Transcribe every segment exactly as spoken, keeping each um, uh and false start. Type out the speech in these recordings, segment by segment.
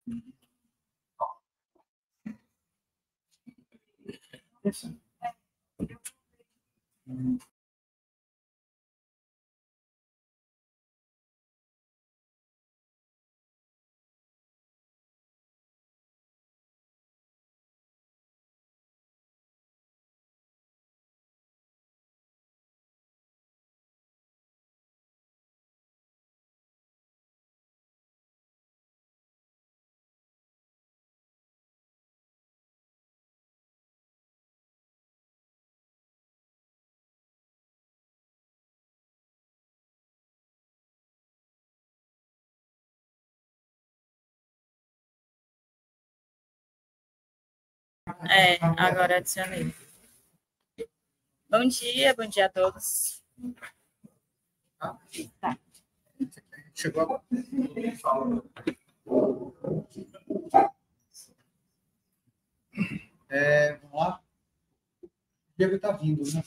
É, agora adicionei. Bom dia, bom dia a todos. Tá. Chegou agora. É, vamos lá. O Diego está vindo, né?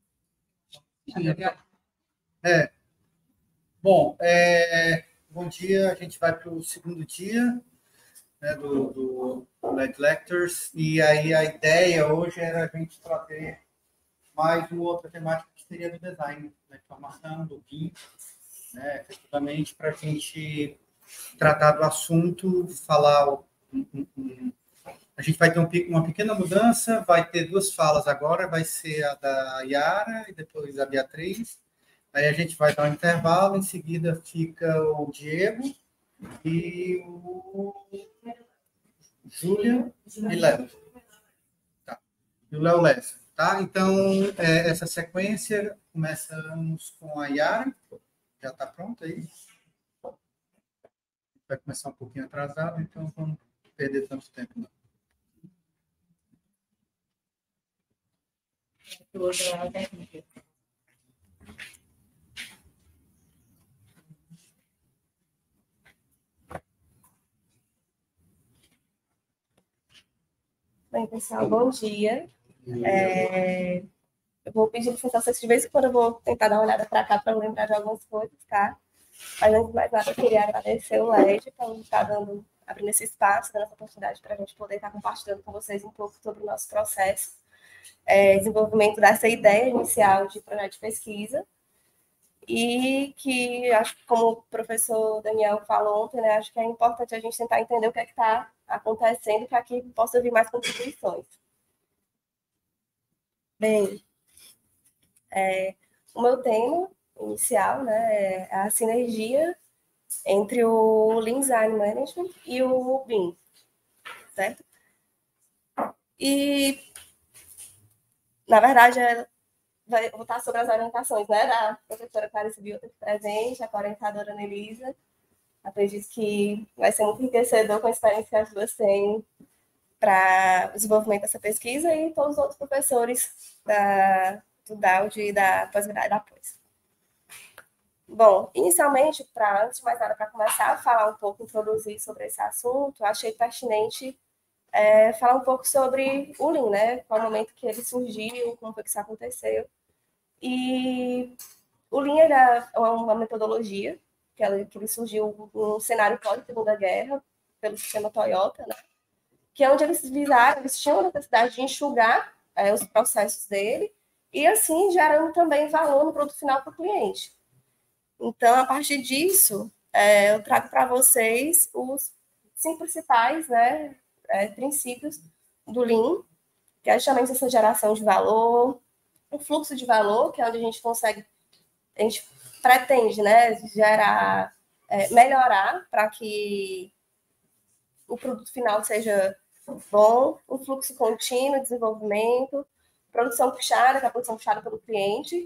É. Bom, é, bom dia. A gente vai para o segundo dia, né, do, do Led Lectures. E aí a ideia hoje era a gente trazer mais uma outra temática que seria do design, da informação, do B I M, né, efetivamente, para a gente tratar do assunto, falar. Um, um, um, a gente vai ter um, uma pequena mudança, vai ter duas falas agora, vai ser a da Yara e depois a Beatriz. Aí a gente vai dar um intervalo, em seguida fica o Diego e o Júlia e Léo. Tá. E o Léo Lessa. Tá? Então, é, essa sequência, começamos com a Yara. Já está pronta aí? Vai começar um pouquinho atrasado, então vamos perder tanto tempo, não. Bem, pessoal, bom dia. É, eu vou pedir licença a vocês de vez em quando eu vou tentar dar uma olhada para cá para lembrar de algumas coisas, tá? Mas antes de mais nada, eu queria agradecer o L E D por estar dando, abrindo esse espaço, dando essa oportunidade para a gente poder estar compartilhando com vocês um pouco sobre o nosso processo, é, desenvolvimento dessa ideia inicial de projeto de pesquisa. E que, acho que como o professor Daniel falou ontem, né, acho que é importante a gente tentar entender o que é que está acontecendo para que possa vir mais contribuições. Bem, é, o meu tema inicial, né, é a sinergia entre o Lean Design Management e o B I M, certo? E, na verdade, é, vai voltar sobre as orientações, né, da professora Clarice Biota presente, a orientadora Nelisa. Acredito que vai ser muito enriquecedor com a experiência que as duas têm para o desenvolvimento dessa pesquisa e todos os outros professores da, do D A U D e da pós-graduação da pós. Bom, inicialmente, para antes de mais nada, para começar a falar um pouco, introduzir sobre esse assunto, achei pertinente é, falar um pouco sobre o Lean, né? Qual o momento que ele surgiu, como foi que isso aconteceu. E o Lean era uma metodologia que ele, que ele surgiu no cenário pós-Segunda Guerra, pelo sistema Toyota, né? Que é onde eles visaram, eles tinham a necessidade de enxugar é, os processos dele e, assim, gerando também valor no produto final para o cliente. Então, a partir disso, é, eu trago para vocês os cinco principais, né, é, princípios do Lean, que é justamente essa geração de valor, o fluxo de valor, que é onde a gente consegue, a gente pretende, né, gerar, é, melhorar para que o produto final seja bom, um fluxo contínuo, desenvolvimento, produção puxada, que é a produção puxada pelo cliente,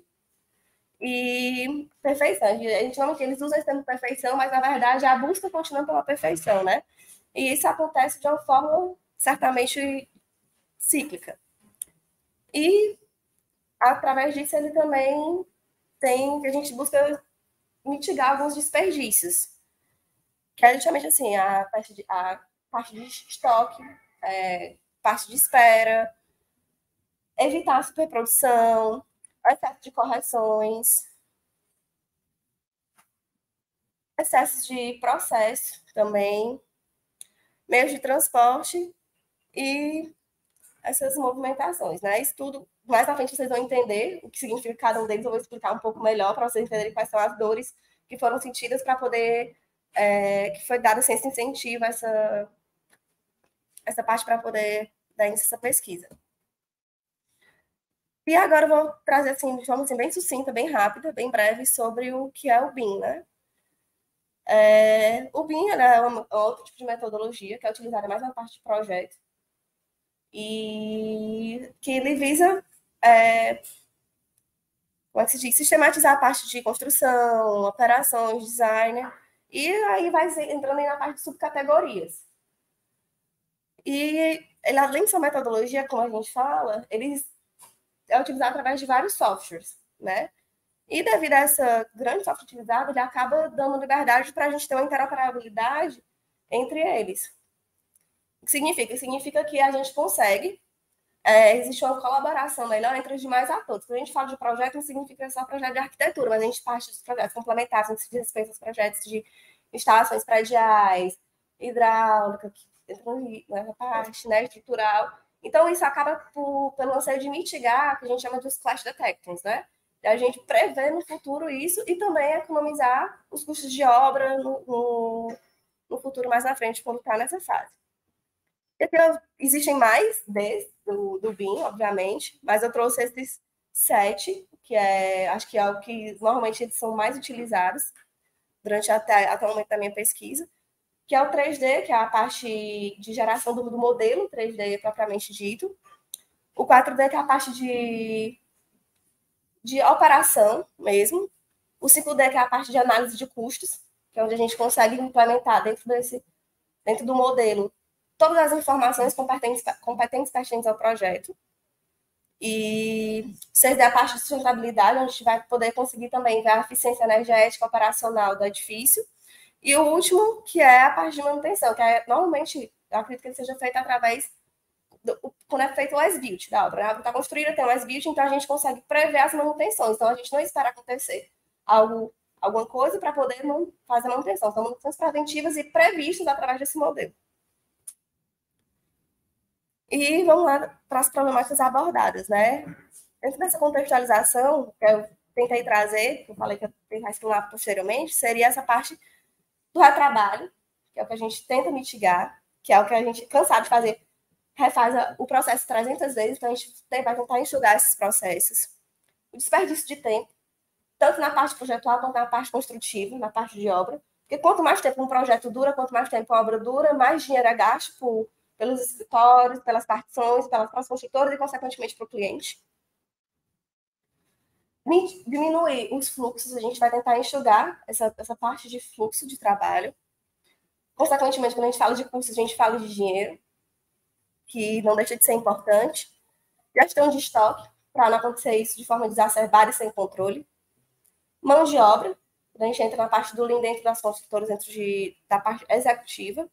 e perfeição. A gente não eles usam esse termo perfeição, mas na verdade é a busca contínua pela perfeição, né? E isso acontece de uma forma certamente cíclica. E através disso ele também tem que a gente busca mitigar alguns desperdícios, que é justamente assim a parte de, a parte de estoque, é, parte de espera, evitar a superprodução, excesso de correções, excessos de processo também, meios de transporte e essas movimentações, né? Isso tudo, mais na frente vocês vão entender o que significa cada um deles, eu vou explicar um pouco melhor para vocês entenderem quais são as dores que foram sentidas para poder, é, que foi dada esse incentivo, essa, essa parte para poder dar início a essa pesquisa. E agora eu vou trazer, assim, de forma assim, bem sucinta, bem rápida, bem breve, sobre o que é o B I M, né? É, o B I M é um outro tipo de metodologia que é utilizada mais na parte de projeto e que ele visa, é, como é que se diz, sistematizar a parte de construção, operações, design, e aí vai entrando aí na parte de subcategorias. E ele, além de ser uma metodologia, como a gente fala, ele é utilizado através de vários softwares, né? E devido a essa grande software utilizada, ele acaba dando liberdade para a gente ter uma interoperabilidade entre eles. O que significa? Significa que a gente consegue, é, existe uma colaboração melhor entre os demais atores. Quando a gente fala de projeto, não significa só projeto de arquitetura, mas a gente parte dos projetos complementares, no que diz respeito aos projetos de instalações prediais, hidráulica, que entram nessa parte, né, estrutural. Então, isso acaba por, pelo anseio de mitigar, o que a gente chama de clash detectors, né? A gente prever no futuro isso e também economizar os custos de obra no, no, no futuro mais na frente, quando está nessa fase. Então, existem mais desse, do, do B I M, obviamente, mas eu trouxe esses sete, que é, acho que é o que normalmente eles são mais utilizados durante até, até o momento da minha pesquisa, que é o três D, que é a parte de geração do, do modelo três D propriamente dito, o quatro D, que é a parte de, de operação mesmo, o cinco D, que é a parte de análise de custos, que é onde a gente consegue implementar dentro, desse, dentro do modelo todas as informações competentes, competentes pertinentes ao projeto. E seis D é a parte de sustentabilidade, onde a gente vai poder conseguir também ver a eficiência energética operacional do edifício. E o último, que é a parte de manutenção, que é, normalmente, eu acredito que ele seja feito através, do, quando é feito o as-built da obra. A obra está construída, tem um as-built, então a gente consegue prever as manutenções. Então, a gente não espera acontecer algo, alguma coisa para poder não fazer a manutenção. São manutenções preventivas e previstas através desse modelo. E vamos lá para as problemáticas abordadas, né? Dentro dessa contextualização, que eu tentei trazer, que eu falei que eu tentar explicar posteriormente, seria essa parte do retrabalho, que é o que a gente tenta mitigar, que é o que a gente, cansado de fazer, refaz o processo trezentas vezes, então a gente vai tentar enxugar esses processos. O desperdício de tempo, tanto na parte projetual quanto na parte construtiva, na parte de obra, porque quanto mais tempo um projeto dura, quanto mais tempo a obra dura, mais dinheiro é gasto por pelos escritórios, pelas partições, pelas próprias construtoras e, consequentemente, para o cliente. Diminuir os fluxos, a gente vai tentar enxugar essa, essa parte de fluxo de trabalho. Consequentemente, quando a gente fala de custos, a gente fala de dinheiro, que não deixa de ser importante. Gestão de estoque, para não acontecer isso de forma exacerbada e sem controle. Mão de obra, quando a gente entra na parte do Lean dentro das construtoras, dentro de, da parte executiva.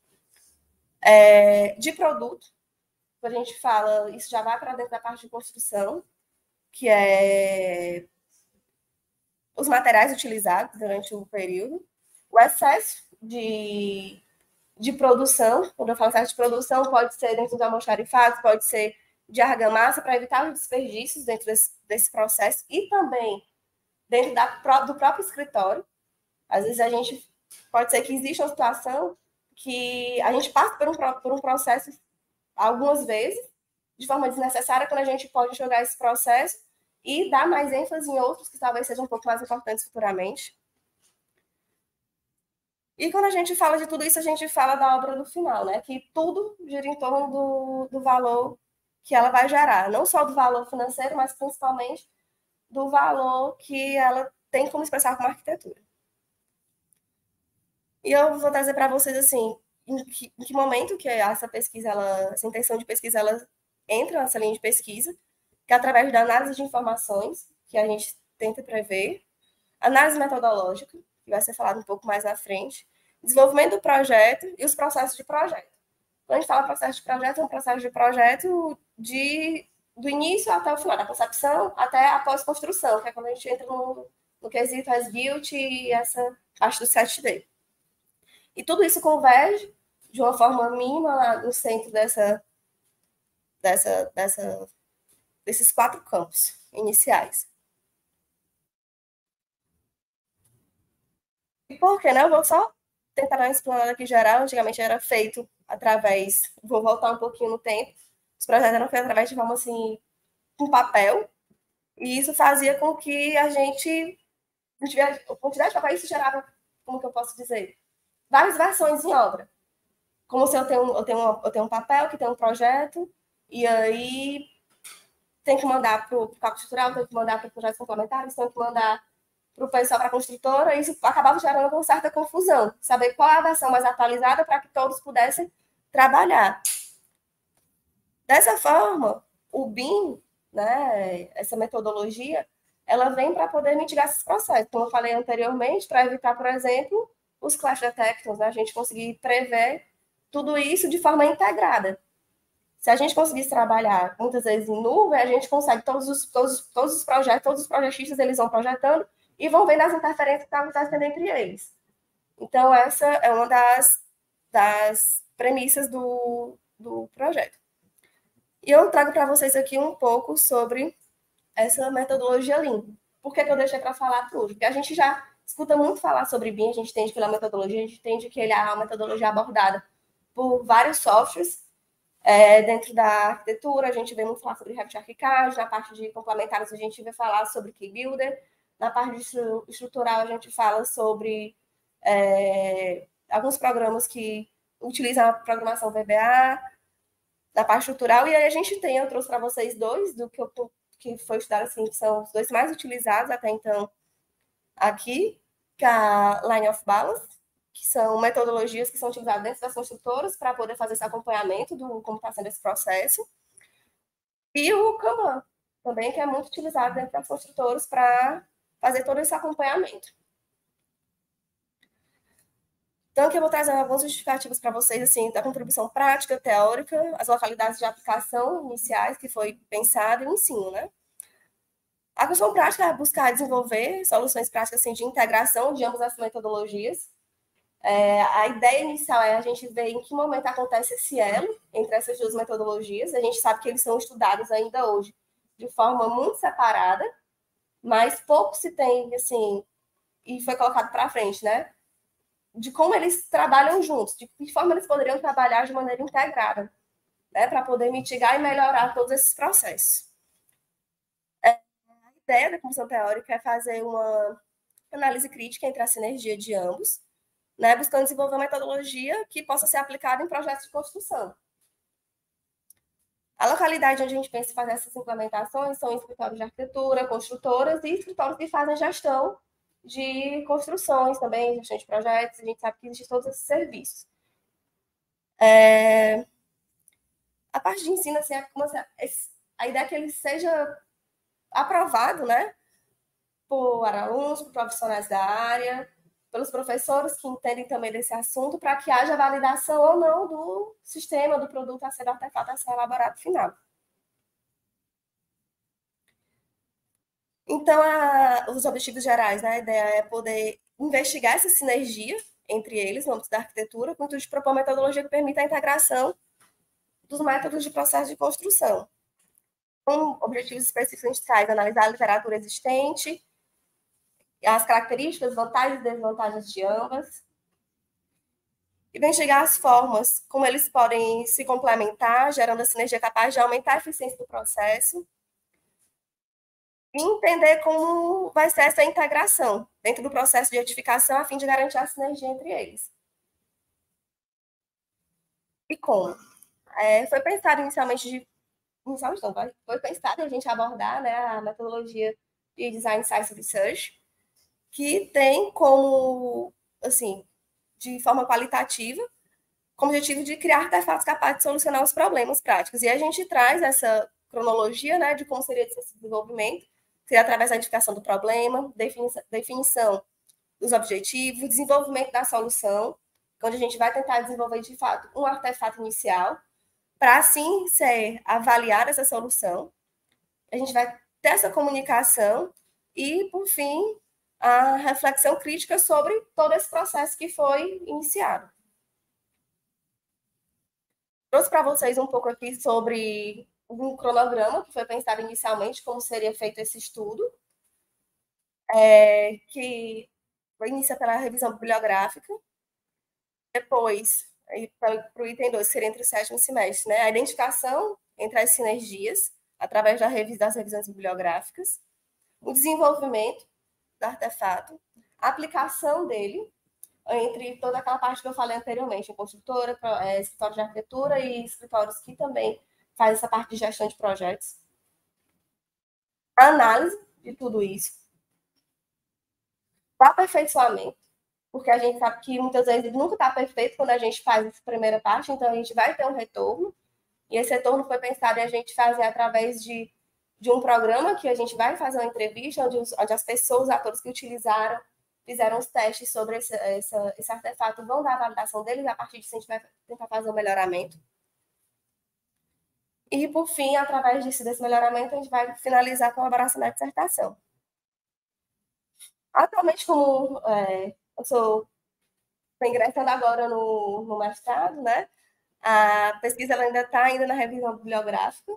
É, de produto, quando a gente fala, isso já vai para dentro da parte de construção, que é os materiais utilizados durante o período, o excesso de, de produção, quando eu falo excesso de produção, pode ser dentro do almoxarifado, pode ser de argamassa, para evitar os desperdícios dentro desse, desse processo, e também dentro da, do próprio escritório. Às vezes a gente, pode ser que exista uma situação que a gente passa por um, por um processo algumas vezes, de forma desnecessária, quando a gente pode jogar esse processo e dar mais ênfase em outros que talvez sejam um pouco mais importantes futuramente. E quando a gente fala de tudo isso, a gente fala da obra no final, né? Que tudo gira em torno do, do valor que ela vai gerar. Não só do valor financeiro, mas principalmente do valor que ela tem como expressar como arquitetura. E eu vou trazer para vocês, assim, em que, em que momento que essa pesquisa, ela, essa intenção de pesquisa, ela entra nessa linha de pesquisa, que é através da análise de informações, que a gente tenta prever, análise metodológica, que vai ser falado um pouco mais na frente, desenvolvimento do projeto e os processos de projeto. Quando a gente fala processo de projeto, é um processo de projeto de, do início até o final, da concepção até a pós-construção, que é quando a gente entra no, no quesito as-built e essa parte do sete D. E tudo isso converge de uma forma mínima lá no centro dessa, dessa, dessa, desses quatro campos iniciais. E por que, né? Eu vou só tentar dar uma explanada aqui geral. Antigamente era feito através, vou voltar um pouquinho no tempo, os projetos eram feitos através de forma assim, com papel, e isso fazia com que a gente, a quantidade de papel, isso gerava, como que eu posso dizer, várias versões em obra. Como se eu tenho, eu tenho, uma, eu tenho um papel que tem um projeto, e aí tem que mandar para o cálculo estrutural, tem que mandar para projetos complementares, tem que mandar para o pessoal, para a construtora, e isso acabava gerando uma certa confusão. Saber qual é a versão mais atualizada para que todos pudessem trabalhar. Dessa forma, o B I M, né, essa metodologia, ela vem para poder mitigar esses processos. Como eu falei anteriormente, para evitar, por exemplo, os clash detectors, né, a gente conseguir prever tudo isso de forma integrada. Se a gente conseguisse trabalhar muitas vezes em nuvem, a gente consegue todos os, todos, todos os projetos, todos os projetistas, eles vão projetando e vão vendo as interferências que estão acontecendo entre eles. Então, essa é uma das, das premissas do, do projeto. E eu trago para vocês aqui um pouco sobre essa metodologia Lean. Por que, que eu deixei para falar por hoje? Porque a gente já escuta muito falar sobre B I M, a gente entende que ele é uma metodologia, a gente entende que ele é uma metodologia abordada por vários softwares. É, dentro da arquitetura, a gente vê muito falar sobre Revit ArchiCAD, na parte de complementares a gente vê falar sobre KeyBuilder, na parte de estrutural a gente fala sobre é, alguns programas que utilizam a programação V B A, na parte estrutural, e aí a gente tem, eu trouxe para vocês dois, do que, eu, que foi estudado assim, que são os dois mais utilizados até então aqui, que é a Line of Balance, que são metodologias que são utilizadas dentro das construtoras para poder fazer esse acompanhamento do como está sendo esse processo. E o Kanban, também, que é muito utilizado dentro das construtoras para fazer todo esse acompanhamento. Então, aqui eu vou trazer alguns justificativos para vocês, assim, da contribuição prática, teórica, as localidades de aplicação iniciais que foi pensado e o ensino, né? A questão prática é buscar desenvolver soluções práticas assim, de integração de ambas as metodologias. É, a ideia inicial é a gente ver em que momento acontece esse elo entre essas duas metodologias. A gente sabe que eles são estudados ainda hoje de forma muito separada, mas pouco se tem, assim, e foi colocado para frente, né? De como eles trabalham juntos, de que forma eles poderiam trabalhar de maneira integrada, né? Para poder mitigar e melhorar todos esses processos. É, a ideia da comissão teórica é fazer uma análise crítica entre a sinergia de ambos, né, buscando desenvolver uma metodologia que possa ser aplicada em projetos de construção. A localidade onde a gente pensa em fazer essas implementações são escritórios de arquitetura, construtoras e escritórios que fazem gestão de construções também, gestão de projetos, a gente sabe que existem todos esses serviços. É... A parte de ensino, assim, a ideia é que ele seja aprovado, né, por alunos, por profissionais da área, pelos professores que entendem também desse assunto, para que haja validação ou não do sistema, do produto a ser artefato, a ser elaborado final. Então, a, os objetivos gerais, né, a ideia é poder investigar essa sinergia entre eles, no âmbito da arquitetura, com o intuito de propor uma metodologia que permita a integração dos métodos de processo de construção. Com objetivos específicos, a gente traz analisar a literatura existente, as características, vantagens e desvantagens de ambas, e investigar as formas como eles podem se complementar, gerando a sinergia capaz de aumentar a eficiência do processo, e entender como vai ser essa integração dentro do processo de edificação, a fim de garantir a sinergia entre eles. E como? É, foi pensado inicialmente, de, inicialmente não, foi pensado a gente abordar, né, a metodologia de Design Science Research, que tem como, assim, de forma qualitativa, com o objetivo de criar artefatos capazes de solucionar os problemas práticos. E a gente traz essa cronologia, né, de como seria esse desenvolvimento, seria através da identificação do problema, definição dos objetivos, desenvolvimento da solução, onde a gente vai tentar desenvolver, de fato, um artefato inicial, para, assim, ser avaliar essa solução. A gente vai ter essa comunicação e, por fim, a reflexão crítica sobre todo esse processo que foi iniciado. Trouxe para vocês um pouco aqui sobre um cronograma que foi pensado inicialmente, como seria feito esse estudo, é, que inicia pela revisão bibliográfica, depois, para o item dois, que seria entre o sétimo semestre, né, a identificação entre as sinergias, através da revis, das revisões bibliográficas, o desenvolvimento do artefato, a aplicação dele, entre toda aquela parte que eu falei anteriormente, construtora, é, escritório de arquitetura e escritórios que também fazem essa parte de gestão de projetos. A análise de tudo isso. O aperfeiçoamento, porque a gente sabe que muitas vezes nunca está perfeito quando a gente faz essa primeira parte, então a gente vai ter um retorno, e esse retorno foi pensado em a gente fazer através de, de um programa que a gente vai fazer uma entrevista, onde, os, onde as pessoas, os atores que utilizaram, fizeram os testes sobre esse, essa, esse artefato, vão dar a validação deles, a partir disso a gente vai tentar fazer o um melhoramento. E, por fim, através disso, desse melhoramento, a gente vai finalizar com a elaboração da dissertação. Atualmente, como é, eu sou ingressando agora no, no mestrado, né? A pesquisa ela ainda está ainda na revisão bibliográfica.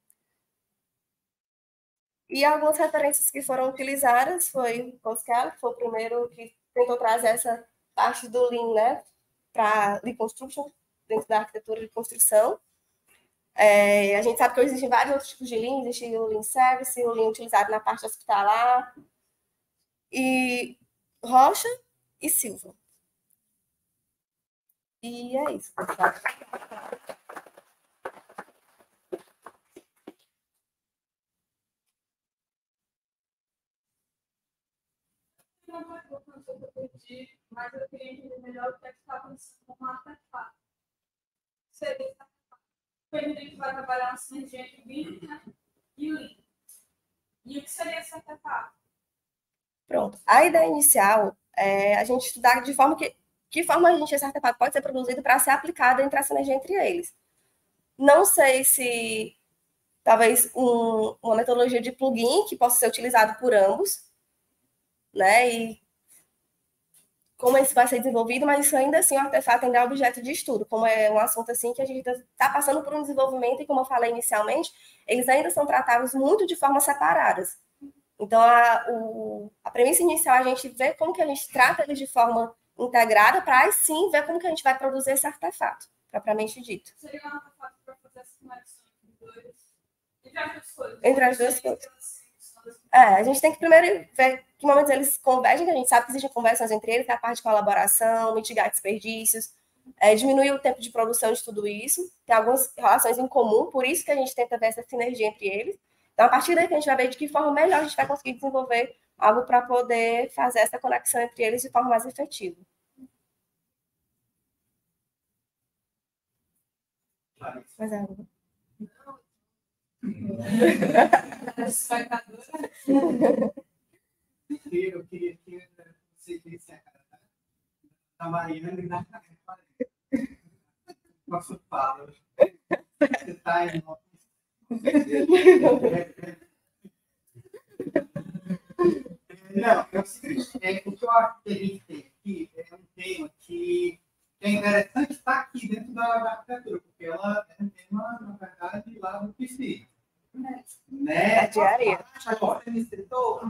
E algumas referências que foram utilizadas foi Pascal, que foi o primeiro que tentou trazer essa parte do Lean, né, para Lean Construction, dentro da arquitetura de construção. É, a gente sabe que existem vários outros tipos de Lean, existe o Lean Service, o Lean utilizado na parte hospitalar, e Rocha e Silva. E é isso, pessoal. Uma pergunta que eu pedi, mas eu queria entender melhor o que é que está acontecendo com o artefato. Seria esse artefato. Porque a gente vai trabalhar uma sinergia entre Lean e Lean. E o que seria esse artefato? Pronto. A ideia inicial é a gente estudar de forma que, que forma a gente, esse artefato pode ser produzido para ser aplicado entre a sinergia entre eles. Não sei se talvez um, uma metodologia de plugin que possa ser utilizado por ambos, né? E como isso vai ser desenvolvido, mas isso ainda assim, o artefato ainda é objeto de estudo, como é um assunto assim que a gente está passando por um desenvolvimento e, como eu falei inicialmente, eles ainda são tratados muito de formas separadas. Então, a, o, a premissa inicial é a gente ver como que a gente trata eles de forma integrada, para aí sim ver como que a gente vai produzir esse artefato, propriamente dito. Seria um artefato para fazer essa conexão entre dois, entre as duas coisas. Entre as duas coisas. É, a gente tem que primeiro ver que momentos eles convergem, que a gente sabe que existem conversões entre eles, que é a parte de colaboração, mitigar desperdícios, é, diminuir o tempo de produção de tudo isso, tem algumas relações em comum, por isso que a gente tenta ver essa sinergia entre eles. Então, a partir daí que a gente vai ver de que forma melhor a gente vai conseguir desenvolver algo para poder fazer essa conexão entre eles de forma mais efetiva. Mas é... Eu queria que você disse a cara da Mariana e da nosso fala. Você está em Não, é o seguinte, é, o que eu acho que a gente tem aqui é um tema que é interessante estar aqui dentro da, da arquitetura, porque ela é um tema, na verdade, lá do P C. Né? É diária. Agora. Você me citou?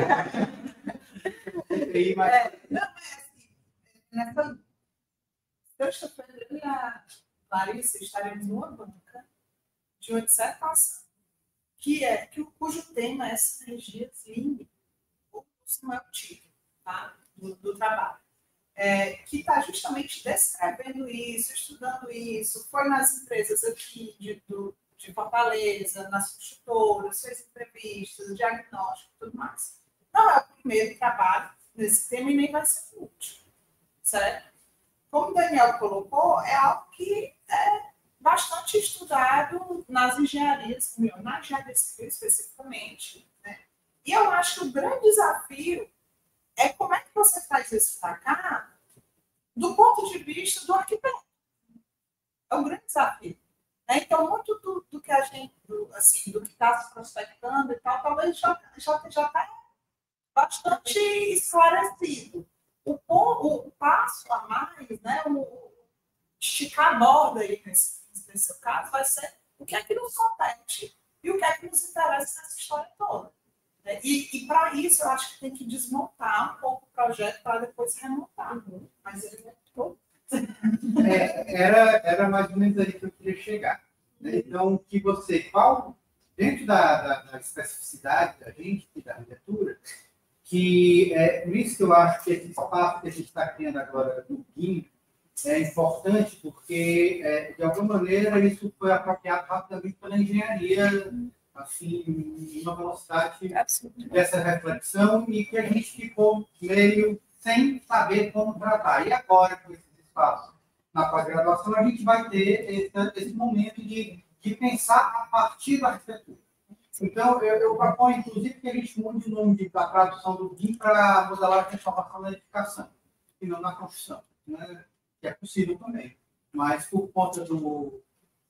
É, mas... é, não, mas assim, nessa sexta-feira, eu e a Larissa estaremos numa banca de uma dissertação, que é, que, cujo tema é sinergias Lean. Isso não é o título, tá? do, do trabalho. É, que está justamente descrevendo isso, estudando isso, foi nas empresas aqui de, do, de Fortaleza, nas construtoras, fez entrevistas, diagnóstico e tudo mais. Não é o primeiro trabalho nesse tema e nem vai ser o último, certo? Como o Daniel colocou, é algo que é bastante estudado nas engenharias, na engenharia civil especificamente, né? E eu acho que o grande desafio é como é que você faz isso para cá do ponto de vista do arquiteto. É um grande desafio. Né? Então, muito do, do que a gente, do, assim, do que está se prospectando e tal, talvez já já já está bastante esclarecido. O, o passo a mais, né, o esticar a borda aí nesse, nesse seu caso, vai ser o que é que nos compete e o que é que nos interessa nessa história toda. E, e para isso, eu acho que tem que desmontar um pouco o projeto para depois remontar. Uhum. Mas ele é todo. É, era, era mais ou menos aí que eu queria chegar. Né? Então, que você, qual, dentro da, da, da especificidade da gente e da arquitetura, que é por isso que eu acho que esse espaço que a gente está criando agora no G I M é importante, porque, é, de alguma maneira, isso foi apropriado rapidamente pela engenharia, assim, em uma velocidade dessa reflexão, e que a gente ficou meio sem saber como tratar. E agora, com esses espaços na pós-graduação, a gente vai ter esse, esse momento de, de pensar a partir da arquitetura. Então, eu, eu proponho, inclusive, que a gente mude o nome da tradução do G I M para modelar a transformação da edificação, e não na construção, né? Que é possível também. Mas, por conta do,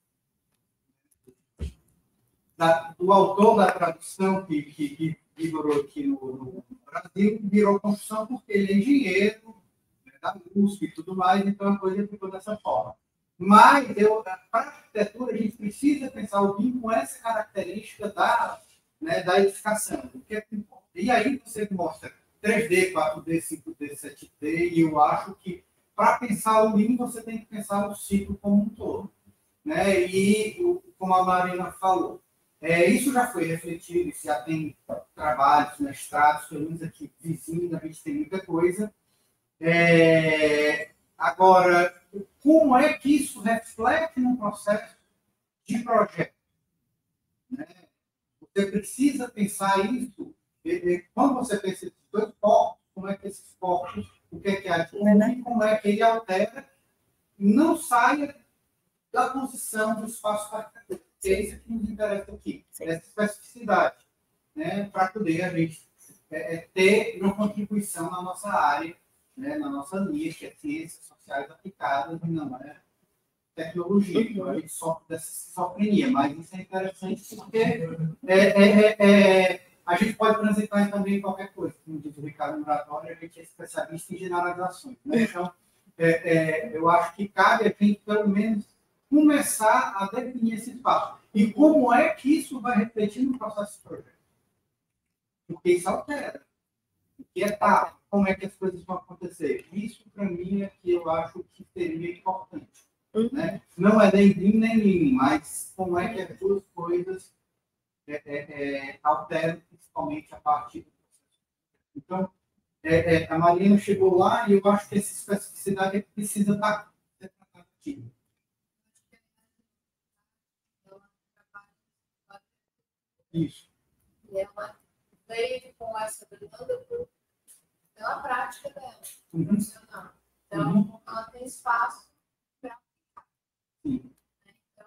da, do autor da tradução que, que, que vigorou aqui no, no Brasil, virou construção porque ele é engenheiro, né, da U S P e tudo mais, então a coisa ficou dessa forma. Mas, para a arquitetura, a gente precisa pensar o G I M com essa característica da, né, da edificação. O que é que importa? E aí você mostra três D, quatro D, cinco D, sete D, e eu acho que para pensar o G I M, você tem que pensar o ciclo como um todo. Né? E, como a Marina falou, é, isso já foi refletido, já tem trabalhos, mestrados, pelo menos aqui vizinho, a gente tem muita coisa. É, agora, como é que isso reflete no processo de projeto? Né? Você precisa pensar isso, quando você pensa esses dois corpos, como é que esses corpos, o que é que há de e como é que ele altera, não saia da posição do espaço para arquitetura. É isso que nos interessa aqui, Sim. essa especificidade, né, para poder a gente é, é, ter uma contribuição na nossa área, né, na nossa linha, que é ciências sociais aplicadas, e não é tecnologia. Uhum. Então, a gente sofre dessa esquizofrenia, mas isso é interessante porque é, é, é, é, a gente pode transitar também qualquer coisa. Como diz o Ricardo Muratório, a gente é especialista em generalizações. Né? Então, é, é, eu acho que cabe a gente, pelo menos, começar a definir esse espaço. E como é que isso vai refletir no processo de projeto? Porque isso altera. E é tá, como é que as coisas vão acontecer? Isso, para mim, é que eu acho que seria importante. Uhum. Né? Não é nem G I M nem Lean, mas como é que as duas coisas é, é, é, alteram, principalmente a partir do processo. Então, é, é, a Marina chegou lá e eu acho que essa especificidade precisa estar tratada aqui. Isso. E ela veio com essa demanda pela prática dela, uhum. profissional. Então, uhum. ela tem espaço para Sim. Então,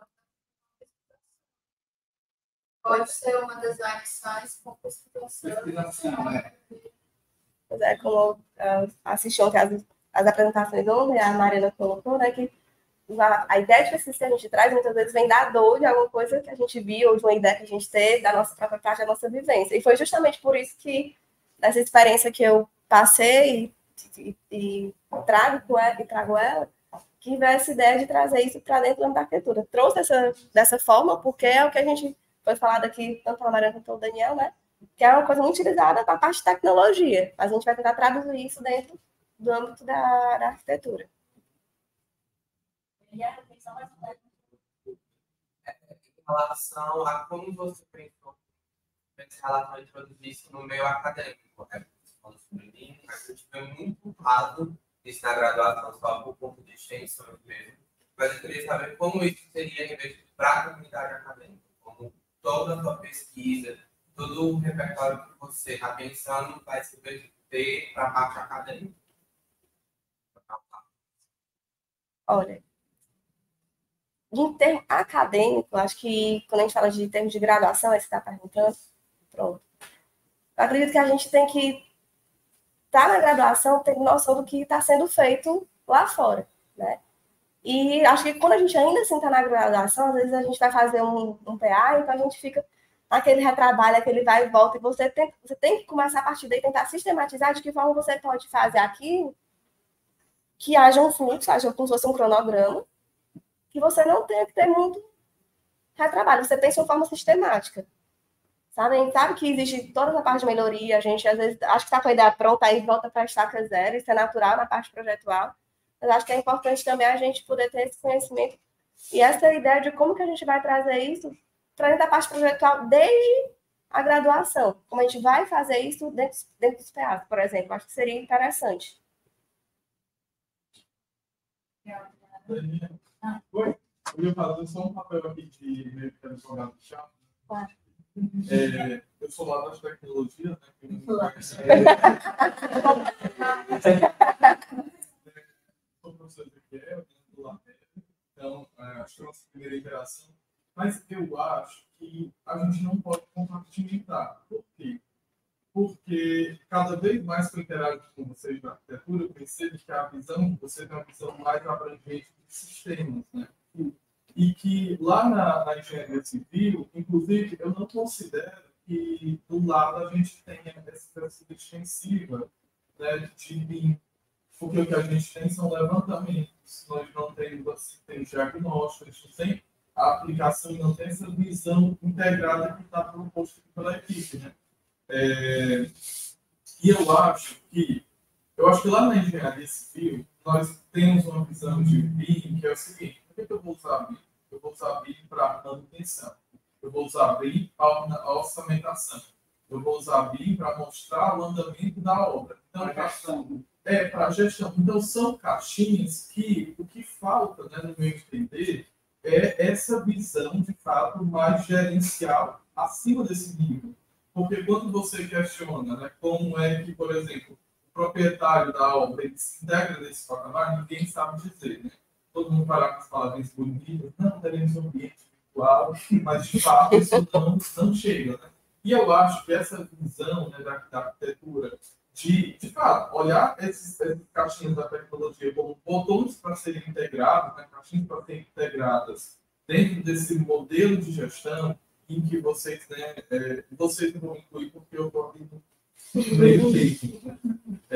pode ser uma das lições com pesquisação. É. Pois é, como uh, assisti ontem as, as apresentações ontem, a Mariana colocou, né, que a, a ideia de pesquisa que a gente traz muitas vezes vem da dor de alguma coisa que a gente viu, ou de uma ideia que a gente teve, da nossa própria prática, da nossa vivência. E foi justamente por isso que, nessa experiência que eu passei e, e, e, trago, com ela, e trago ela, que veio essa ideia de trazer isso para dentro da arquitetura. Trouxe dessa, dessa forma, porque é o que a gente foi falado aqui, tanto a Mariana quanto o Daniel, né? Que é uma coisa muito utilizada para a parte de tecnologia. Mas a gente vai tentar traduzir isso dentro do âmbito da, da arquitetura. Em relação a como você pensou nessa relação de introduzir isso no meio acadêmico, né? Falando sobre mim, a gente foi muito ocupado isso na graduação, só por conta de extensões mesmo. Mas eu queria saber como isso seria revertido para a comunidade acadêmica, como toda a sua pesquisa, todo o repertório que você está pensando vai se reverter para a parte acadêmica. Olha, em termo acadêmico, acho que quando a gente fala de termos de graduação, é isso que está perguntando, pronto. Eu acredito que a gente tem que estar na graduação, ter noção do que está sendo feito lá fora, né? E acho que quando a gente ainda assim está na graduação, às vezes a gente vai fazer um, um P A, então a gente fica naquele retrabalho, aquele vai e volta, e você tem, você tem que começar a partir daí, tentar sistematizar de que forma você pode fazer aquilo, que haja um fluxo, haja como se fosse um cronograma, que você não tenha que ter muito retrabalho. Você pensa de uma forma sistemática. Sabe? A gente sabe que existe toda a parte de melhoria, a gente às vezes acha que está com a ideia pronta, aí volta para a estaca zero, isso é natural na parte projetual, mas acho que é importante também a gente poder ter esse conhecimento e essa ideia de como que a gente vai trazer isso para dentro da parte projetual desde a graduação, como a gente vai fazer isso dentro, dentro dos P As, por exemplo, acho que seria interessante. Oi, eu ia fazer só um papel aqui de meio que advogado chato. Claro. É, eu sou lá das tecnologias, né? Que sou professor de Ezequiel, do Latéria, então acho que é a nossa primeira interação. Mas eu acho que a gente não pode compartimentar. Por quê? Porque cada vez mais que eu interajo com vocês na arquitetura, eu percebo que a visão, você tem uma visão mais abrangente de sistemas, né? E que lá na, na engenharia civil, inclusive, eu não considero que do lado a gente tenha essa perspectiva extensiva, né, de B I M, porque o que a gente tem são levantamentos, nós não temos assim, tem diagnóstico, a gente não tem a aplicação e não tem essa visão integrada que está proposta pela equipe, né? É, e eu acho que eu acho que lá na engenharia civil nós temos uma visão de B I M que é o seguinte: por que eu vou usar B I M? Eu vou usar B I M para manutenção, eu vou usar B I M para orçamentação, eu vou usar B I M para mostrar o andamento da obra. Então, para gestão. É, para gestão. Então, são caixinhas que o que falta, né, no meu entender, é essa visão, de fato, mais gerencial acima desse nível. Porque quando você questiona, né, como é que, por exemplo, o proprietário da obra ele se integra nesse patamar, ninguém sabe dizer, né? Todo mundo fala com as palavras bonitas, não, teremos um ambiente virtual, mas de fato isso não, não chega, né? E eu acho que essa visão, né, da, da arquitetura, de, de fato, olhar esses, esses caixinhas da tecnologia como botões para serem integrados, né, caixinhas para serem integradas dentro desse modelo de gestão, em que vocês, né, é, vocês não vão incluir porque eu estou aqui no meio técnico, né?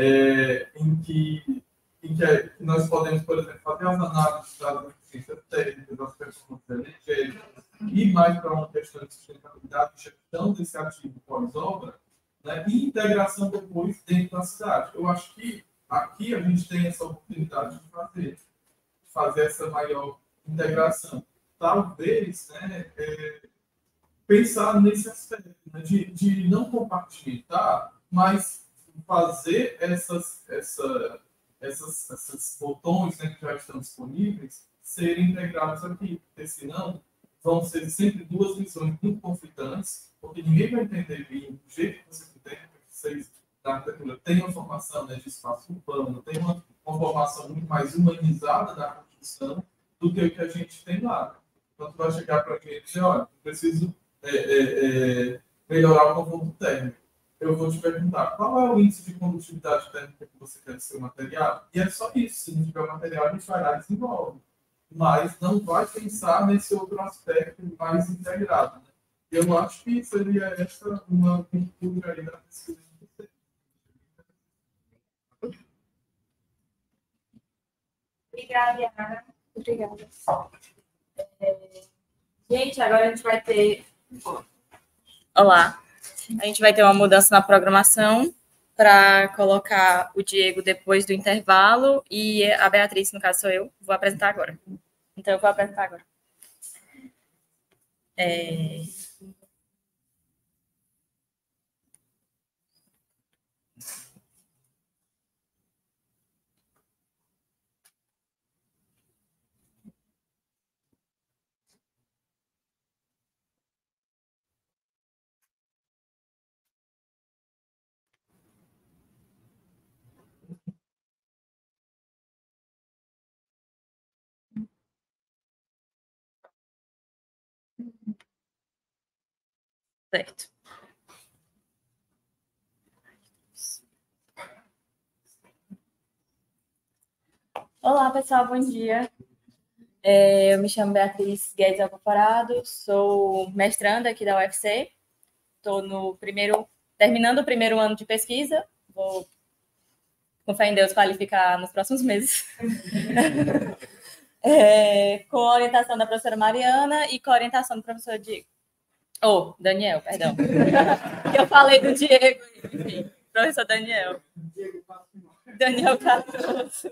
É, em que, em que é, nós podemos, por exemplo, fazer as análises das eficiências técnicas, das performances energéticas, e mais para uma questão de sustentabilidade, gestão desse ativo pós-obra, né, e integração depois dentro da cidade. Eu acho que aqui a gente tem essa oportunidade de fazer, de fazer essa maior integração. Talvez, né, é, pensar nesse aspecto, né, de, de não compartilhar, mas fazer essas, essa, essas, essas botões, né, que já estão disponíveis serem integrados aqui, porque senão vão ser sempre duas visões muito conflitantes, porque ninguém vai entender bem do jeito que você tem, porque vocês da arquitetura têm uma formação, né, de espaço urbano, tem uma, uma formação muito mais humanizada da construção do que o que a gente tem lá. Então, tu vai chegar para a gente e dizer, olha, eu preciso é, é, é, melhorar o conforto térmico. Eu vou te perguntar, qual é o índice de condutividade térmica que você quer do seu material? E é só isso, se não tiver material, a gente vai lá e desenvolve. Mas não vai pensar nesse outro aspecto mais integrado, né? Eu acho que seria essa uma cultura aí da pesquisa de você. Obrigada, Yara. Obrigada. É, gente, agora a gente vai ter... Olá. A gente vai ter uma mudança na programação para colocar o Diego depois do intervalo e a Beatriz, no caso sou eu, vou apresentar agora. Então, eu vou apresentar agora. É... Certo. Olá, pessoal, bom dia. É, eu me chamo Beatriz Guedes Alcoforado, sou mestranda aqui da U F C. Estou no primeiro, terminando o primeiro ano de pesquisa. Vou, com fé em Deus, qualificar nos próximos meses. é, com a orientação da professora Mariana e com a orientação do professor Diego. Oh, Daniel, perdão. Eu falei do Diego, enfim, professor Daniel. Daniel Cardoso.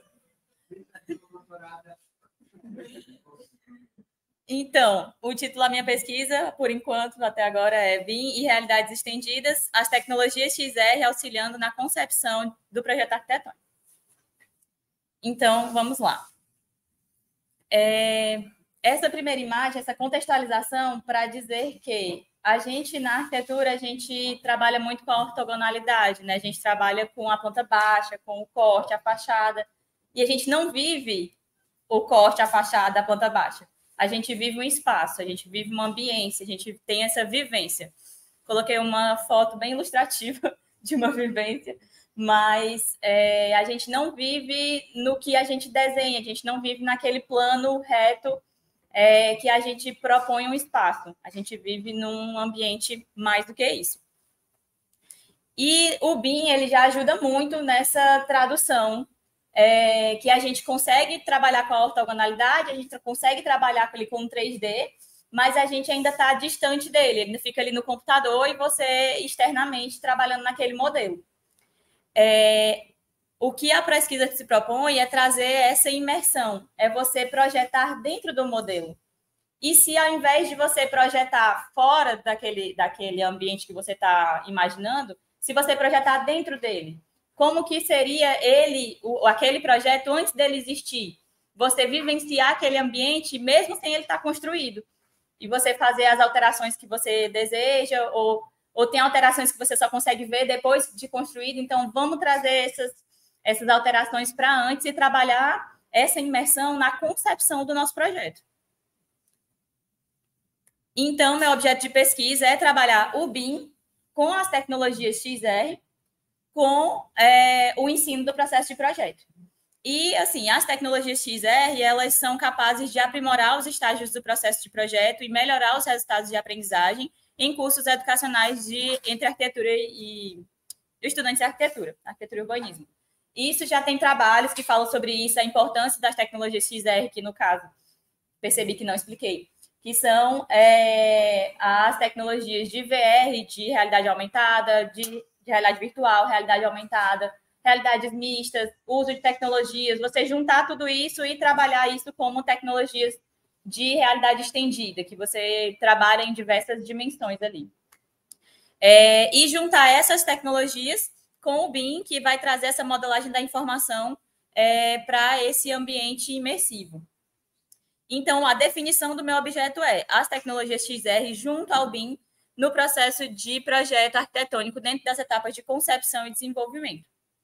Então, o título da minha pesquisa, por enquanto, até agora, é B I M e Realidades Estendidas, as tecnologias X R auxiliando na concepção do projeto arquitetônico. Então, vamos lá. É, essa primeira imagem, essa contextualização para dizer que a gente, na arquitetura, a gente trabalha muito com a ortogonalidade, né? A gente trabalha com a planta baixa, com o corte, a fachada, e a gente não vive o corte, a fachada, a planta baixa. A gente vive um espaço, a gente vive uma ambiência, a gente tem essa vivência. Coloquei uma foto bem ilustrativa de uma vivência, mas é, a gente não vive no que a gente desenha, a gente não vive naquele plano reto é, que a gente propõe um espaço. A gente vive num ambiente mais do que isso. E o B I M ele já ajuda muito nessa tradução, É, que a gente consegue trabalhar com a ortogonalidade, a gente consegue trabalhar com ele com três D, mas a gente ainda está distante dele, ele fica ali no computador e você externamente trabalhando naquele modelo. É, o que a pesquisa se propõe é trazer essa imersão, é você projetar dentro do modelo. E se ao invés de você projetar fora daquele, daquele ambiente que você está imaginando, se você projetar dentro dele, como que seria ele, o, aquele projeto antes dele existir? Você vivenciar aquele ambiente mesmo sem ele estar construído. E você fazer as alterações que você deseja, ou, ou tem alterações que você só consegue ver depois de construído. Então, vamos trazer essas, essas alterações para antes e trabalhar essa imersão na concepção do nosso projeto. Então, meu objeto de pesquisa é trabalhar o B I M com as tecnologias X R, com é, o ensino do processo de projeto. E, assim, as tecnologias X R, elas são capazes de aprimorar os estágios do processo de projeto e melhorar os resultados de aprendizagem em cursos educacionais de, entre arquitetura e estudantes de arquitetura, arquitetura e urbanismo. Isso já tem trabalhos que falam sobre isso, a importância das tecnologias X R, que, no caso, percebi que não expliquei, que são é, as tecnologias de V R, de realidade aumentada, de de realidade virtual, realidade aumentada, realidades mistas, uso de tecnologias, você juntar tudo isso e trabalhar isso como tecnologias de realidade estendida, que você trabalha em diversas dimensões ali. É, e juntar essas tecnologias com o B I M, que vai trazer essa modelagem da informação é, para esse ambiente imersivo. Então, a definição do meu objeto é as tecnologias X R junto ao B I M no processo de projeto arquitetônico dentro das etapas de concepção e desenvolvimento.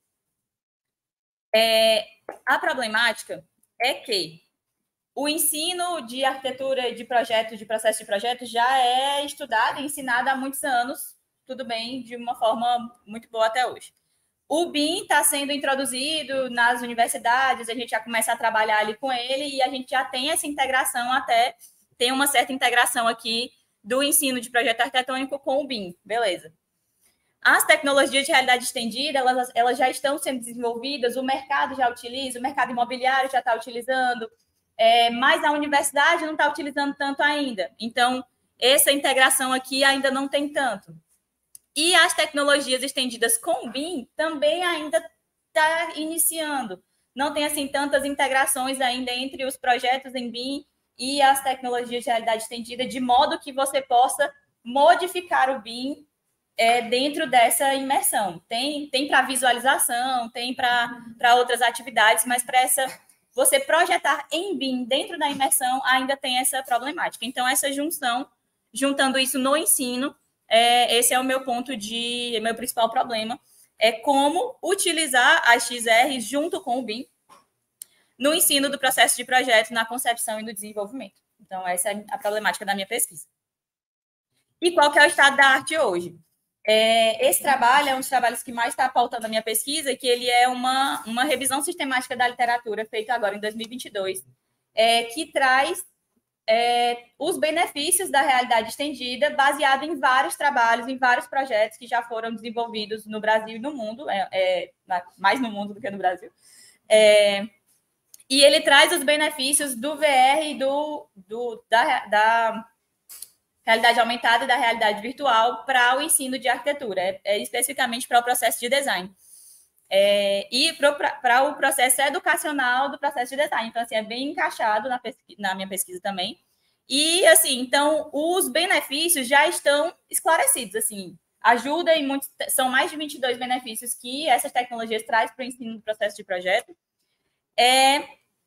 É, a problemática é que o ensino de arquitetura de projeto, de processo de projeto, já é estudado e ensinado há muitos anos, tudo bem, de uma forma muito boa até hoje. O B I M está sendo introduzido nas universidades, a gente já começa a trabalhar ali com ele e a gente já tem essa integração até, tem uma certa integração aqui do ensino de projeto arquitetônico com o B I M, beleza. As tecnologias de realidade estendida, elas, elas já estão sendo desenvolvidas, o mercado já utiliza, o mercado imobiliário já está utilizando, é, mas a universidade não está utilizando tanto ainda. Então, essa integração aqui ainda não tem tanto. E as tecnologias estendidas com o B I M também ainda está iniciando. Não tem, assim, tantas integrações ainda entre os projetos em B I M e as tecnologias de realidade estendida, de modo que você possa modificar o B I M é, dentro dessa imersão. Tem, tem para visualização, tem para outras atividades, mas para essa você projetar em B I M dentro da imersão ainda tem essa problemática. Então, essa junção, juntando isso no ensino, é, esse é o meu ponto de, meu principal problema, é como utilizar as X R junto com o B I M no ensino do processo de projeto, na concepção e no desenvolvimento. Então, essa é a problemática da minha pesquisa. E qual que é o estado da arte hoje? É, esse trabalho é um dos trabalhos que mais está pautando a minha pesquisa, que ele é uma, uma revisão sistemática da literatura, feita agora em dois mil e vinte e dois, é, que traz é, os benefícios da realidade estendida, baseado em vários trabalhos, em vários projetos que já foram desenvolvidos no Brasil e no mundo, é, é, mais no mundo do que no Brasil, é, e ele traz os benefícios do V R e do, do, da, da realidade aumentada e da realidade virtual para o ensino de arquitetura, é, é especificamente para o processo de design. É, e para o processo educacional do processo de design. Então, assim, é bem encaixado na, na minha pesquisa também. E, assim, então, os benefícios já estão esclarecidos, assim, ajuda em muitos, são mais de vinte e dois benefícios que essas tecnologias trazem para o ensino do processo de projeto. É,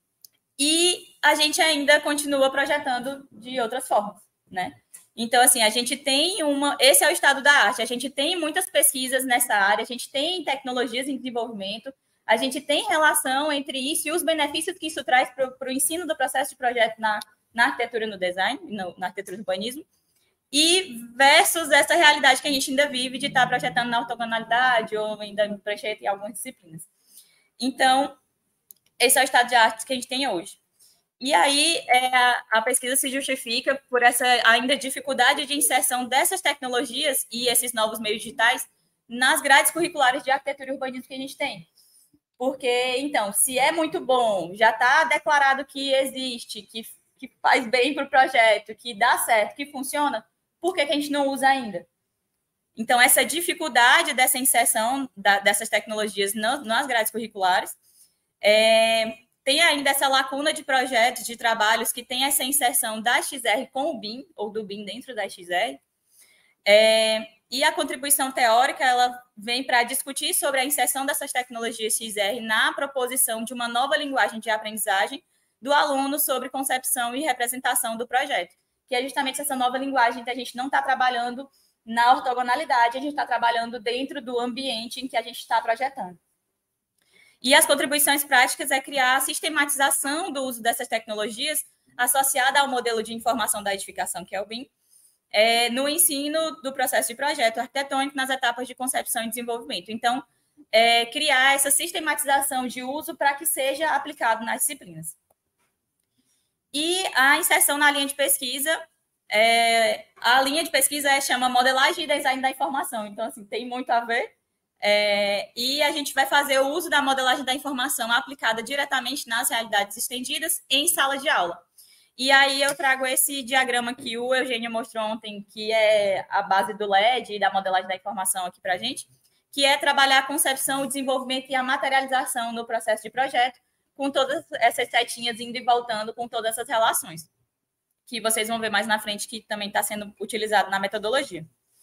e a gente ainda continua projetando de outras formas, né? Então, assim, a gente tem uma... Esse é o estado da arte. A gente tem muitas pesquisas nessa área, a gente tem tecnologias em desenvolvimento, a gente tem relação entre isso e os benefícios que isso traz para o ensino do processo de projeto na, na arquitetura e no design, no, na arquitetura e urbanismo, e versus essa realidade que a gente ainda vive de estar projetando na ortogonalidade ou ainda em projeto em algumas disciplinas. Então, esse é o estado de arte que a gente tem hoje. E aí, é, a pesquisa se justifica por essa ainda dificuldade de inserção dessas tecnologias e esses novos meios digitais nas grades curriculares de arquitetura e urbanismo que a gente tem. Porque, então, se é muito bom, já está declarado que existe, que, que faz bem para o projeto, que dá certo, que funciona, por que, que a gente não usa ainda? Então, essa dificuldade dessa inserção da, dessas tecnologias nas, nas grades curriculares é... Tem ainda essa lacuna de projetos, de trabalhos que tem essa inserção da X R com o B I M, ou do B I M dentro da X R. É, e a contribuição teórica ela vem para discutir sobre a inserção dessas tecnologias X R na proposição de uma nova linguagem de aprendizagem do aluno sobre concepção e representação do projeto, que é justamente essa nova linguagem que a gente não está trabalhando na ortogonalidade, a gente está trabalhando dentro do ambiente em que a gente está projetando. E as contribuições práticas é criar a sistematização do uso dessas tecnologias associada ao modelo de informação da edificação, que é o B I M, é, no ensino do processo de projeto arquitetônico nas etapas de concepção e desenvolvimento. Então, é, criar essa sistematização de uso para que seja aplicado nas disciplinas. E a inserção na linha de pesquisa, é, a linha de pesquisa é, chama Modelagem e Design da Informação. Então, assim, tem muito a ver. É, e a gente vai fazer o uso da modelagem da informação aplicada diretamente nas realidades estendidas em sala de aula. E aí eu trago esse diagrama que o Eugênio mostrou ontem, que é a base do L E D e da modelagem da informação aqui para a gente, que é trabalhar a concepção, o desenvolvimento e a materialização no processo de projeto, com todas essas setinhas indo e voltando com todas essas relações, que vocês vão ver mais na frente, que também está sendo utilizado na metodologia.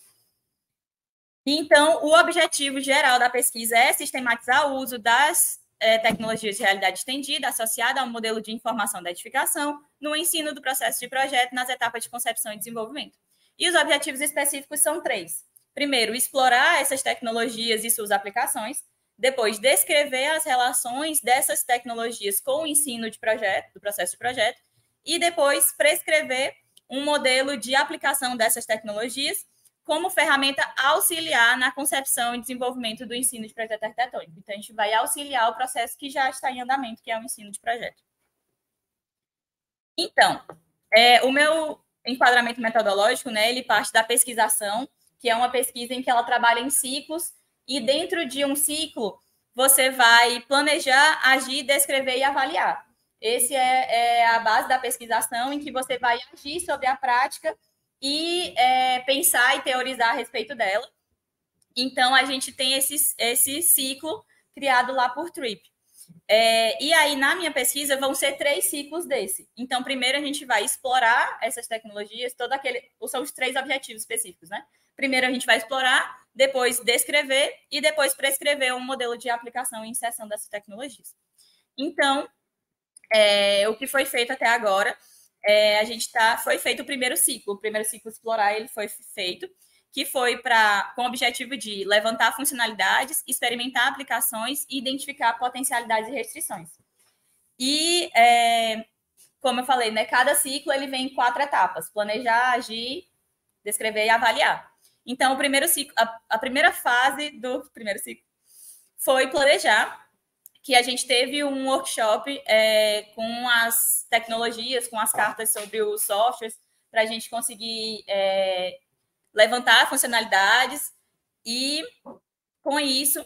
Então, o objetivo geral da pesquisa é sistematizar o uso das é, tecnologias de realidade estendida associada ao modelo de informação da edificação no ensino do processo de projeto nas etapas de concepção e desenvolvimento. E os objetivos específicos são três. Primeiro, explorar essas tecnologias e suas aplicações. Depois, descrever as relações dessas tecnologias com o ensino de projeto, do processo de projeto. E depois, prescrever um modelo de aplicação dessas tecnologias como ferramenta auxiliar na concepção e desenvolvimento do ensino de projeto arquitetônico. Então, a gente vai auxiliar o processo que já está em andamento, que é o ensino de projeto. Então, é, o meu enquadramento metodológico, né, ele parte da pesquisação, que é uma pesquisa em que ela trabalha em ciclos, e dentro de um ciclo, você vai planejar, agir, descrever e avaliar. Esse é, é a base da pesquisação, em que você vai agir sobre a prática e é, pensar e teorizar a respeito dela. Então, a gente tem esse, esse ciclo criado lá por Tripp. É, e aí, na minha pesquisa, vão ser três ciclos desse. Então, primeiro, a gente vai explorar essas tecnologias, todo aquele, são os três objetivos específicos, né? Primeiro, a gente vai explorar, depois descrever e depois prescrever um modelo de aplicação e inserção dessas tecnologias. Então, é, o que foi feito até agora... É, a gente tá, foi feito o primeiro ciclo, o primeiro ciclo explorar ele foi feito, que foi pra, com o objetivo de levantar funcionalidades, experimentar aplicações e identificar potencialidades e restrições. E, é, como eu falei, né, cada ciclo ele vem em quatro etapas, planejar, agir, descrever e avaliar. Então, o primeiro ciclo, a, a primeira fase do primeiro ciclo foi planejar, que a gente teve um workshop é, com as tecnologias, com as cartas sobre os softwares, para a gente conseguir é, levantar funcionalidades e, com isso,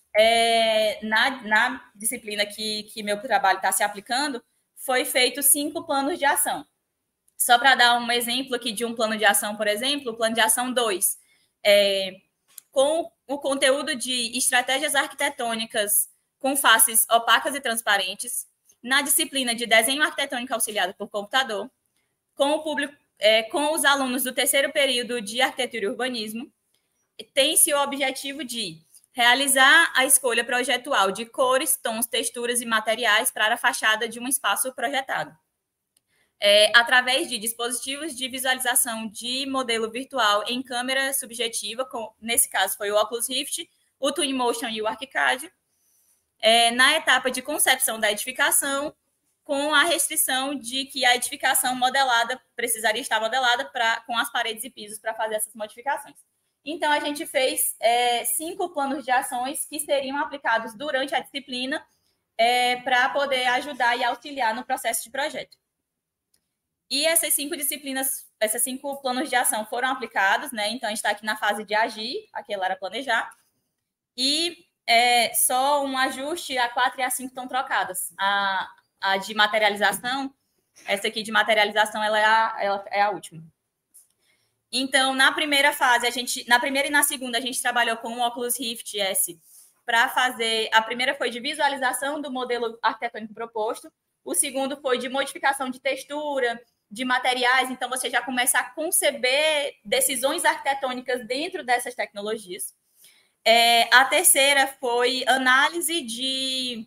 é, na, na disciplina que, que meu trabalho está se aplicando, foi feito cinco planos de ação. Só para dar um exemplo aqui de um plano de ação, por exemplo, o plano de ação dois, é, com o conteúdo de estratégias arquitetônicas com faces opacas e transparentes, na disciplina de desenho arquitetônico auxiliado por computador, com o público, é, com os alunos do terceiro período de arquitetura e urbanismo, tem-se o objetivo de realizar a escolha projetual de cores, tons, texturas e materiais para a fachada de um espaço projetado. É, através de dispositivos de visualização de modelo virtual em câmera subjetiva, com, nesse caso foi o Oculus Rift, o Twinmotion e o ArchiCAD, é, na etapa de concepção da edificação, com a restrição de que a edificação modelada precisaria estar modelada pra, com as paredes e pisos para fazer essas modificações. Então, a gente fez é, cinco planos de ações que seriam aplicados durante a disciplina é, para poder ajudar e auxiliar no processo de projeto. E essas cinco disciplinas, esses cinco planos de ação foram aplicados, né? Então, a gente está aqui na fase de agir, aquela era planejar, e é, só um ajuste, a quatro e a cinco estão trocadas. A, a de materialização, essa aqui de materialização, ela é a, ela é a última. Então, na primeira fase, a gente, na primeira e na segunda, a gente trabalhou com o Oculus Rift S para fazer. A primeira foi de visualização do modelo arquitetônico proposto, o segundo foi de modificação de textura, de materiais, então você já começa a conceber decisões arquitetônicas dentro dessas tecnologias. É, a terceira foi análise de,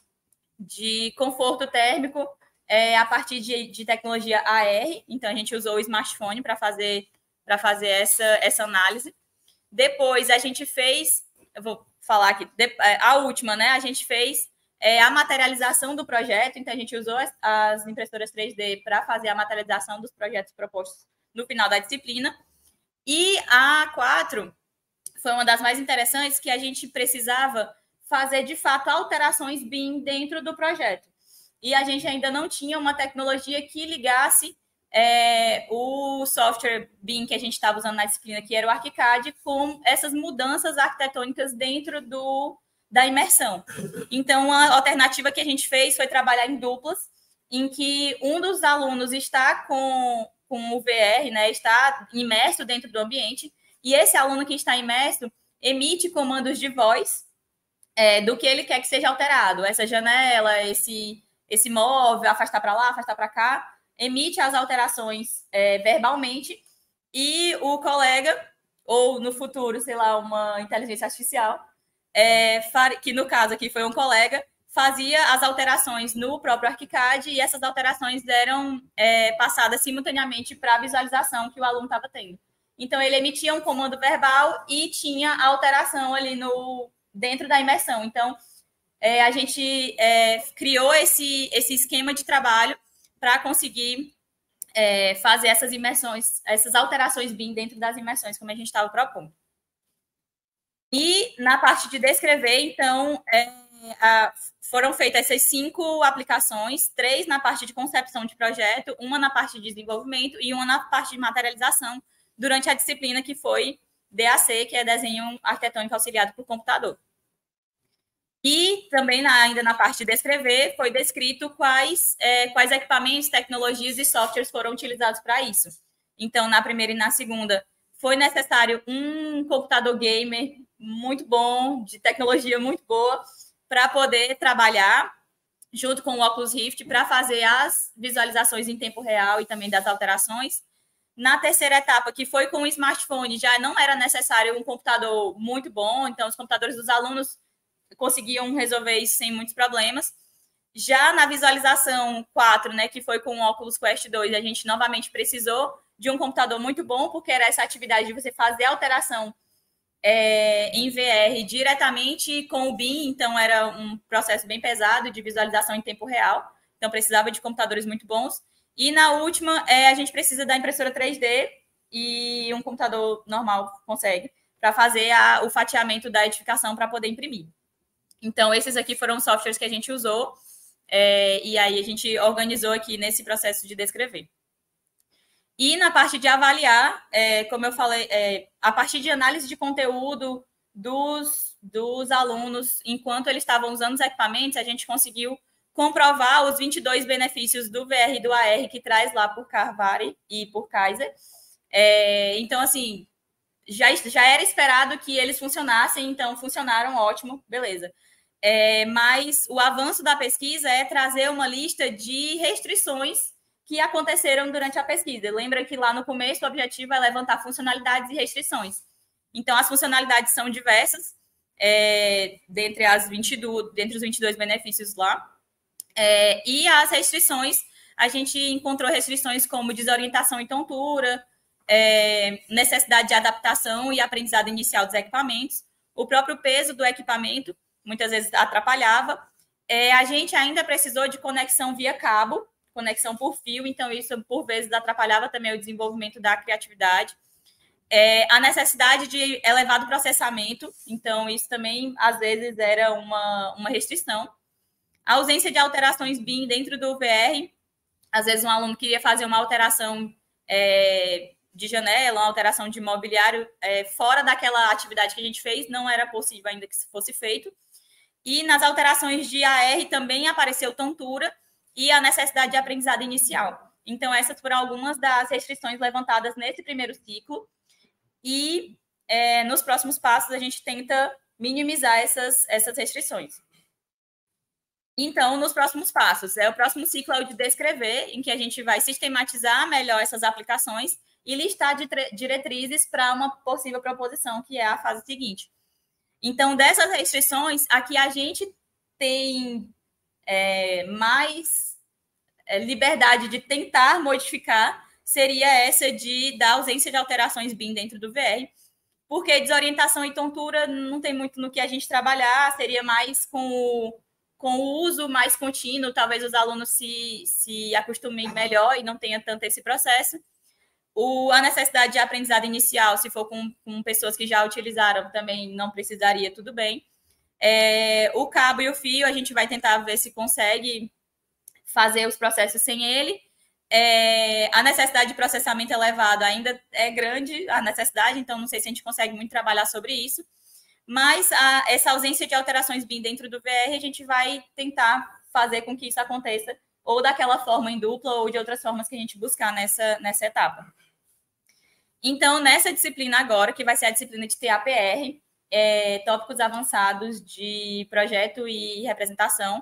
de conforto térmico é, a partir de, de tecnologia A R, então a gente usou o smartphone para fazer, para fazer essa, essa análise. Depois a gente fez, eu vou falar aqui, a última, né? A gente fez é, a materialização do projeto, então a gente usou as, as impressoras três D para fazer a materialização dos projetos propostos no final da disciplina. E a quatro foi uma das mais interessantes, que a gente precisava fazer, de fato, alterações B I M dentro do projeto. E a gente ainda não tinha uma tecnologia que ligasse é, o software B I M que a gente estava usando na disciplina, que era o ArchiCAD, com essas mudanças arquitetônicas dentro do, da imersão. Então, a alternativa que a gente fez foi trabalhar em duplas, em que um dos alunos está com, com o V R, né, está imerso dentro do ambiente, e esse aluno que está imerso emite comandos de voz é, do que ele quer que seja alterado. Essa janela, esse, esse móvel, afastar para lá, afastar para cá, emite as alterações é, verbalmente, e o colega, ou no futuro, sei lá, uma inteligência artificial, é, que no caso aqui foi um colega, fazia as alterações no próprio ArchiCAD, e essas alterações eram é, passadas simultaneamente para a visualização que o aluno estava tendo. Então, ele emitia um comando verbal e tinha a alteração ali no, dentro da imersão. Então, é, a gente é, criou esse, esse esquema de trabalho para conseguir é, fazer essas imersões, essas alterações B I M dentro das imersões, como a gente estava propondo. E na parte de descrever, então, é, a, foram feitas essas cinco aplicações, três na parte de concepção de projeto, uma na parte de desenvolvimento e uma na parte de materialização, durante a disciplina que foi D A C, que é Desenho Arquitetônico Auxiliado por Computador. E também, na, ainda na parte de descrever, foi descrito quais, é, quais equipamentos, tecnologias e softwares foram utilizados para isso. Então, na primeira e na segunda, foi necessário um computador gamer muito bom, de tecnologia muito boa, para poder trabalhar junto com o Oculus Rift, para fazer as visualizações em tempo real e também das alterações. Na terceira etapa, que foi com o smartphone, já não era necessário um computador muito bom, então os computadores dos alunos conseguiam resolver isso sem muitos problemas. Já na visualização quatro, né, que foi com o Oculus Quest dois, a gente novamente precisou de um computador muito bom, porque era essa atividade de você fazer alteração é, em V R diretamente com o B I M, então era um processo bem pesado de visualização em tempo real, então precisava de computadores muito bons. E na última, é, a gente precisa da impressora três D e um computador normal consegue para fazer a, o fatiamento da edificação para poder imprimir. Então, esses aqui foram os softwares que a gente usou é, e aí a gente organizou aqui nesse processo de descrever. E na parte de avaliar, é, como eu falei, é, a partir de análise de conteúdo dos, dos alunos, enquanto eles estavam usando os equipamentos, a gente conseguiu comprovar os vinte e dois benefícios do V R e do A R que traz lá por Carvalho e por Kaiser. É, então, assim, já, já era esperado que eles funcionassem, então funcionaram, ótimo, beleza. É, mas o avanço da pesquisa é trazer uma lista de restrições que aconteceram durante a pesquisa. Lembra que lá no começo o objetivo é levantar funcionalidades e restrições. Então, as funcionalidades são diversas, é, dentre, as vinte e dois, dentre os vinte e dois benefícios lá. É, e as restrições, a gente encontrou restrições como desorientação e tontura, é, necessidade de adaptação e aprendizado inicial dos equipamentos, o próprio peso do equipamento, muitas vezes atrapalhava. É, a gente ainda precisou de conexão via cabo, conexão por fio, então isso, por vezes, atrapalhava também o desenvolvimento da criatividade. É, a necessidade de elevado processamento, então isso também, às vezes, era uma, uma restrição. A ausência de alterações B I M dentro do V R, às vezes um aluno queria fazer uma alteração é, de janela, uma alteração de mobiliário é, fora daquela atividade que a gente fez, não era possível ainda que isso fosse feito. E nas alterações de A R também apareceu tontura e a necessidade de aprendizado inicial. Então, essas foram algumas das restrições levantadas nesse primeiro ciclo. E é, nos próximos passos a gente tenta minimizar essas, essas restrições. Então, nos próximos passos, é o próximo ciclo é o de descrever, em que a gente vai sistematizar melhor essas aplicações e listar diretrizes para uma possível proposição, que é a fase seguinte. Então, dessas restrições, aqui a gente tem é, mais é, liberdade de tentar modificar, seria essa de, da ausência de alterações B I M dentro do V R, porque desorientação e tontura não tem muito no que a gente trabalhar, seria mais com o, com o uso mais contínuo, talvez os alunos se, se acostumem melhor e não tenha tanto esse processo. O, a necessidade de aprendizado inicial, se for com, com pessoas que já utilizaram, também não precisaria, tudo bem. É, o cabo e o fio, a gente vai tentar ver se consegue fazer os processos sem ele. É, a necessidade de processamento elevado ainda é grande, a necessidade, então não sei se a gente consegue muito trabalhar sobre isso, mas a, essa ausência de alterações B I M dentro do V R, a gente vai tentar fazer com que isso aconteça, ou daquela forma em dupla, ou de outras formas que a gente buscar nessa, nessa etapa. Então, nessa disciplina agora, que vai ser a disciplina de T A P R, é, tópicos avançados de projeto e representação,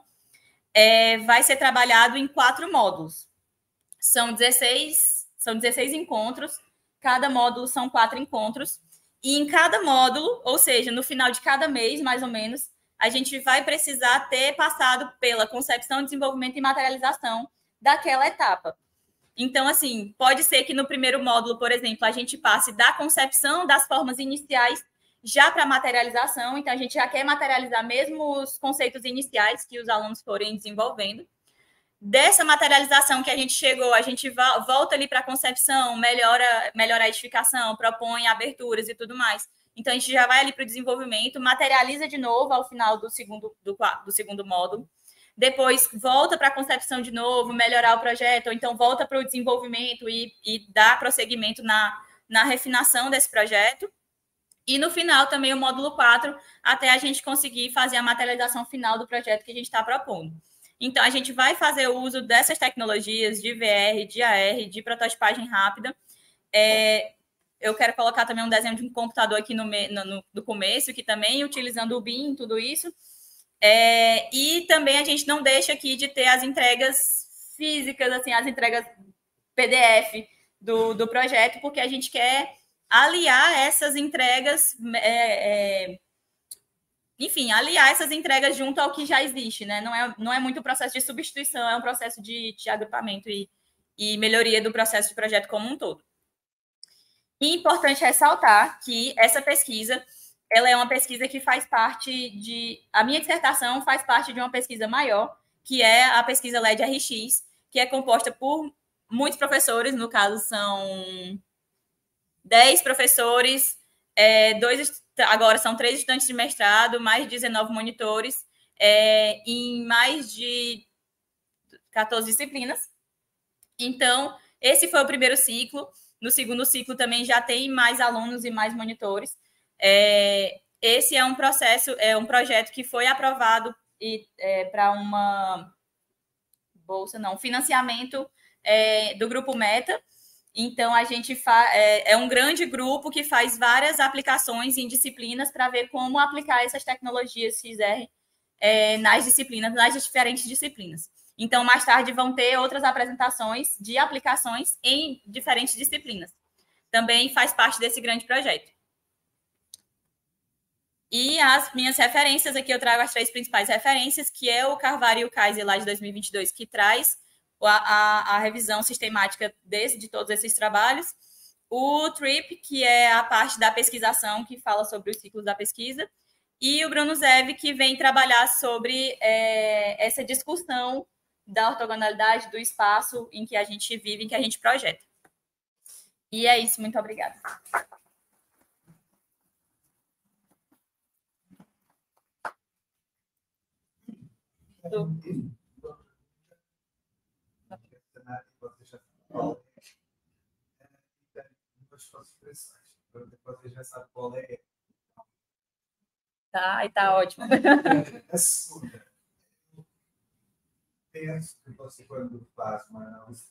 é, vai ser trabalhado em quatro módulos. São dezesseis, são dezesseis encontros, cada módulo são quatro encontros, e em cada módulo, ou seja, no final de cada mês, mais ou menos, a gente vai precisar ter passado pela concepção, desenvolvimento e materialização daquela etapa. Então, assim, pode ser que no primeiro módulo, por exemplo, a gente passe da concepção das formas iniciais já para a materialização, então a gente já quer materializar mesmo os conceitos iniciais que os alunos forem desenvolvendo. Dessa materialização que a gente chegou, a gente volta ali para a concepção, melhora, melhora a edificação, propõe aberturas e tudo mais. Então, a gente já vai ali para o desenvolvimento, materializa de novo ao final do segundo, do, do segundo módulo. Depois, volta para a concepção de novo, melhorar o projeto, ou então volta para o desenvolvimento e, e dar prosseguimento na, na refinação desse projeto. E, no final, também o módulo quatro, até a gente conseguir fazer a materialização final do projeto que a gente está propondo. Então, a gente vai fazer o uso dessas tecnologias de V R, de A R, de prototipagem rápida. É, eu quero colocar também um desenho de um computador aqui no, no, no começo, que também, utilizando o B I M, tudo isso. É, e também a gente não deixa aqui de ter as entregas físicas, assim, as entregas P D F do, do projeto, porque a gente quer aliar essas entregas... É, é, enfim, aliar essas entregas junto ao que já existe, né? Não é, não é muito um processo de substituição, é um processo de, de agrupamento e, e melhoria do processo de projeto como um todo. E é importante ressaltar que essa pesquisa, ela é uma pesquisa que faz parte de... A minha dissertação faz parte de uma pesquisa maior, que é a pesquisa L E D R X, que é composta por muitos professores, no caso são dez professores, é, dois agora são três estudantes de mestrado, mais de dezenove monitores, é, em mais de quatorze disciplinas. Então, esse foi o primeiro ciclo. No segundo ciclo também já tem mais alunos e mais monitores. É, esse é um processo, é um projeto que foi aprovado e é, para uma bolsa, não, financiamento é, do Grupo Meta. Então, a gente fa é, é um grande grupo que faz várias aplicações em disciplinas para ver como aplicar essas tecnologias X R é, nas disciplinas, nas diferentes disciplinas. Então, mais tarde vão ter outras apresentações de aplicações em diferentes disciplinas. Também faz parte desse grande projeto. E as minhas referências, aqui eu trago as três principais referências, que é o Carvalho e o Kaiser lá de dois mil e vinte e dois, que traz a, a, a revisão sistemática desse, de todos esses trabalhos. O Trip, que é a parte da pesquisação, que fala sobre os ciclos da pesquisa. E o Bruno Zev, que vem trabalhar sobre é, essa discussão da ortogonalidade do espaço em que a gente vive, em que a gente projeta. E é isso, muito obrigada. Do... Você já sabe qual é. Tá, e tá ótimo. A segunda, penso que você, quando faz uma análise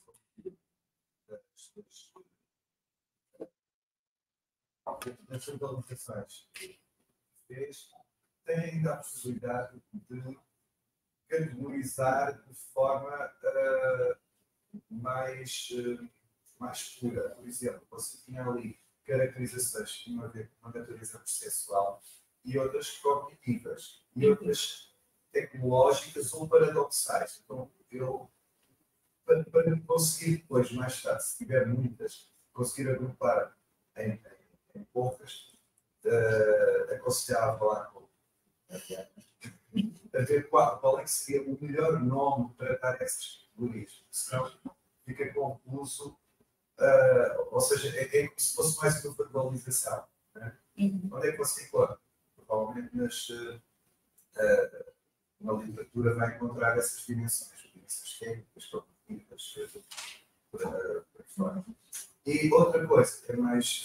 das organizações que fez, tem ainda a possibilidade de categorizar de forma uh, mais, uh, mais pura. Por exemplo, você tinha ali caracterizações que tinham a ver com a natureza processual e outras cognitivas e outras tecnológicas ou paradoxais. Então, eu, para, para conseguir depois, mais tarde, se tiver muitas, conseguir agrupar em, em, em poucas, uh, aconselhava falar com a Diana, a ver qual, qual é que seria o melhor nome para dar essas categorias, senão fica confuso, uh, ou seja, é, é como se fosse mais uma verbalização. Né? Uhum. Onde é que você encontra? Provavelmente nas, uh, uh, na literatura vai encontrar essas dimensões, dimensões técnicas, cognitivas, por aí fora. E outra coisa que é mais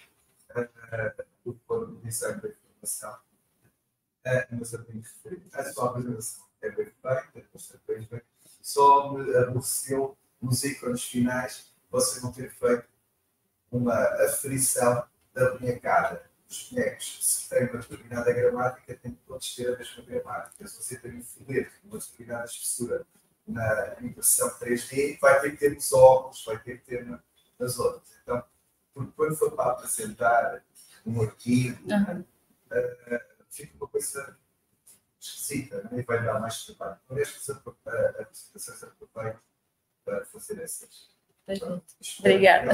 do que for utilizar para a informação, mas eu tenho que referir, a sua apresentação é bem feita, só me aborreceu nos ícones finais você não ter feito uma aferição da bonecada. Os bonecos, se têm uma determinada gramática, têm que todos ter a mesma gramática. Se você tem um folheto com uma determinada espessura na impressão três D, vai ter que ter nos óculos, vai ter que ter nas outras. Então, porque quando for para apresentar um arquivo, uhum. uh, fica uma coisa esquisita, né? E vai dar mais trabalho. Por isso, a apresentação será perfeita para fazer essas. Então, obrigada.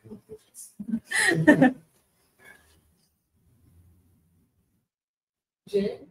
G.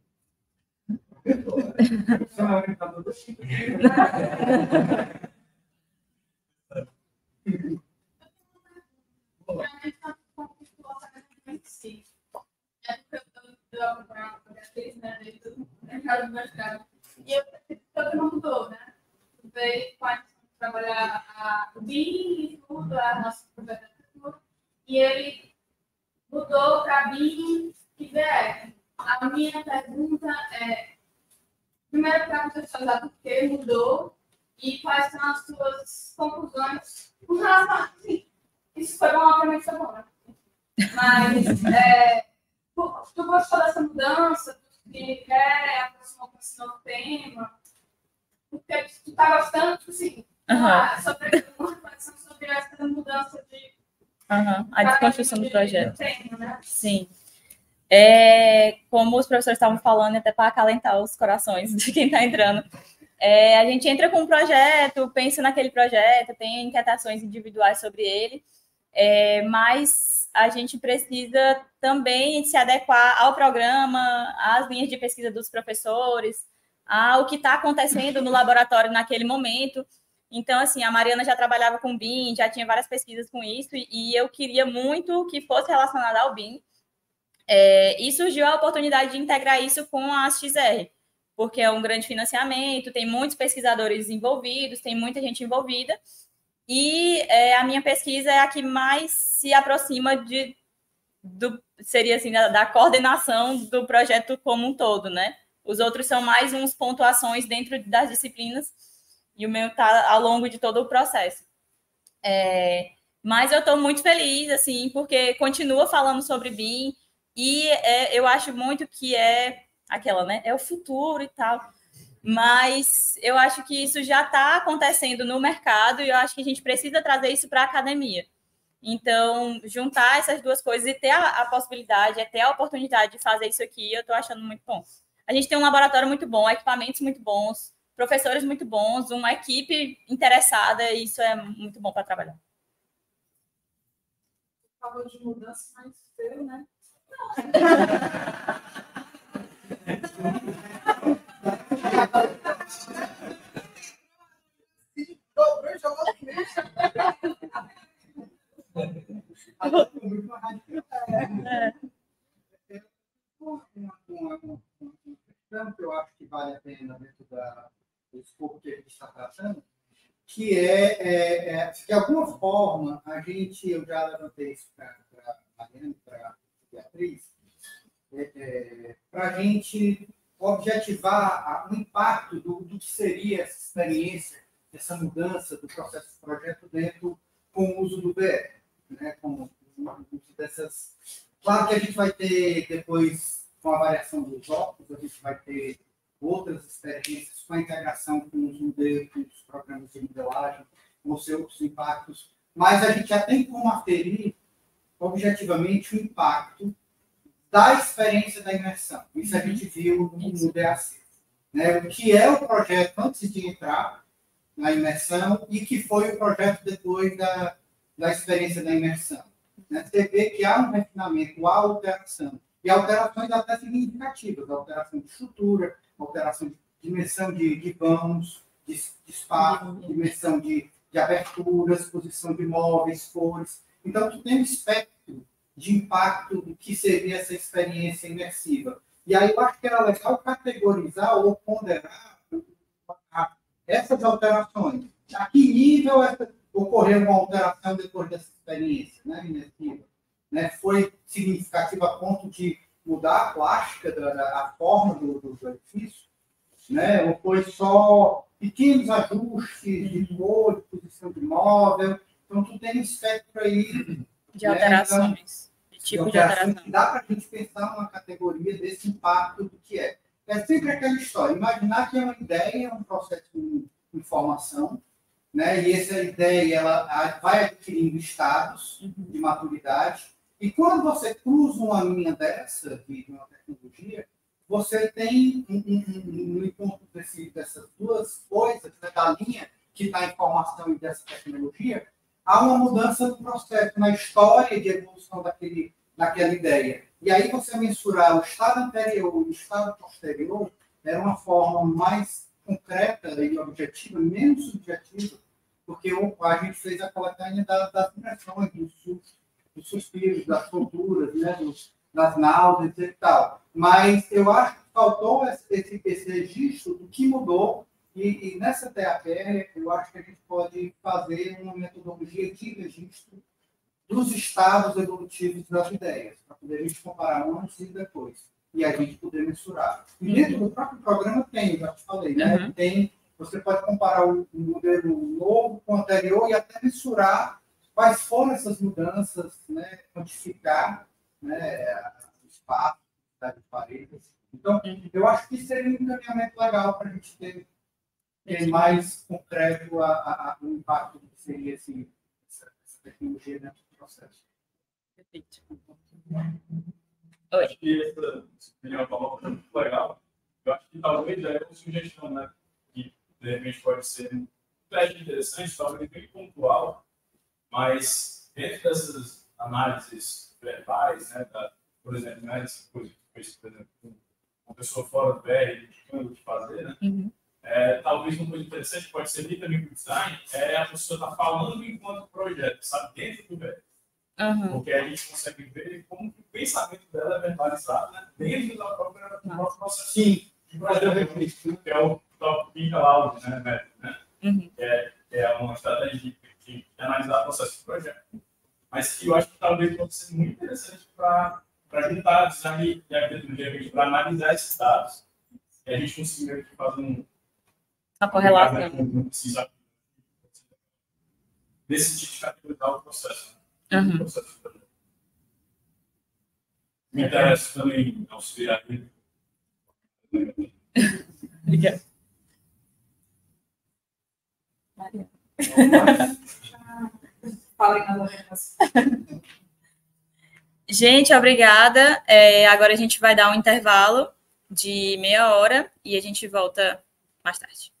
É porque eu acompanhava com a Beatriz, né, desde o mercado do mestrado. E eu todo mundo mudou, né? Veio trabalhar a B I M e tudo, a nossa projeto de arquitetura, e ele mudou para B I M e V R. A minha pergunta é, primeiro, para contextualizar por que mudou e quais são as suas conclusões com relação a isso. Isso foi bom, obviamente foi bom, né? Mas, é, tu gostou dessa mudança? Tu quer aproximar com esse novo tema? Porque tu tá gostando, tipo assim, uhum. ah, sobre uma reflexão sobre essa mudança de... Uhum. A desconstrução do projeto. Tema, né? Sim. É, como os professores estavam falando, até para acalentar os corações de quem está entrando, é, a gente entra com um projeto, pensa naquele projeto, tem inquietações individuais sobre ele, é, mas a gente precisa também se adequar ao programa, às linhas de pesquisa dos professores, ao que está acontecendo no laboratório naquele momento. Então, assim, a Mariana já trabalhava com B I M, já tinha várias pesquisas com isso, e eu queria muito que fosse relacionado ao B I M. É, e surgiu a oportunidade de integrar isso com a X R, porque é um grande financiamento, tem muitos pesquisadores envolvidos, tem muita gente envolvida, e é, a minha pesquisa é a que mais se aproxima de, do, seria assim, da, da coordenação do projeto como um todo, né? Os outros são mais uns pontuações dentro das disciplinas e o meu está ao longo de todo o processo. É, mas eu estou muito feliz, assim, porque continua falando sobre B I M e é, eu acho muito que é aquela, né? É o futuro e tal. Mas eu acho que isso já está acontecendo no mercado e eu acho que a gente precisa trazer isso para a academia. Então, juntar essas duas coisas e ter a, a possibilidade, é ter a oportunidade de fazer isso aqui, eu estou achando muito bom. A gente tem um laboratório muito bom, equipamentos muito bons, professores muito bons, uma equipe interessada, e isso é muito bom para trabalhar. Falou de mudança, mas eu, né? Dobrou e jogou no lixo. Uma questão que eu acho que vale a pena dentro da, do escopo que a gente está tratando, que é, é, é, de alguma forma, a gente, eu já levantei isso para a Mariana, para a Beatriz, é, é, para a gente objetivar o impacto do, do que seria essa experiência, essa mudança do processo de projeto dentro com o uso do B R, né, com o uso dessas... Claro que a gente vai ter depois, com a variação dos óculos, a gente vai ter outras experiências com a integração com os modelos, com os programas de modelagem, com os seus impactos, mas a gente já tem como aferir objetivamente o impacto da experiência da imersão. Isso a gente viu no, no D A C. Né? O que é o projeto antes de entrar na imersão e que foi o projeto depois da, da experiência da imersão. Né? Você vê que há um refinamento, há alteração. E alterações até significativas, alteração de estrutura, alteração de dimensão de, de vãos, de, de espaço, dimensão de, de aberturas, posição de móveis, cores. Então, tu tem um espectro de impacto do que seria essa experiência imersiva. E aí eu acho que era legal categorizar ou ponderar essas alterações. A que nível essa, ocorreu uma alteração depois dessa experiência, né, imersiva? Né? Foi significativa a ponto de mudar a plástica, da, da a forma do, do edifício? Né? Ou foi só pequenos ajustes de cor, de posição de móvel? Então, tu tem um espectro aí de alterações, né? de tipo de de alteração. Que dá para a gente pensar uma categoria desse impacto do que é. É sempre aquela história. Imaginar que é uma ideia, é um processo de informação, né? E essa ideia ela vai adquirindo estados de maturidade. E quando você cruza uma linha dessa, de uma tecnologia, você tem um, um, um, um encontro desse, dessas duas coisas, né? Da linha que está em formação e dessa tecnologia, há uma mudança no processo, na história de evolução daquele, daquela ideia. E aí você mensurar o estado anterior e o estado posterior era uma forma mais concreta e objetiva, menos subjetiva, porque a gente fez a coletânea das, das impressões, dos, dos suspiros, das solturas, né, dos, das náuseas e tal. Mas eu acho que faltou esse, esse registro do que mudou. E, e nessa T A P, eu acho que a gente pode fazer uma metodologia de registro dos estados evolutivos das ideias, para poder a gente comparar antes e depois, e a gente poder mensurar. E uhum. dentro do próprio programa tem, já te falei, né? Uhum. Tem, você pode comparar o modelo novo com o anterior e até mensurar quais foram essas mudanças, né? Quantificar, né? O espaço, a de paredes. Então, uhum. eu acho que seria um encaminhamento legal para a gente ter é mais concreto a, a, a, o impacto que seria esse, essa, essa tecnologia dentro do processo. Perfeito. Acho que essa opinião falou muito legal. Eu acho que talvez é uma sugestão, né? Que de repente pode ser um teste interessante, talvez bem pontual, mas dentro dessas análises verbais, né? Da, por exemplo, né, por exemplo, uma pessoa fora do B R indicando o que fazer, né? Uhum. É, talvez uma coisa interessante pode ser também para o design é a pessoa estar tá falando enquanto projeto, sabe, dentro do B R. Uhum. Porque a gente consegue ver como o pensamento dela é verbalizado, né, dentro da própria, do próprio processo Sim. de projeto, que é o Top Pica Loud, né, né? Uhum. É, é uma estratégia de, de analisar o processo de projeto. Mas que eu acho que talvez pode ser muito interessante para para juntar design e arquitetura para analisar esses dados. E a gente conseguiu fazer um. A correlação. Não precisa decidir de categorizar o processo. Uhum. O processo me interessa também auxiliar ele. Obrigada. Falem nas orientações. Gente, obrigada. É, agora a gente vai dar um intervalo de meia hora e a gente volta mais tarde.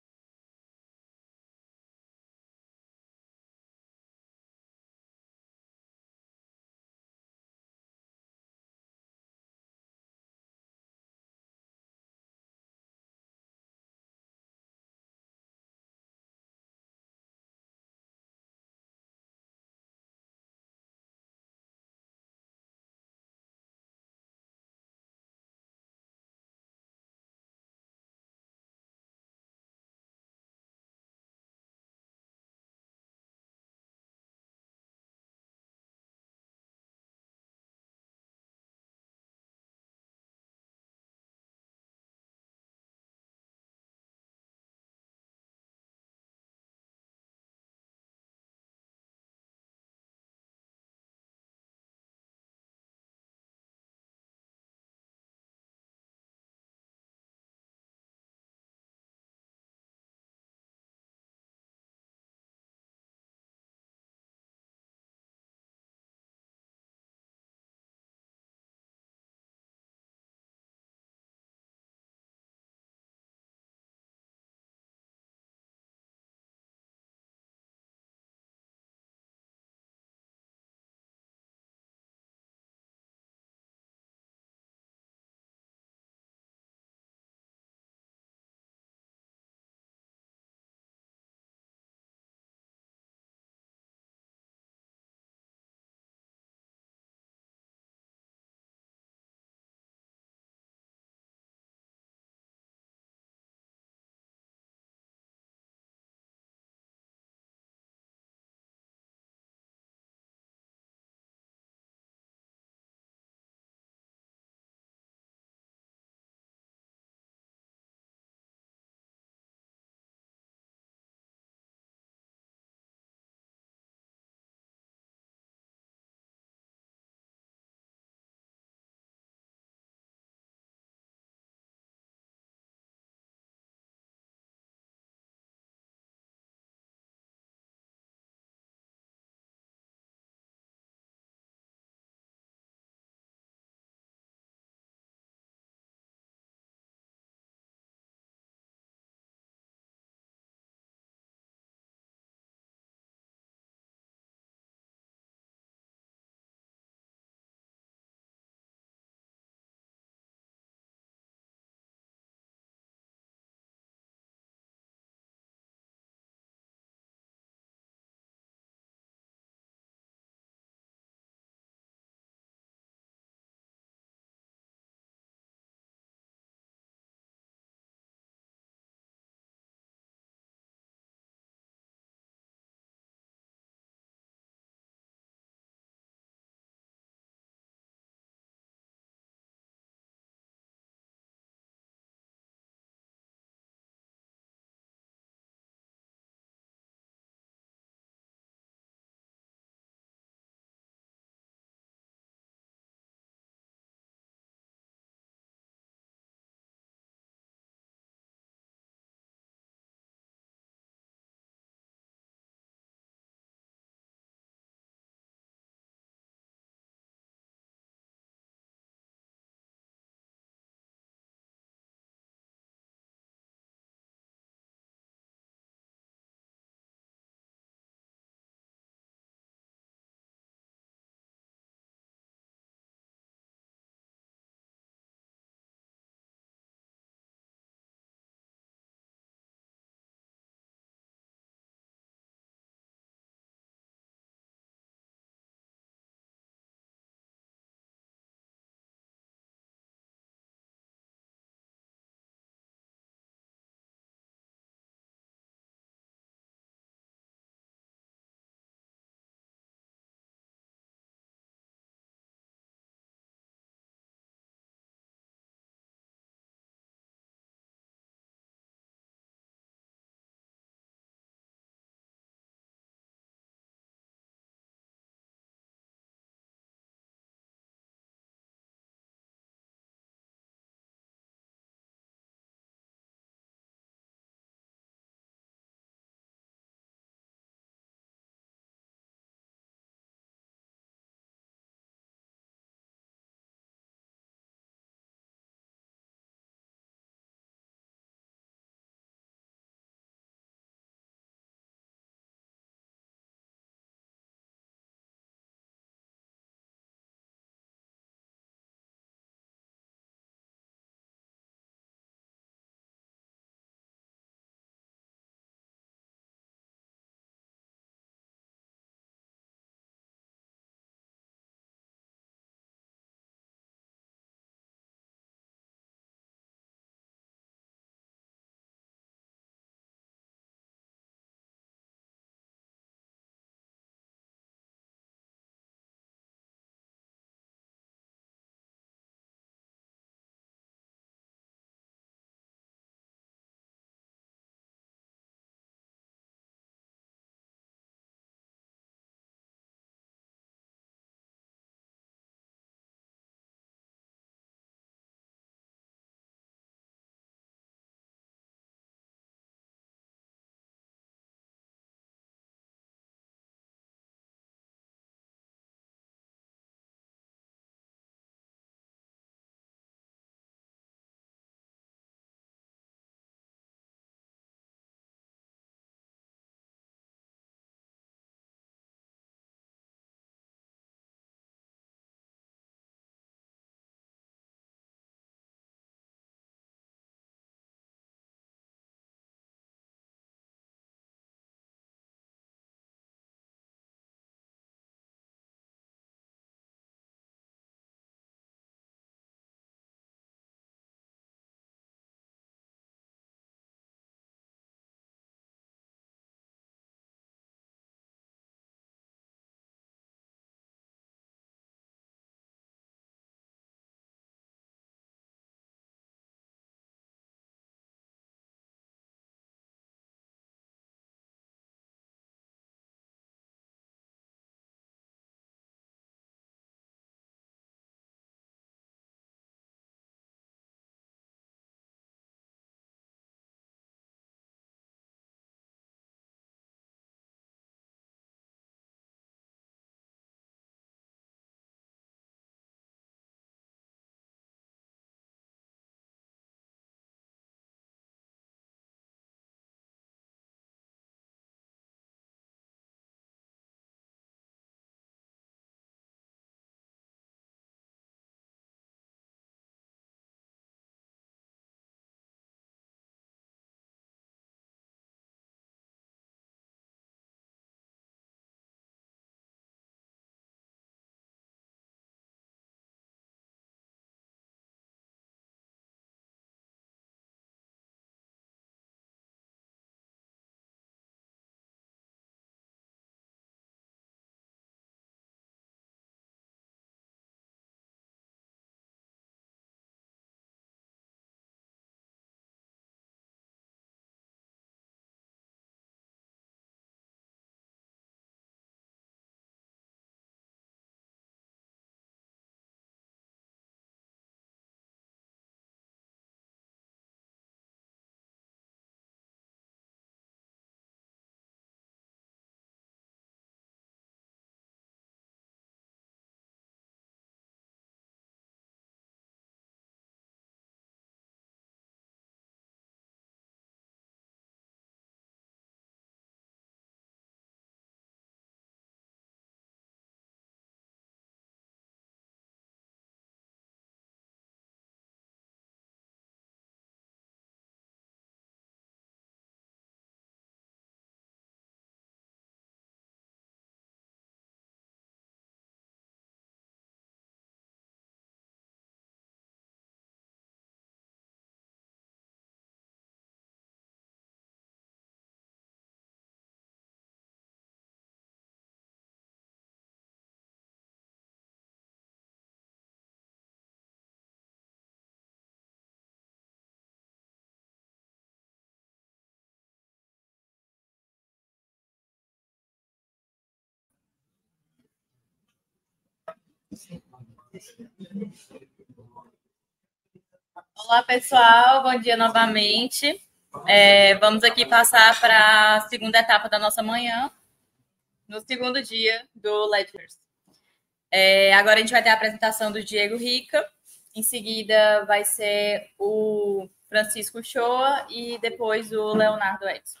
Olá, pessoal. Bom dia novamente. É, vamos aqui passar para a segunda etapa da nossa manhã, no segundo dia do Ledgers. É, agora a gente vai ter a apresentação do Diego Rica. Em seguida vai ser o Francisco Shoa e depois o Leonardo Edson.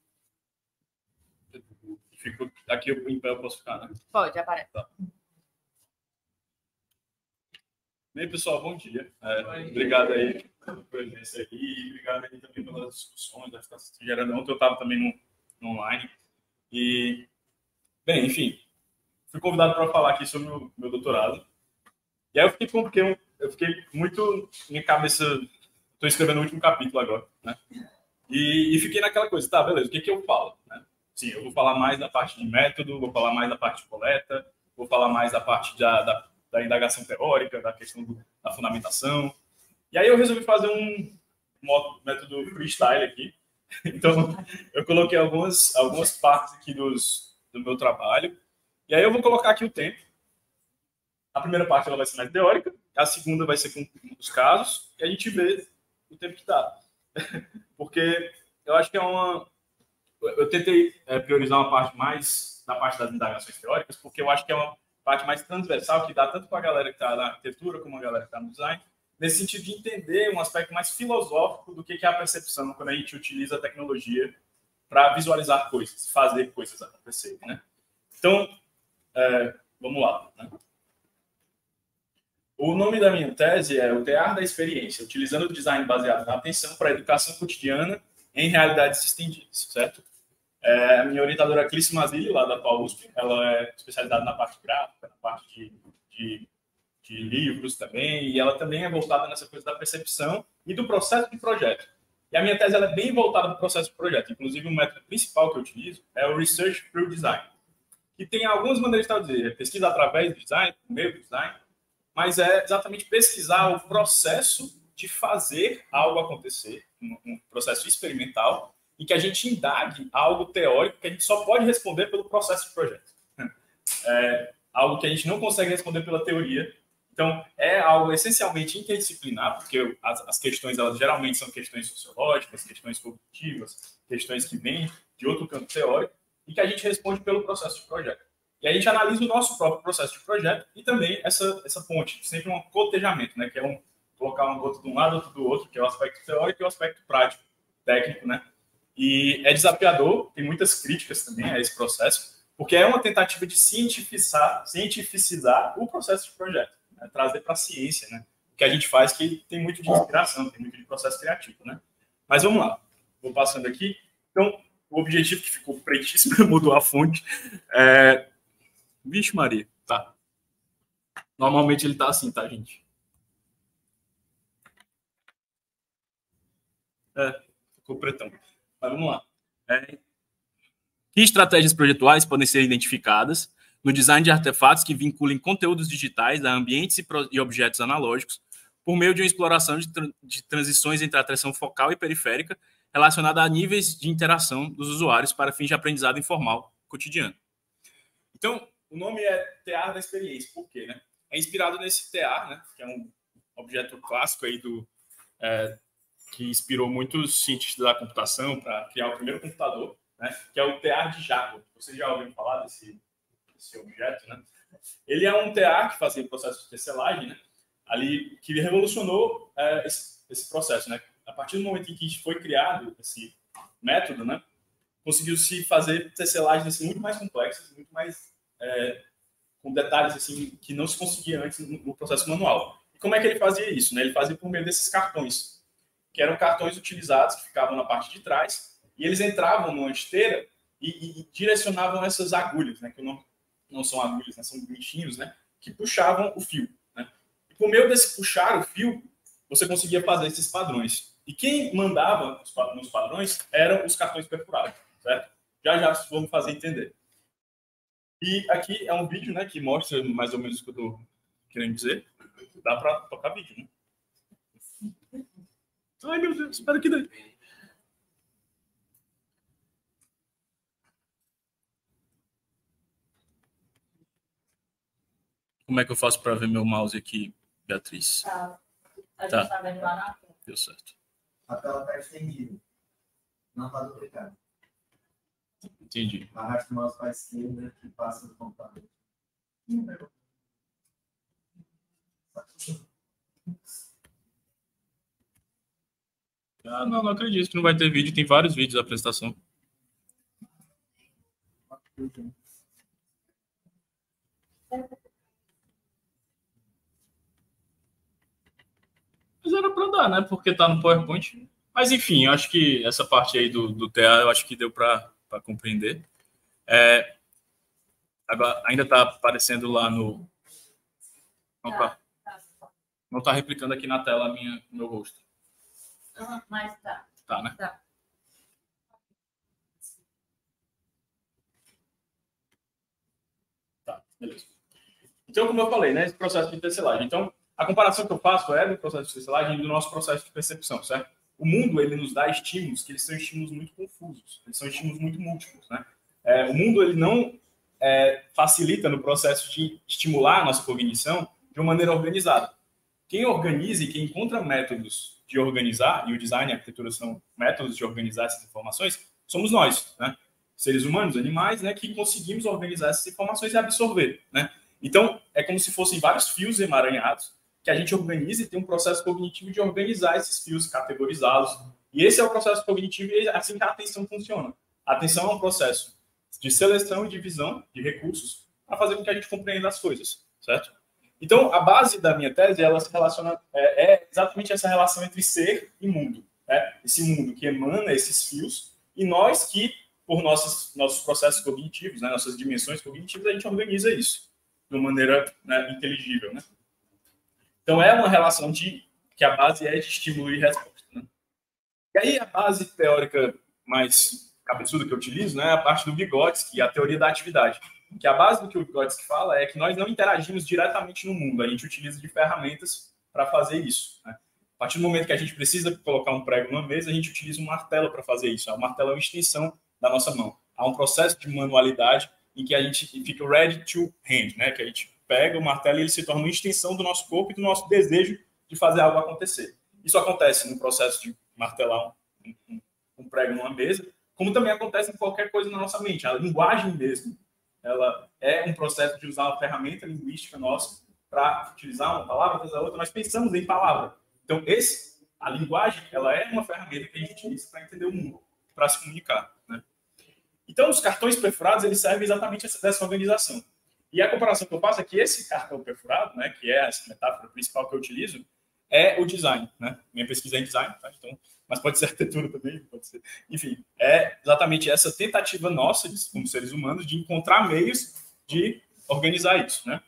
Fico aqui em pé, eu posso ficar, né? Pode, aparece. Tá. Bem, pessoal, bom dia. É, obrigado aí pela presença aqui e obrigado aí também pelas discussões, vai ficar gerando. Ontem eu estava também no, no online. E, bem, enfim, fui convidado para falar aqui sobre o meu doutorado. E aí eu fiquei, porque eu, eu fiquei muito minha cabeça. Estou escrevendo o último capítulo agora, né? E, e fiquei naquela coisa, tá, beleza, o que, que eu falo, né? Sim, eu vou falar mais da parte de método, vou falar mais da parte de coleta, vou falar mais da parte da, da, da indagação teórica, da questão do, da fundamentação. E aí eu resolvi fazer um método freestyle aqui. Então, eu coloquei algumas, algumas partes aqui dos, do meu trabalho. E aí eu vou colocar aqui o tempo. A primeira parte ela vai ser mais teórica, a segunda vai ser com os casos, e a gente vê o tempo que dá. Porque eu acho que é uma... Eu tentei é, priorizar uma parte mais da parte das indagações teóricas, porque eu acho que é uma parte mais transversal, que dá tanto para a galera que está na arquitetura como a galera que está no design, nesse sentido de entender um aspecto mais filosófico do que é a percepção quando a gente utiliza a tecnologia para visualizar coisas, fazer coisas acontecerem, né? Então, é, vamos lá, né? O nome da minha tese é O Tear da Experiência, utilizando o design baseado na atenção para a educação cotidiana em realidades estendidas, certo? É, a minha orientadora é Clícia Mazzilli, lá da P A U S P, ela é especializada na parte gráfica, na parte de, de, de livros também, e ela também é voltada nessa coisa da percepção e do processo de projeto. E a minha tese ela é bem voltada para o processo de projeto. Inclusive, o método principal que eu utilizo é o Research through Design, que tem algumas maneiras de traduzir. É pesquisa através do design, por meio do design, mas é exatamente pesquisar o processo de fazer algo acontecer, um processo experimental, em que a gente indague algo teórico que a gente só pode responder pelo processo de projeto. É algo que a gente não consegue responder pela teoria. Então, é algo essencialmente interdisciplinar, porque as, as questões, elas geralmente são questões sociológicas, questões cognitivas, questões que vêm de outro campo teórico, e que a gente responde pelo processo de projeto. E a gente analisa o nosso próprio processo de projeto e também essa, essa ponte, sempre um cotejamento, né, que é um, colocar uma gota de um lado, outra do outro, que é o aspecto teórico e o aspecto prático, técnico, né? E é desafiador, tem muitas críticas também a esse processo, porque é uma tentativa de cientificar, cientificizar o processo de projeto, né? Trazer para a ciência, né? O que a gente faz que tem muito de inspiração, tem muito de processo criativo, né? Mas vamos lá, vou passando aqui. Então, o objetivo que ficou pretíssimo, mudou a fonte, é... Vixe Maria, tá. Normalmente ele tá assim, tá, gente? É, ficou pretão. Mas vamos lá. É, que estratégias projetuais podem ser identificadas no design de artefatos que vinculem conteúdos digitais a ambientes e, pro, e objetos analógicos por meio de uma exploração de, tra de transições entre a atração focal e periférica relacionada a níveis de interação dos usuários para fins de aprendizado informal cotidiano. Então, o nome é Tear da Experiência. Por quê, né? É inspirado nesse tear, né? Que é um objeto clássico aí do... É, que inspirou muitos cientistas da computação para criar o primeiro computador, né, que é o tear de Jarrow. Vocês já ouviram falar desse, desse objeto, né? Ele é um tear que fazia o processo de tecelagem, né, ali, que revolucionou é, esse, esse processo. Né? A partir do momento em que foi criado esse método, né, conseguiu-se fazer tecelagens assim, muito mais complexas, muito mais é, com detalhes assim, que não se conseguia antes no, no processo manual. E como é que ele fazia isso? Né? Ele fazia por meio desses cartões, que eram cartões utilizados, que ficavam na parte de trás, e eles entravam numa esteira e, e, e direcionavam essas agulhas, né, que não, não são agulhas, né, são bichinhos, né, que puxavam o fio. Né? E por meio desse puxar o fio, você conseguia fazer esses padrões. E quem mandava nos padrões eram os cartões perfurados, certo? Já já vamos fazer entender. E aqui é um vídeo, né, que mostra mais ou menos o que eu estou querendo dizer. Dá para tocar vídeo, né? Ai, meu Deus, espero que dê. Como é que eu faço para ver meu mouse aqui, Beatriz? Tá. A gente Tá. está vendo lá na frente. Deu certo. A tela está estendida. Não está duplicada. Entendi. Arraste o mouse para a esquerda e passa no computador. Ah, não, não acredito que não vai ter vídeo. Tem vários vídeos da apresentação. Mas era para dar, né? Porque tá no PowerPoint. Mas, enfim, eu acho que essa parte aí do, do T A, eu acho que deu para compreender. É, agora, ainda está aparecendo lá no... Não está não tá replicando aqui na tela a minha, meu rosto. Uhum, mas tá. Tá, né? Tá. Tá, beleza. Então, como eu falei, né? Esse processo de tecelagem. Então, a comparação que eu faço é do processo de tecelagem e do nosso processo de percepção, certo? O mundo, ele nos dá estímulos, que eles são estímulos muito confusos. Eles são estímulos muito múltiplos, né? É, o mundo, ele não é, facilita no processo de estimular a nossa cognição de uma maneira organizada. Quem organiza e quem encontra métodos de organizar, e o design e a arquitetura são métodos de organizar essas informações, somos nós, né? Seres humanos, animais, né, que conseguimos organizar essas informações e absorver, né? Então, é como se fossem vários fios emaranhados que a gente organiza e tem um processo cognitivo de organizar esses fios, categorizá-los. E esse é o processo cognitivo e é assim que a atenção funciona. A atenção é um processo de seleção e divisão de recursos para fazer com que a gente compreenda as coisas, certo? Então, a base da minha tese, ela se relaciona, é, é exatamente essa relação entre ser e mundo. Né? Esse mundo que emana esses fios e nós que, por nossos, nossos processos cognitivos, né, nossas dimensões cognitivas, a gente organiza isso de uma maneira, né, inteligível. Né? Então, é uma relação de, que a base é de estímulo e resposta. Né? E aí, a base teórica mais cabeçuda que eu utilizo, né, é a parte do Vygotsky, a teoria da atividade. Que a base do que o Vygotsky fala é que nós não interagimos diretamente no mundo, a gente utiliza de ferramentas para fazer isso. Né? A partir do momento que a gente precisa colocar um prego numa mesa, a gente utiliza um martelo para fazer isso. O martelo é uma extensão da nossa mão. Há um processo de manualidade em que a gente fica ready to hand, né? Que a gente pega o martelo e ele se torna uma extensão do nosso corpo e do nosso desejo de fazer algo acontecer. Isso acontece no processo de martelar um, um, um prego numa mesa, como também acontece em qualquer coisa na nossa mente. A linguagem mesmo, ela é um processo de usar uma ferramenta linguística nossa para utilizar uma palavra atrás da outra. Nós pensamos em palavra. Então, esse, a linguagem, ela é uma ferramenta que a gente utiliza para entender o mundo, para se comunicar. Né? Então, os cartões perfurados, eles servem exatamente dessa organização. E a comparação que eu faço é que esse cartão perfurado, né, que é essa metáfora principal que eu utilizo, é o design. Né? Minha pesquisa é em design, tá? Então, mas pode ser arquitetura também, pode ser. Enfim, é exatamente essa tentativa nossa, como seres humanos, de encontrar meios de organizar isso. Né?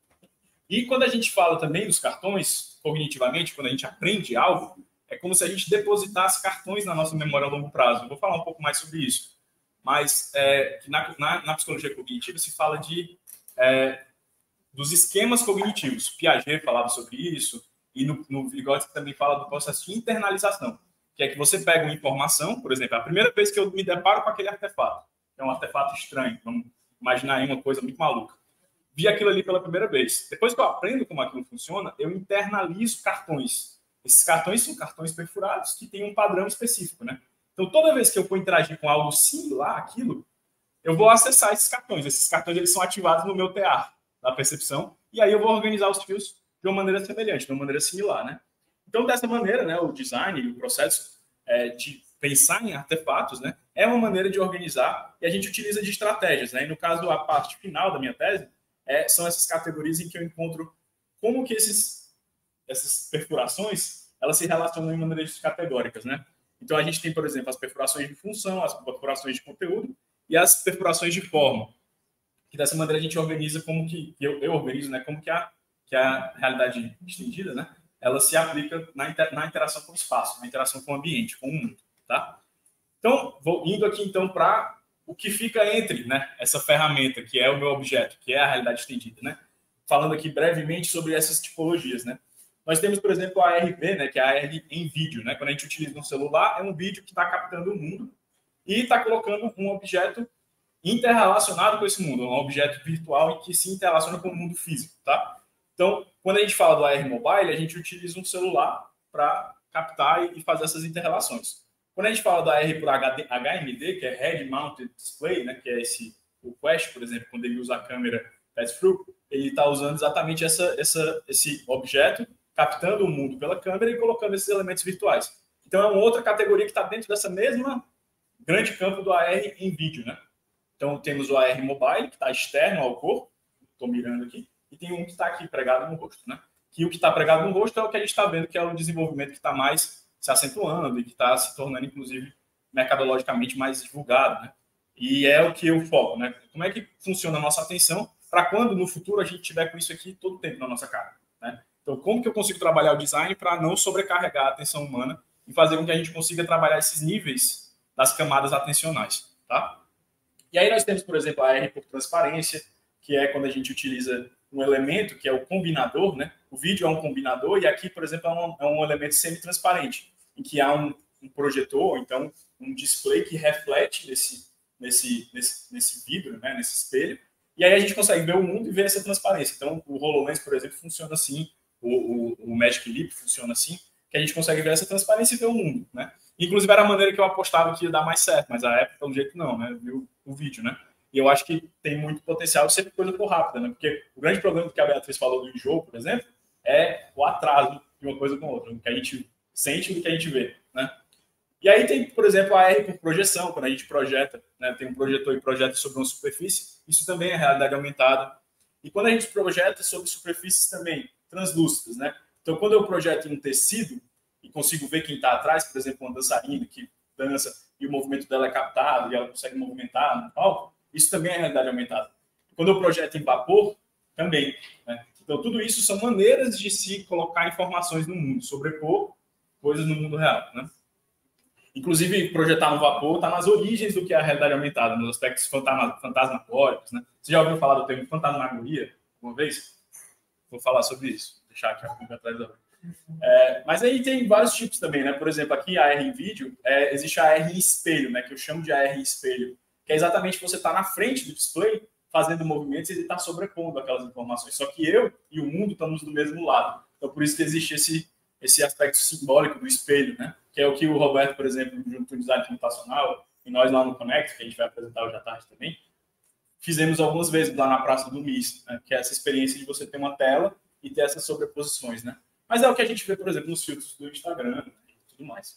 E quando a gente fala também dos cartões, cognitivamente, quando a gente aprende algo, é como se a gente depositasse cartões na nossa memória a longo prazo. Eu vou falar um pouco mais sobre isso. Mas é, na, na, na psicologia cognitiva se fala de, é, dos esquemas cognitivos. Piaget falava sobre isso, e no, no Vygotsky também fala do processo de internalização, que é que você pega uma informação, por exemplo, a primeira vez que eu me deparo com aquele artefato, que é um artefato estranho, vamos imaginar aí uma coisa muito maluca. Vi aquilo ali pela primeira vez. Depois que eu aprendo como aquilo funciona, eu internalizo cartões. Esses cartões são cartões perfurados que têm um padrão específico, né? Então, toda vez que eu for interagir com algo similar àquilo, eu vou acessar esses cartões. Esses cartões eles são ativados no meu T A, da percepção, e aí eu vou organizar os fios de uma maneira semelhante, de uma maneira similar, né? Então, dessa maneira, né, o design e o processo é, de pensar em artefatos, né, é uma maneira de organizar e a gente utiliza de estratégias. Né? E no caso, a parte final da minha tese é, são essas categorias em que eu encontro como que esses, essas perfurações elas se relacionam em maneiras categóricas. Né? Então, a gente tem, por exemplo, as perfurações de função, as perfurações de conteúdo e as perfurações de forma. Que dessa maneira a gente organiza como que, eu, eu organizo, né, como que a, que a realidade estendida, né, ela se aplica na, inter, na interação com o espaço, na interação com o ambiente, com o mundo, tá? Então, vou indo aqui, então, para o que fica entre, né, essa ferramenta, que é o meu objeto, que é a realidade estendida, né? Falando aqui brevemente sobre essas tipologias, né? Nós temos, por exemplo, a A R V, né, que é a A R em vídeo, né? Quando a gente utiliza um celular, é um vídeo que está captando o mundo e está colocando um objeto interrelacionado com esse mundo, um objeto virtual e que se interrelaciona com o mundo físico, tá? Então, quando a gente fala do A R Mobile, a gente utiliza um celular para captar e fazer essas interrelações. Quando a gente fala do A R por H M D, que é Head Mounted Display, né, que é esse, o Quest, por exemplo, quando ele usa a câmera pass-through, ele está usando exatamente essa, essa, esse objeto, captando o mundo pela câmera e colocando esses elementos virtuais. Então, é uma outra categoria que está dentro dessa mesma grande campo do A R em vídeo, né? Então, temos o A R Mobile, que está externo ao corpo, estou mirando aqui, e tem um que está aqui pregado no rosto, né? Que o que está pregado no rosto é o que a gente está vendo, que é o desenvolvimento que está mais se acentuando e que está se tornando, inclusive, mercadologicamente mais divulgado, né? E é o que eu foco, né? Como é que funciona a nossa atenção para quando, no futuro, a gente tiver com isso aqui todo o tempo na nossa cara, né? Então, como que eu consigo trabalhar o design para não sobrecarregar a atenção humana e fazer com que a gente consiga trabalhar esses níveis das camadas atencionais, tá? E aí nós temos, por exemplo, a R por transparência, que é quando a gente utiliza um elemento que é o combinador, né? O vídeo é um combinador e aqui, por exemplo, é um, é um elemento semi-transparente, em que há um, um projetor, então um display que reflete nesse, nesse, nesse, nesse vidro, né? Nesse espelho, e aí a gente consegue ver o mundo e ver essa transparência. Então, o HoloLens, por exemplo, funciona assim, o, o, o Magic Leap funciona assim, que a gente consegue ver essa transparência e ver o mundo, né? Inclusive, era a maneira que eu apostava que ia dar mais certo, mas a Apple, pelo jeito, não, né? Viu o vídeo, né? E eu acho que tem muito potencial de ser coisa por rápida, né? Porque o grande problema que a Beatriz falou do enjoo, por exemplo, é o atraso de uma coisa com outra, o que a gente sente e o que a gente vê, né? E aí tem, por exemplo, a R por projeção, quando a gente projeta, né? Tem um projetor e projeta sobre uma superfície, isso também é realidade aumentada. E quando a gente projeta sobre superfícies também translúcidas, né? Então, quando eu projeto em um tecido e consigo ver quem está atrás, por exemplo, uma dançarina que dança e o movimento dela é captado e ela consegue movimentar no palco, isso também é realidade aumentada. Quando eu projeto em vapor, também, né? Então, tudo isso são maneiras de se colocar informações no mundo, sobrepor coisas no mundo real, né? Inclusive, projetar no vapor está nas origens do que é a realidade aumentada, nos aspectos fantasmagóricos, né? Você já ouviu falar do termo fantasmagoria uma vez? Vou falar sobre isso. Vou deixar aqui a coisa atrás da outra. É, mas aí tem vários tipos também, né? Por exemplo, aqui a R em vídeo, é, existe a R em espelho, né? Que eu chamo de A R em espelho, que é exatamente você estar na frente do display, fazendo movimentos e ele está sobrepondo aquelas informações. Só que eu e o mundo estamos do mesmo lado. Então, por isso que existe esse, esse aspecto simbólico do espelho, né? Que é o que o Roberto, por exemplo, junto ao design computacional, e nós lá no Connect, que a gente vai apresentar hoje à tarde também, fizemos algumas vezes lá na Praça do Miss, né? Que é essa experiência de você ter uma tela e ter essas sobreposições, né? Mas é o que a gente vê, por exemplo, nos filtros do Instagram e tudo mais.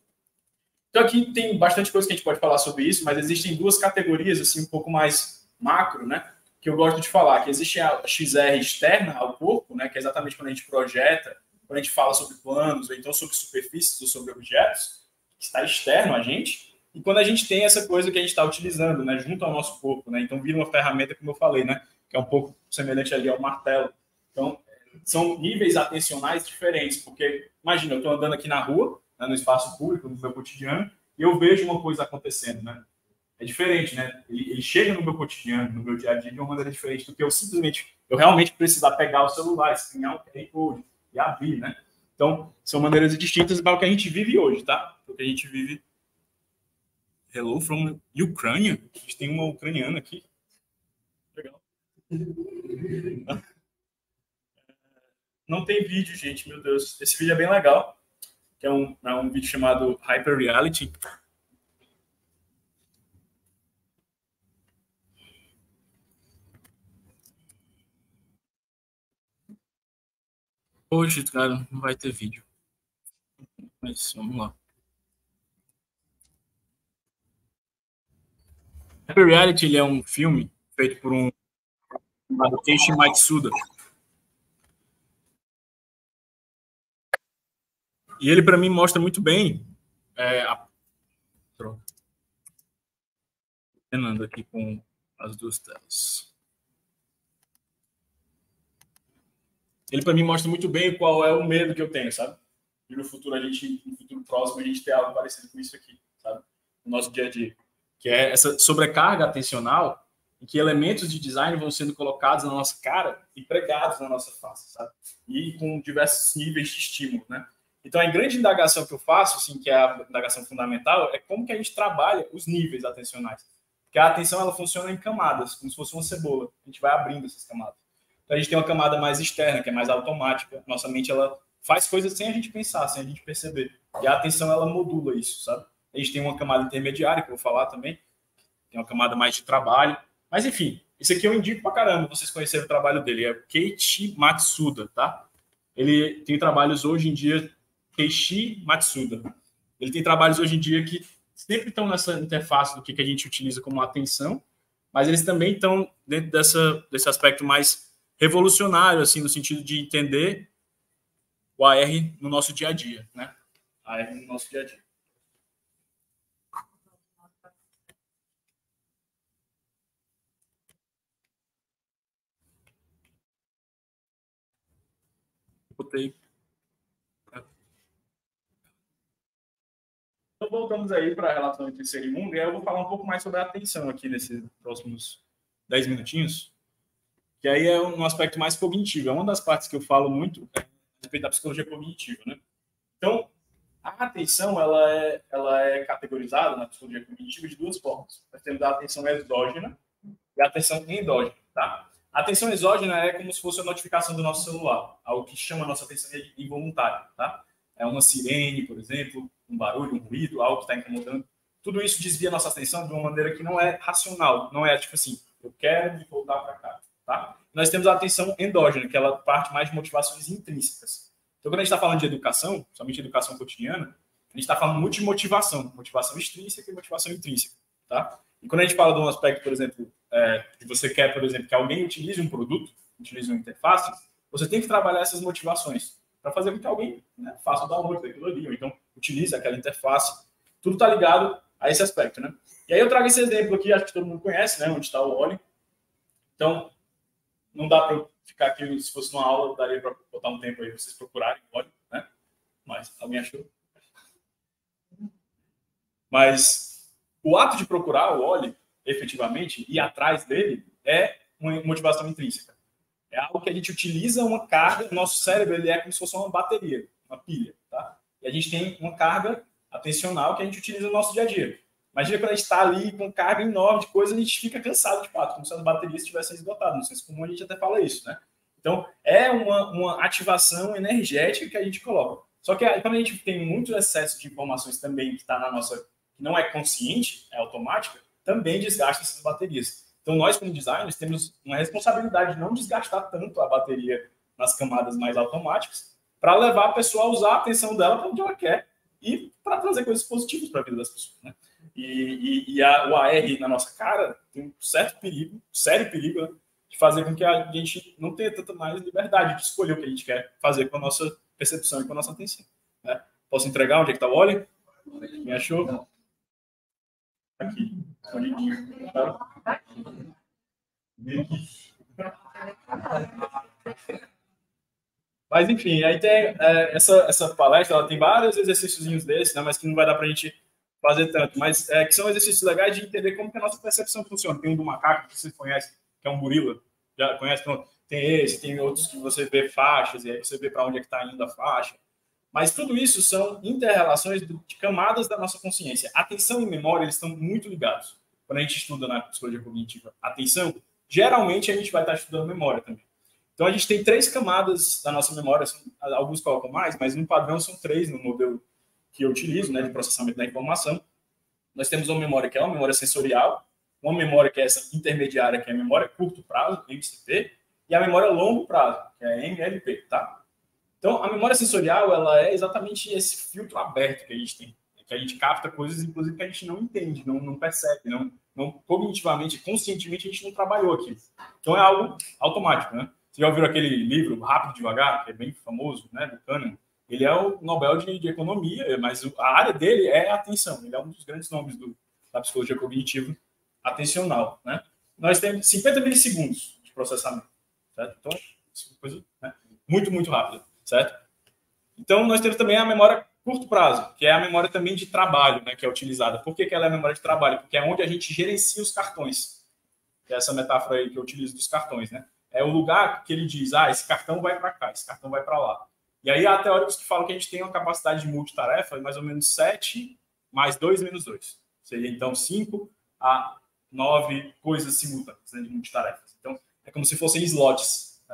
Então, aqui tem bastante coisa que a gente pode falar sobre isso, mas existem duas categorias, assim, um pouco mais macro, né? Que eu gosto de falar, que existe a X R externa ao corpo, né? Que é exatamente quando a gente projeta, quando a gente fala sobre planos, ou então sobre superfícies ou sobre objetos, que está externo a gente, e quando a gente tem essa coisa que a gente está utilizando, né? Junto ao nosso corpo, né? Então, vira uma ferramenta, como eu falei, né? Que é um pouco semelhante ali ao martelo. Então, são níveis atencionais diferentes, porque, imagina, eu estou andando aqui na rua, né, no espaço público, no meu cotidiano, e eu vejo uma coisa acontecendo, né? É diferente, né? Ele, ele chega no meu cotidiano, no meu dia a dia, de uma maneira diferente do que eu simplesmente, eu realmente precisar pegar o celular, escanear o Q R Code e abrir, né? Então, são maneiras distintas para o que a gente vive hoje, tá? O que a gente vive... Hello from Ukraine? A gente tem uma ucraniana aqui. Legal. Não tem vídeo, gente, meu Deus. Esse vídeo é bem legal, que é um, é um vídeo chamado Hyper Reality. Hoje, cara, não vai ter vídeo. Mas vamos lá. Hyper Reality, ele é um filme feito por um chamado Keiichi Matsuda. E ele, para mim, mostra muito bem é, a... Fernando aqui com as duas telas. Ele, para mim, mostra muito bem qual é o medo que eu tenho, sabe? E no futuro, a gente, no futuro próximo, a gente ter algo parecido com isso aqui, sabe? No nosso dia a dia. Que é essa sobrecarga atencional em que elementos de design vão sendo colocados na nossa cara e pregados na nossa face, sabe? E com diversos níveis de estímulo, né? Então, a grande indagação que eu faço, assim, que é a indagação fundamental, é como que a gente trabalha os níveis atencionais. Porque a atenção, ela funciona em camadas, como se fosse uma cebola. A gente vai abrindo essas camadas. Então, a gente tem uma camada mais externa, que é mais automática. Nossa mente, ela faz coisas sem a gente pensar, sem a gente perceber. E a atenção, ela modula isso, sabe? A gente tem uma camada intermediária, que eu vou falar também. Tem uma camada mais de trabalho. Mas, enfim, isso aqui eu indico pra caramba, vocês conhecerem o trabalho dele. É o Keiichi Matsuda, tá? Ele tem trabalhos hoje em dia... Keiichi Matsuda. Ele tem trabalhos hoje em dia que sempre estão nessa interface do que a gente utiliza como atenção, mas eles também estão dentro dessa, desse aspecto mais revolucionário, assim, no sentido de entender o A R no nosso dia a dia, né? A R no nosso dia a dia. Botei. Então, voltamos aí para a relação entre ser e mundo, e aí eu vou falar um pouco mais sobre a atenção aqui nesses próximos dez minutinhos, que aí é um aspecto mais cognitivo. É uma das partes que eu falo muito a respeito da psicologia cognitiva, né? Então, a atenção, ela é, ela é categorizada na psicologia cognitiva de duas formas. Nós temos a atenção exógena e a atenção endógena, tá? A atenção exógena é como se fosse a notificação do nosso celular, algo que chama a nossa atenção involuntária, tá? É uma sirene, por exemplo, um barulho, um ruído, algo que está incomodando. Tudo isso desvia a nossa atenção de uma maneira que não é racional, não é tipo assim, eu quero me voltar para cá, tá? Nós temos a atenção endógena, que ela parte mais de motivações intrínsecas. Então, quando a gente está falando de educação, somente educação cotidiana, a gente está falando muito de motivação, motivação extrínseca e motivação intrínseca, tá? E quando a gente fala de um aspecto, por exemplo, é, que você quer, por exemplo, que alguém utilize um produto, utilize uma interface, você tem que trabalhar essas motivações para fazer com que alguém, né, faça o download daquilo ali, ou então utilize aquela interface. Tudo está ligado a esse aspecto, né? E aí eu trago esse exemplo aqui, acho que todo mundo conhece, né, onde está o óleo. Então, não dá para ficar aqui, se fosse uma aula, daria para botar um tempo aí para vocês procurarem o óleo, né? Mas alguém achou? Mas o ato de procurar o óleo, efetivamente, ir atrás dele, é uma motivação intrínseca. É algo que a gente utiliza uma carga, o nosso cérebro ele é como se fosse uma bateria, uma pilha, tá? E a gente tem uma carga atencional que a gente utiliza no nosso dia a dia. Imagina quando a gente está ali com carga enorme de coisa, a gente fica cansado de fato, como se as baterias estivessem esgotadas. No senso comum a gente até fala isso, né? Então, é uma, uma ativação energética que a gente coloca. Só que quando a gente tem muito excesso de informações também que está na nossa, que não é consciente, é automática, também desgasta essas baterias. Então, nós, como designers, temos uma responsabilidade de não desgastar tanto a bateria nas camadas mais automáticas para levar a pessoa a usar a atenção dela para onde ela quer e para trazer coisas positivas para a vida das pessoas, né? E, e, e a, o A R na nossa cara tem um certo perigo, sério perigo, né, de fazer com que a gente não tenha tanta mais liberdade de escolher o que a gente quer fazer com a nossa percepção e com a nossa atenção, né? Posso entregar onde é que está o óleo? Me achou? Aqui, escondidinho. Tá? Mas, enfim, aí tem é, essa, essa palestra, ela tem vários exercícios desses, né, mas que não vai dar para a gente fazer tanto. Mas é, que são exercícios legais de entender como que a nossa percepção funciona. Tem um do macaco, que vocês conhecem, que é um gorila. Já conhece? Pronto. Tem esse, tem outros que você vê faixas, e aí você vê para onde é que está indo a faixa. Mas tudo isso são inter-relações de camadas da nossa consciência. Atenção e memória, eles estão muito ligados. Quando a gente estuda na psicologia cognitiva atenção, geralmente a gente vai estar estudando memória também. Então, a gente tem três camadas da nossa memória, são, alguns colocam mais, mas no padrão são três no modelo que eu utilizo, né, de processamento da informação. Nós temos uma memória que é uma memória sensorial, uma memória que é essa intermediária, que é a memória curto prazo, M C P, e a memória longo prazo, que é M L P, tá? Então, a memória sensorial, ela é exatamente esse filtro aberto que a gente tem, que a gente capta coisas, inclusive, que a gente não entende, não, não percebe, não, não cognitivamente, conscientemente, a gente não trabalhou aqui. Então, é algo automático, né? Você já ouviu aquele livro, Rápido e Devagar, que é bem famoso, né, do Kahneman? Ele é o Nobel de, de Economia, mas a área dele é a atenção. Ele é um dos grandes nomes do, da psicologia cognitiva atencional, né? Nós temos cinquenta milissegundos de processamento, certo? Então, é uma coisa, né, muito, muito rápida, certo? Então, nós temos também a memória curto prazo, que é a memória também de trabalho, né, que é utilizada. Por que que ela é a memória de trabalho? Porque é onde a gente gerencia os cartões. Que é essa metáfora aí que eu utilizo dos cartões, né? É o lugar que ele diz, ah, esse cartão vai para cá, esse cartão vai para lá. E aí há teóricos que falam que a gente tem uma capacidade de multitarefa de mais ou menos sete mais dois menos dois. Seria, então, cinco a nove coisas simultâneas, né, de multitarefas. Então, é como se fossem slots, né?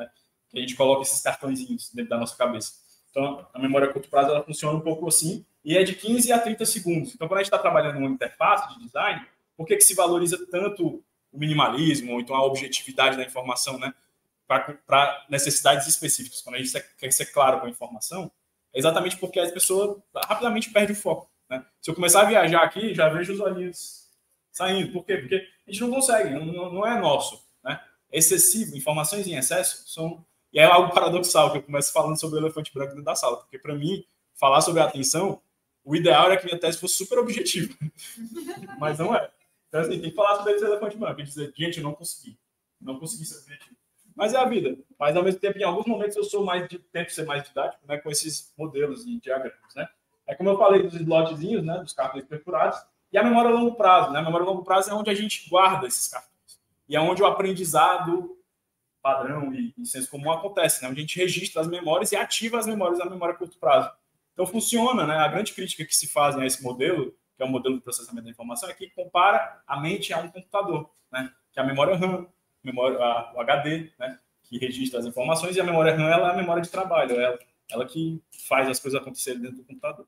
que a gente coloca esses cartõezinhos dentro da nossa cabeça. Então, a memória a curto prazo ela funciona um pouco assim, e é de quinze a trinta segundos. Então, quando a gente está trabalhando numa interface de design, por que, que se valoriza tanto o minimalismo, ou então a objetividade da informação, né, para necessidades específicas? Quando a gente quer ser claro com a informação, é exatamente porque a pessoa rapidamente perde o foco. Né? Se eu começar a viajar aqui, já vejo os olhinhos saindo. Por quê? Porque a gente não consegue, não, não é nosso. Né? Excessivo, informações em excesso são... E é algo paradoxal, que eu começo falando sobre o elefante branco dentro da sala. Porque, para mim, falar sobre a atenção, o ideal era que minha tese fosse super objetiva. Mas não é. Então, assim, tem que falar sobre esse elefante branco. E dizer, gente, eu não consegui. Não consegui ser objetivo. Mas é a vida. Mas, ao mesmo tempo, em alguns momentos, eu sou mais de, tento ser mais didático, né, com esses modelos e diagramas. Né? É como eu falei dos slotzinhos, né, dos cartões perfurados, e a memória a longo prazo. Né? A memória a longo prazo é onde a gente guarda esses cartões. E é onde o aprendizado padrão e, e senso comum acontece, né? Onde a gente registra as memórias e ativa as memórias da memória a curto prazo. Então, funciona, né? A grande crítica que se fazem a esse modelo, que é o modelo de processamento da informação, é que compara a mente a um computador, né? Que é a memória RAM, memória, a, o H D, né? Que registra as informações, e a memória RAM ela é a memória de trabalho, ela, ela que faz as coisas acontecerem dentro do computador.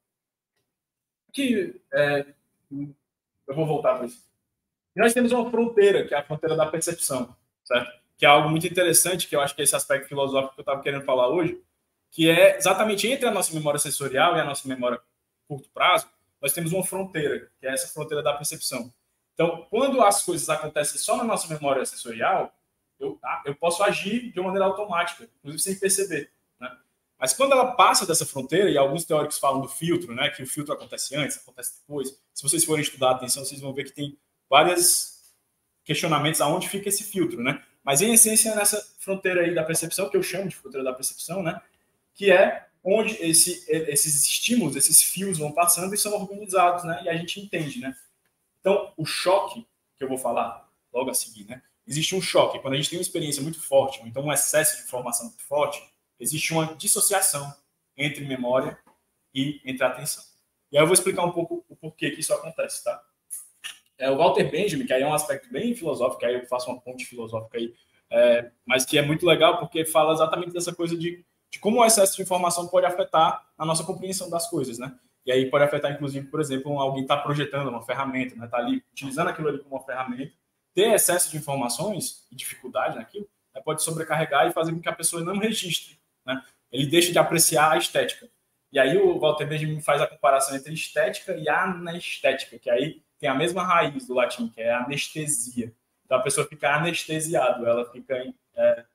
Aqui, é, eu vou voltar para isso. E nós temos uma fronteira, que é a fronteira da percepção, certo? Que é algo muito interessante, que eu acho que é esse aspecto filosófico que eu estava querendo falar hoje, que é exatamente entre a nossa memória sensorial e a nossa memória a curto prazo, nós temos uma fronteira, que é essa fronteira da percepção. Então, quando as coisas acontecem só na nossa memória sensorial, eu, eu posso agir de uma maneira automática, inclusive sem perceber. Né? Mas quando ela passa dessa fronteira, e alguns teóricos falam do filtro, né, que o filtro acontece antes, acontece depois, se vocês forem estudar a atenção, vocês vão ver que tem vários questionamentos aonde fica esse filtro, né? Mas, em essência, é nessa fronteira aí da percepção, que eu chamo de fronteira da percepção, né? Que é onde esse, esses estímulos, esses fios vão passando e são organizados, né? E a gente entende, né? Então, o choque, que eu vou falar logo a seguir, né? Existe um choque. Quando a gente tem uma experiência muito forte, ou então um excesso de informação muito forte, existe uma dissociação entre memória e entre atenção. E aí eu vou explicar um pouco o porquê que isso acontece, tá? É, o Walter Benjamin, que aí é um aspecto bem filosófico, que aí eu faço uma ponte filosófica aí, é, mas que é muito legal porque fala exatamente dessa coisa de, de como o excesso de informação pode afetar a nossa compreensão das coisas, né? E aí pode afetar, inclusive, por exemplo, alguém está projetando uma ferramenta, né? Está ali utilizando aquilo ali como uma ferramenta, ter excesso de informações e dificuldade naquilo, né? Pode sobrecarregar e fazer com que a pessoa não registre, né? Ele deixa de apreciar a estética. E aí o Walter Benjamin faz a comparação entre estética e anestética, que aí tem a mesma raiz do latim, que é anestesia. Então, a pessoa fica anestesiada, ela fica é,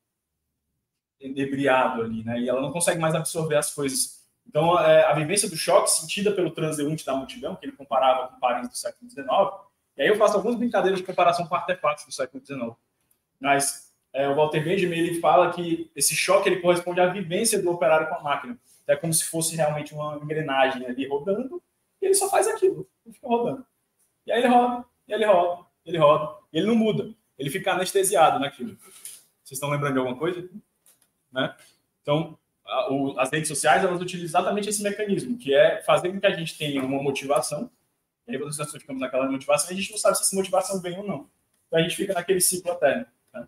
inebriado ali, né? E ela não consegue mais absorver as coisas. Então, é, a vivência do choque, sentida pelo transeunte da multidão, que ele comparava com Paris do século dezenove, e aí eu faço algumas brincadeiras de comparação com artefatos do século dezenove. Mas é, o Walter Benjamin, ele fala que esse choque ele corresponde à vivência do operário com a máquina. É como se fosse realmente uma engrenagem ali rodando, e ele só faz aquilo, ele fica rodando. E aí ele roda, e ele roda, ele roda, e ele não muda. Ele fica anestesiado naquilo. Vocês estão lembrando de alguma coisa? Né? Então, a, o, as redes sociais, elas utilizam exatamente esse mecanismo, que é fazer com que a gente tenha uma motivação, e aí quando nós ficamos naquela motivação, a gente não sabe se essa motivação vem ou não. Então, a gente fica naquele ciclo eterno. Né?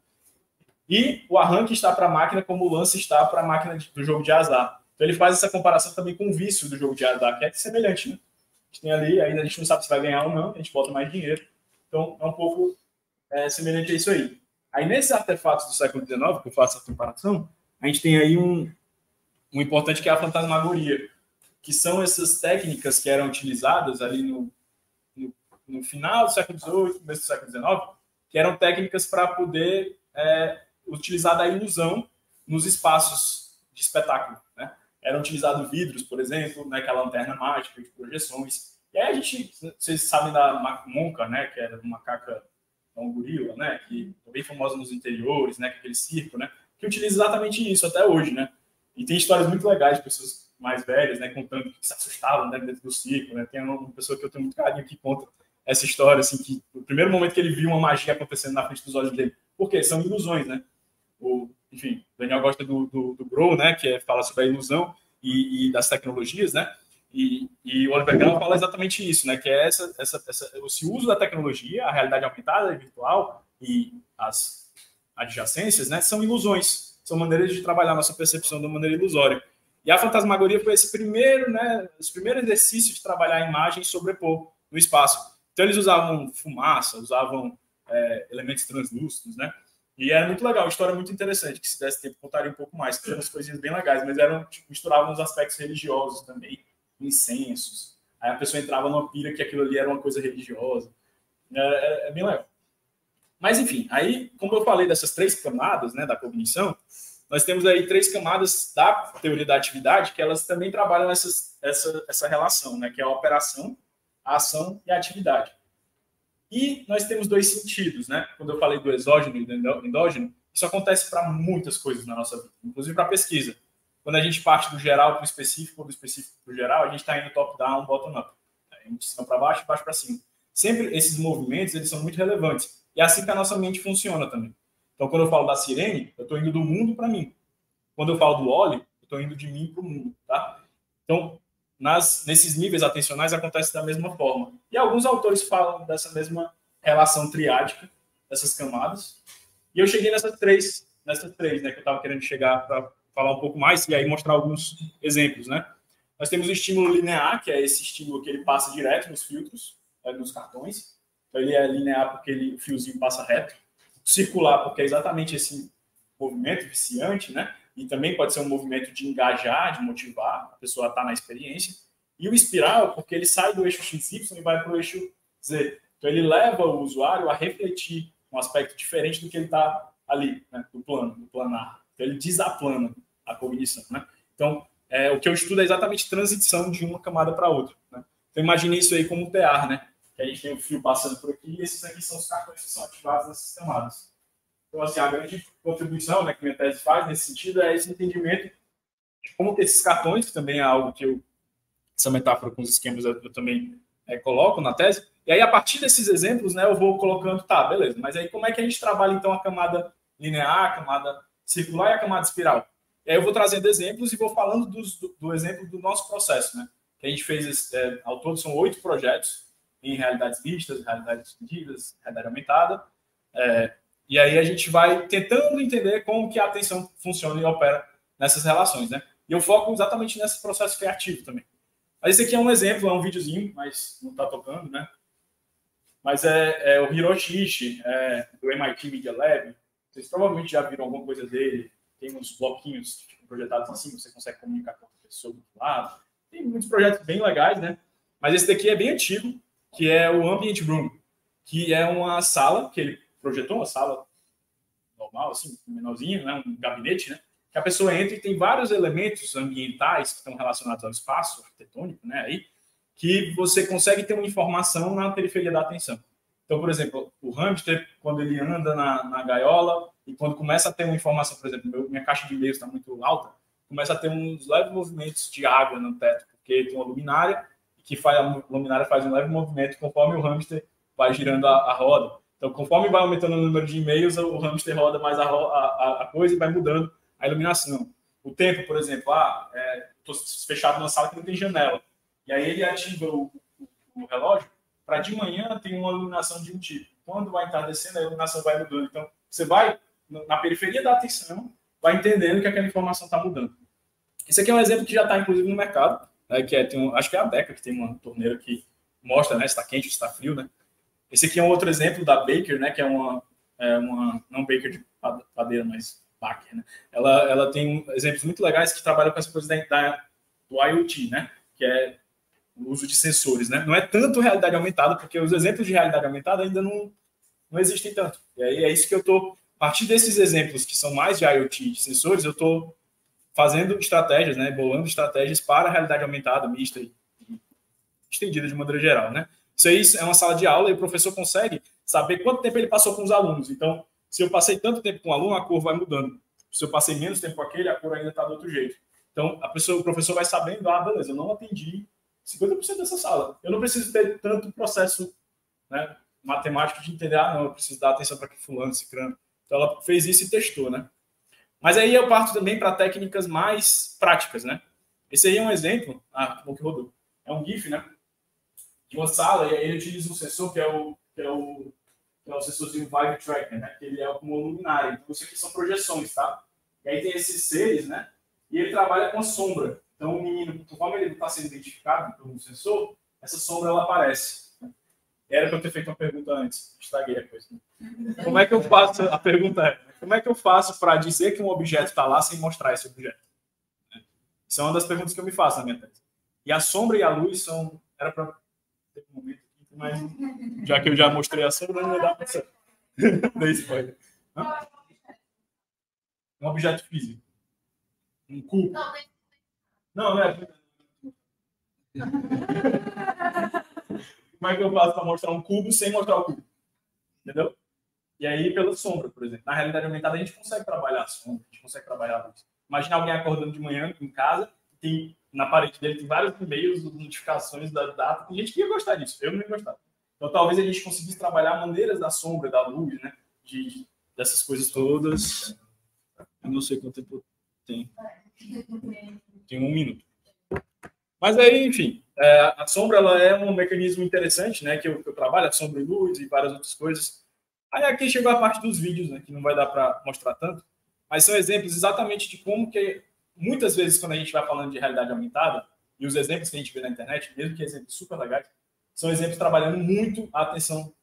E o arranque está para a máquina como o lance está para a máquina de, do jogo de azar. Então, ele faz essa comparação também com o vício do jogo de azar, que é semelhante, né? A gente tem ali, ainda a gente não sabe se vai ganhar ou não, a gente bota mais dinheiro. Então, é um pouco é, semelhante a isso aí. Aí, nesses artefatos do século dezenove, que eu faço essa comparação, a gente tem aí um, um importante que é a fantasmagoria, que são essas técnicas que eram utilizadas ali no, no, no final do século dezoito, começo do século dezenove, que eram técnicas para poder é, utilizar da ilusão nos espaços de espetáculo, né? Eram utilizados vidros, por exemplo, né, aquela lanterna mágica de projeções. E aí a gente, vocês sabem da Monca, né, que era uma macaca, um gorila, né, que é bem famosa nos interiores, né, aquele circo, né, que utiliza exatamente isso até hoje, né. E tem histórias muito legais de pessoas mais velhas, né, contando que se assustavam, né, dentro do circo, né. Tem uma pessoa que eu tenho muito carinho que conta essa história, assim, que no primeiro momento que ele viu uma magia acontecendo na frente dos olhos dele, porque são ilusões, né. O, enfim, o Daniel gosta do, do, do Grow, né, que é, fala sobre a ilusão e, e das tecnologias, né, e, e o Oliver Kahn fala exatamente isso, né, que é essa, essa, essa, esse uso da tecnologia, a realidade aumentada, virtual e as adjacências, né, são ilusões. são maneiras de trabalhar a nossa percepção de uma maneira ilusória. E a fantasmagoria foi esse primeiro, né, esse primeiro exercício de trabalhar a imagem e sobrepor no espaço. Então, eles usavam fumaça, usavam é, elementos translúcidos, né? E era muito legal, uma história muito interessante, que se desse tempo contaria um pouco mais, que eram umas coisinhas bem legais, mas eram, tipo, misturavam os aspectos religiosos também, incensos. Aí a pessoa entrava numa pira que aquilo ali era uma coisa religiosa. É, é, é bem legal. Mas, enfim, aí, como eu falei dessas três camadas, né, da cognição, nós temos aí três camadas da teoria da atividade que elas também trabalham essas, essa, essa relação, né, que é a operação, a ação e a atividade. E nós temos dois sentidos, né? Quando eu falei do exógeno e do endógeno, isso acontece para muitas coisas na nossa vida, inclusive para a pesquisa. Quando a gente parte do geral para o específico, ou do específico para o geral, a gente está indo top-down, bottom-up. A gente de cima para baixo, de baixo para cima. Sempre esses movimentos, eles são muito relevantes. E é assim que a nossa mente funciona também. Então, quando eu falo da sirene, eu estou indo do mundo para mim. Quando eu falo do Oli, eu estou indo de mim para o mundo, tá? Então, nas, nesses níveis atencionais acontece da mesma forma. E alguns autores falam dessa mesma relação triádica, dessas camadas. E eu cheguei nessas três, nessas três, né, que eu estava querendo chegar para falar um pouco mais e aí mostrar alguns exemplos, né? Nós temos o estímulo linear, que é esse estímulo que ele passa direto nos filtros, né, nos cartões. Então, ele é linear porque ele, o fiozinho passa reto. Circular, porque é exatamente esse movimento viciante, né? E também pode ser um movimento de engajar, de motivar a pessoa a estar na experiência. E o espiral, porque ele sai do eixo X Y e vai para o eixo Z. Então, ele leva o usuário a refletir um aspecto diferente do que ele está ali, né? Do plano, do planar. Então, ele desaplana a cognição, né? Então, é, o que eu estudo é exatamente transição de uma camada para outra, né? Então, imagine isso aí como um tear, né? Que a gente tem o fio passando por aqui e esses aqui são os cartões que são ativados nessas camadas. Então, assim, a grande contribuição, né, que minha tese faz nesse sentido é esse entendimento de como que esses cartões, que também é algo que eu, essa metáfora com os esquemas eu, eu também é, coloco na tese, e aí a partir desses exemplos, né, eu vou colocando, tá, beleza, mas aí como é que a gente trabalha então a camada linear, a camada circular e a camada espiral? E aí eu vou trazendo exemplos e vou falando dos, do, do exemplo do nosso processo, né, que a gente fez, é, ao todo são oito projetos em realidades mistas, realidades expandidas, realidade aumentada, é, e aí a gente vai tentando entender como que a atenção funciona e opera nessas relações, né? E eu foco exatamente nesse processo criativo também. Mas esse aqui é um exemplo, é um videozinho, mas não está tocando, né? Mas é, é o Hiroshi Ishii, é, do M I T Media Lab. Vocês provavelmente já viram alguma coisa dele. Tem uns bloquinhos tipo, projetados assim, você consegue comunicar com a pessoa do outro lado. Tem muitos projetos bem legais, né? Mas esse daqui é bem antigo, que é o Ambient Room, que é uma sala que ele projetou, uma sala normal, assim, menorzinha, né, um gabinete, né, que a pessoa entra e tem vários elementos ambientais que estão relacionados ao espaço arquitetônico, né, aí, que você consegue ter uma informação na periferia da atenção. Então, por exemplo, o hamster, quando ele anda na, na gaiola e quando começa a ter uma informação, por exemplo, meu, minha caixa de e-mails está muito alta, começa a ter uns leves movimentos de água no teto, porque tem uma luminária que faz, a luminária faz um leve movimento conforme o hamster vai girando a, a roda. Então, conforme vai aumentando o número de e-mails, o hamster roda mais a, a, a coisa e vai mudando a iluminação. O tempo, por exemplo, ah, estou é, fechado numa sala que não tem janela. E aí ele ativa o, o, o relógio para de manhã ter uma iluminação de um tipo. Quando vai entardecendo, a iluminação vai mudando. Então, você vai na periferia da atenção, vai entendendo que aquela informação está mudando. Esse aqui é um exemplo que já está, inclusive, no mercado, né, que é, tem um, acho que é a Deca, que tem uma torneira que mostra, né, se está quente ou se está frio, né? Esse aqui é um outro exemplo da Baker, né, que é uma, é uma não Baker de padeira, mas Baker, né? Ela, ela tem exemplos muito legais que trabalham com essa coisa da, da, do IoT, né, que é o uso de sensores, né? Não é tanto realidade aumentada, porque os exemplos de realidade aumentada ainda não, não existem tanto. E aí é isso que eu estou, a partir desses exemplos que são mais de IoT, de sensores, eu estou fazendo estratégias, né, bolando estratégias para a realidade aumentada, mista e estendida de maneira geral, né? Isso aí é uma sala de aula e o professor consegue saber quanto tempo ele passou com os alunos. Então, se eu passei tanto tempo com o aluno, a cor vai mudando. Se eu passei menos tempo com aquele, a cor ainda está do outro jeito. Então, a pessoa, o professor vai sabendo, ah, beleza, eu não atendi cinquenta por cento dessa sala. Eu não preciso ter tanto processo, né, matemático de entender, ah, não, eu preciso dar atenção para que fulano, ciclano. Então, ela fez isso e testou, né? Mas aí eu parto também para técnicas mais práticas, né? Esse aí é um exemplo, ah, que bom que rodou. É um GIF, né? De uma sala, e aí ele utiliza um sensor que é o, que é o, que é o sensorzinho Vibe Tracker, né? Que ele é uma luminária. Então, isso aqui são projeções, tá? E aí tem esses seres, né? E ele trabalha com sombra. Então, o menino, conforme ele está sendo identificado por um sensor, essa sombra ela aparece. Era para eu ter feito uma pergunta antes. Estraguei a coisa. Como é que eu faço? A pergunta é: como é que eu faço para dizer que um objeto está lá sem mostrar esse objeto? Isso é uma das perguntas que eu me faço na minha tese. E a sombra e a luz são. Era para ter um momento aqui, mas já que eu já mostrei a sombra, não dá para ser. Dei spoiler. Hã? Um objeto físico. Um cubo. Não, não é. Como é que eu faço para mostrar um cubo sem mostrar o cubo? Entendeu? E aí, pela sombra, por exemplo. Na realidade aumentada, a gente consegue trabalhar a sombra, a gente consegue trabalhar a luz. Imagina alguém acordando de manhã em casa, tem, na parede dele tem vários e-mails, notificações da data. Tem gente que ia gostar disso, eu não ia gostar. Então, talvez a gente conseguisse trabalhar maneiras da sombra, da luz, né? De, dessas coisas todas. Eu não sei quanto tempo tem. Tem um minuto. Mas aí, enfim, é, a sombra ela é um mecanismo interessante, né? Que eu, que eu trabalho, a sombra e luz e várias outras coisas. Aí aqui chegou a parte dos vídeos, né? Que não vai dar para mostrar tanto. Mas são exemplos exatamente de como que, muitas vezes, quando a gente vai falando de realidade aumentada, e os exemplos que a gente vê na internet, mesmo que exemplos super legais, são exemplos trabalhando muito a atenção,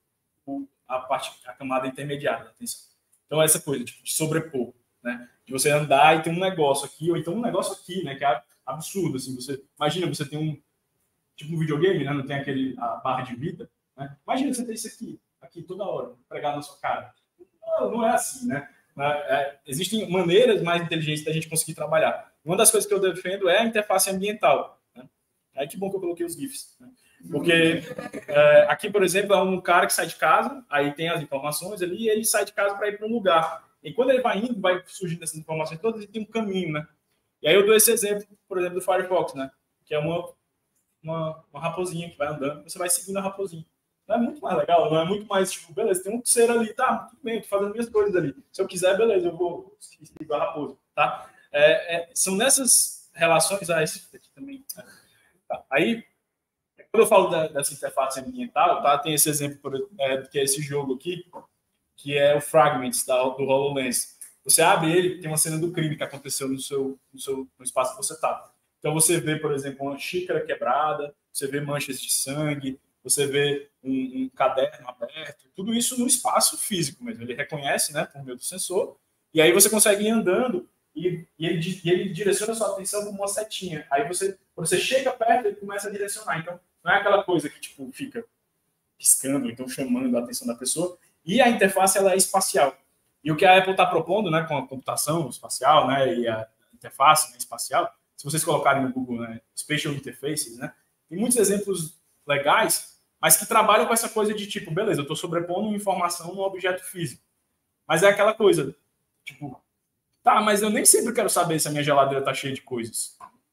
a parte, a camada intermediária da atenção. Então, essa coisa tipo, de sobrepor, né? De você andar e ter um negócio aqui, ou então um negócio aqui, né? Que é absurdo, assim. Você, imagina, você tem um, tipo um videogame, né? Não tem aquele, a barra de vida, né? Imagina você ter isso aqui, aqui toda hora, pregado na sua cara. Não, não é assim, né? É, existem maneiras mais inteligentes da gente conseguir trabalhar. Uma das coisas que eu defendo é a interface ambiental. Né? Aí que bom que eu coloquei os GIFs. Né? Porque é, aqui, por exemplo, é um cara que sai de casa, aí tem as informações ali, e ele sai de casa para ir para um lugar. E quando ele vai indo, vai surgindo essas informações todas, e tem um caminho, né? E aí eu dou esse exemplo, por exemplo, do Firefox, né? Que é uma, uma, uma raposinha que vai andando, você vai seguindo a raposinha. Não é muito mais legal, não é muito mais, tipo, beleza, tem um ser ali, tá, tudo bem, tô fazendo minhas coisas ali. Se eu quiser, beleza, eu vou seguir a raposa, tá? É, é, são nessas relações, ah, esse aqui também. Né? Tá. Aí, quando eu falo da, dessa interface ambiental, tá, tem esse exemplo, por, é, que é esse jogo aqui, que é o Fragments, da, do HoloLens. Você abre ele, tem uma cena do crime que aconteceu no seu, no seu no espaço que você está. Então, você vê, por exemplo, uma xícara quebrada, você vê manchas de sangue, você vê um, um caderno aberto, tudo isso no espaço físico mesmo. Ele reconhece, né, por meio do sensor, e aí você consegue ir andando e, e, ele, e ele direciona a sua atenção com uma setinha. Aí você, quando você chega perto, ele começa a direcionar. Então, não é aquela coisa que tipo, fica piscando, então chamando a atenção da pessoa. E a interface ela é espacial. E o que a Apple está propondo, né, com a computação espacial, né, e a interface, né, espacial, se vocês colocarem no Google, né, Spatial Interfaces, né, tem muitos exemplos legais, mas que trabalham com essa coisa de tipo, beleza, eu estou sobrepondo uma informação num objeto físico. Mas é aquela coisa, tipo, tá, mas eu nem sempre quero saber se a minha geladeira está cheia de coisas.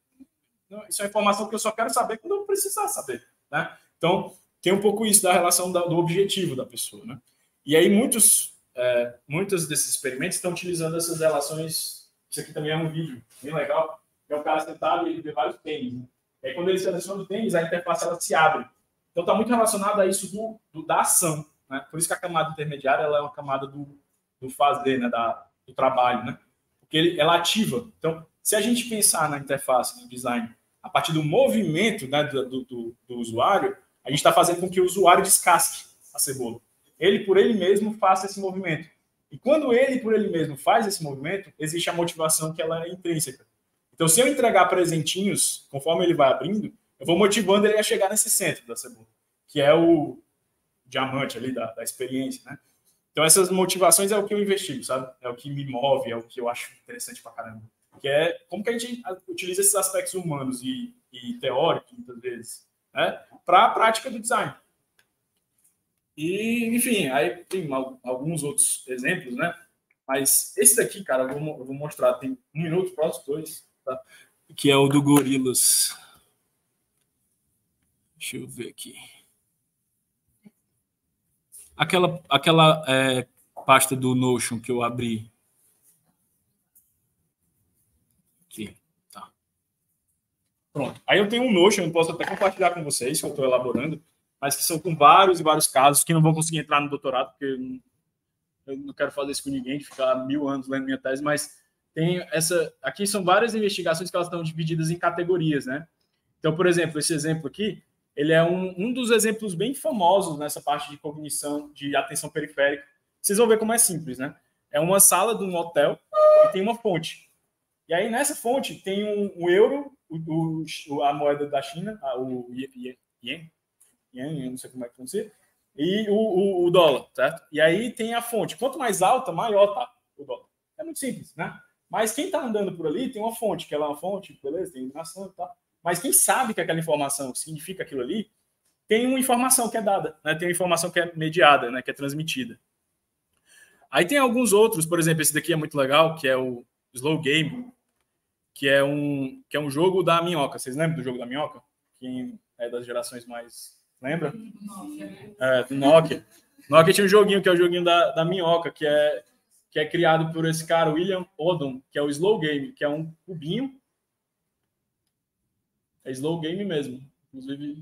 Isso é informação que eu só quero saber quando eu precisar saber, né? Então, tem um pouco isso da relação da, do objetivo da pessoa, né? E aí, muitos, é, muitos desses experimentos estão utilizando essas relações. Isso aqui também é um vídeo bem legal. É um cara sentado e ele vê vários tênis, né? E aí, quando ele seleciona o tênis, a interface ela se abre. Então, está muito relacionado a isso do, do, da ação, né? Por isso que a camada intermediária ela é uma camada do, do fazer, né? Da, do trabalho, né? Porque ele, ela ativa. Então, se a gente pensar na interface, no design, a partir do movimento, né, do, do, do usuário, a gente está fazendo com que o usuário descasque a cebola. Ele, por ele mesmo, faça esse movimento. E quando ele, por ele mesmo, faz esse movimento, existe a motivação que ela é intrínseca. Então, se eu entregar presentinhos, conforme ele vai abrindo, eu vou motivando ele a chegar nesse centro da cebola, que é o diamante ali da, da experiência, né? Então, essas motivações é o que eu investigo, sabe? É o que me move, é o que eu acho interessante pra caramba. Que é como que a gente utiliza esses aspectos humanos e, e teóricos, muitas vezes, né? Para a prática do design. E, enfim, aí tem alguns outros exemplos, né? Mas esse daqui, cara, eu vou, eu vou mostrar. Tem um minuto, próximo, dois, tá? Que é o do Gorillaz. Deixa eu ver aqui. Aquela, aquela é, pasta do Notion que eu abri. Aqui, tá. Pronto. Aí eu tenho um Notion, eu posso até compartilhar com vocês, que eu estou elaborando, mas que são com vários e vários casos que não vão conseguir entrar no doutorado, porque eu não, eu não quero fazer isso com ninguém, de ficar mil anos lendo minha tese, mas tem essa... Aqui são várias investigações que elas estão divididas em categorias, né? Então, por exemplo, esse exemplo aqui, ele é um, um dos exemplos bem famosos nessa parte de cognição, de atenção periférica. Vocês vão ver como é simples, né? É uma sala de um hotel e tem uma fonte. E aí, nessa fonte, tem um, um euro, o, o, a moeda da China, o ien, ien, ien, não sei como é que pronuncia, e o, o, o dólar, certo? E aí tem a fonte. Quanto mais alta, maior tá o dólar. É muito simples, né? Mas quem está andando por ali tem uma fonte, que ela é uma fonte, beleza, tem iluminação e tal. Mas quem sabe que aquela informação significa aquilo ali, tem uma informação que é dada, né? Tem uma informação que é mediada, né? Que é transmitida. Aí tem alguns outros, por exemplo, esse daqui é muito legal, que é o Slow Game, que é um, que é um jogo da minhoca. Vocês lembram do jogo da minhoca? Quem é das gerações mais... Lembra? É, do Nokia. Nokia tinha um joguinho, que é o joguinho da, da minhoca, que é, que é criado por esse cara, William Odom, que é o Slow Game, que é um cubinho. É Slow Game mesmo. Inclusive...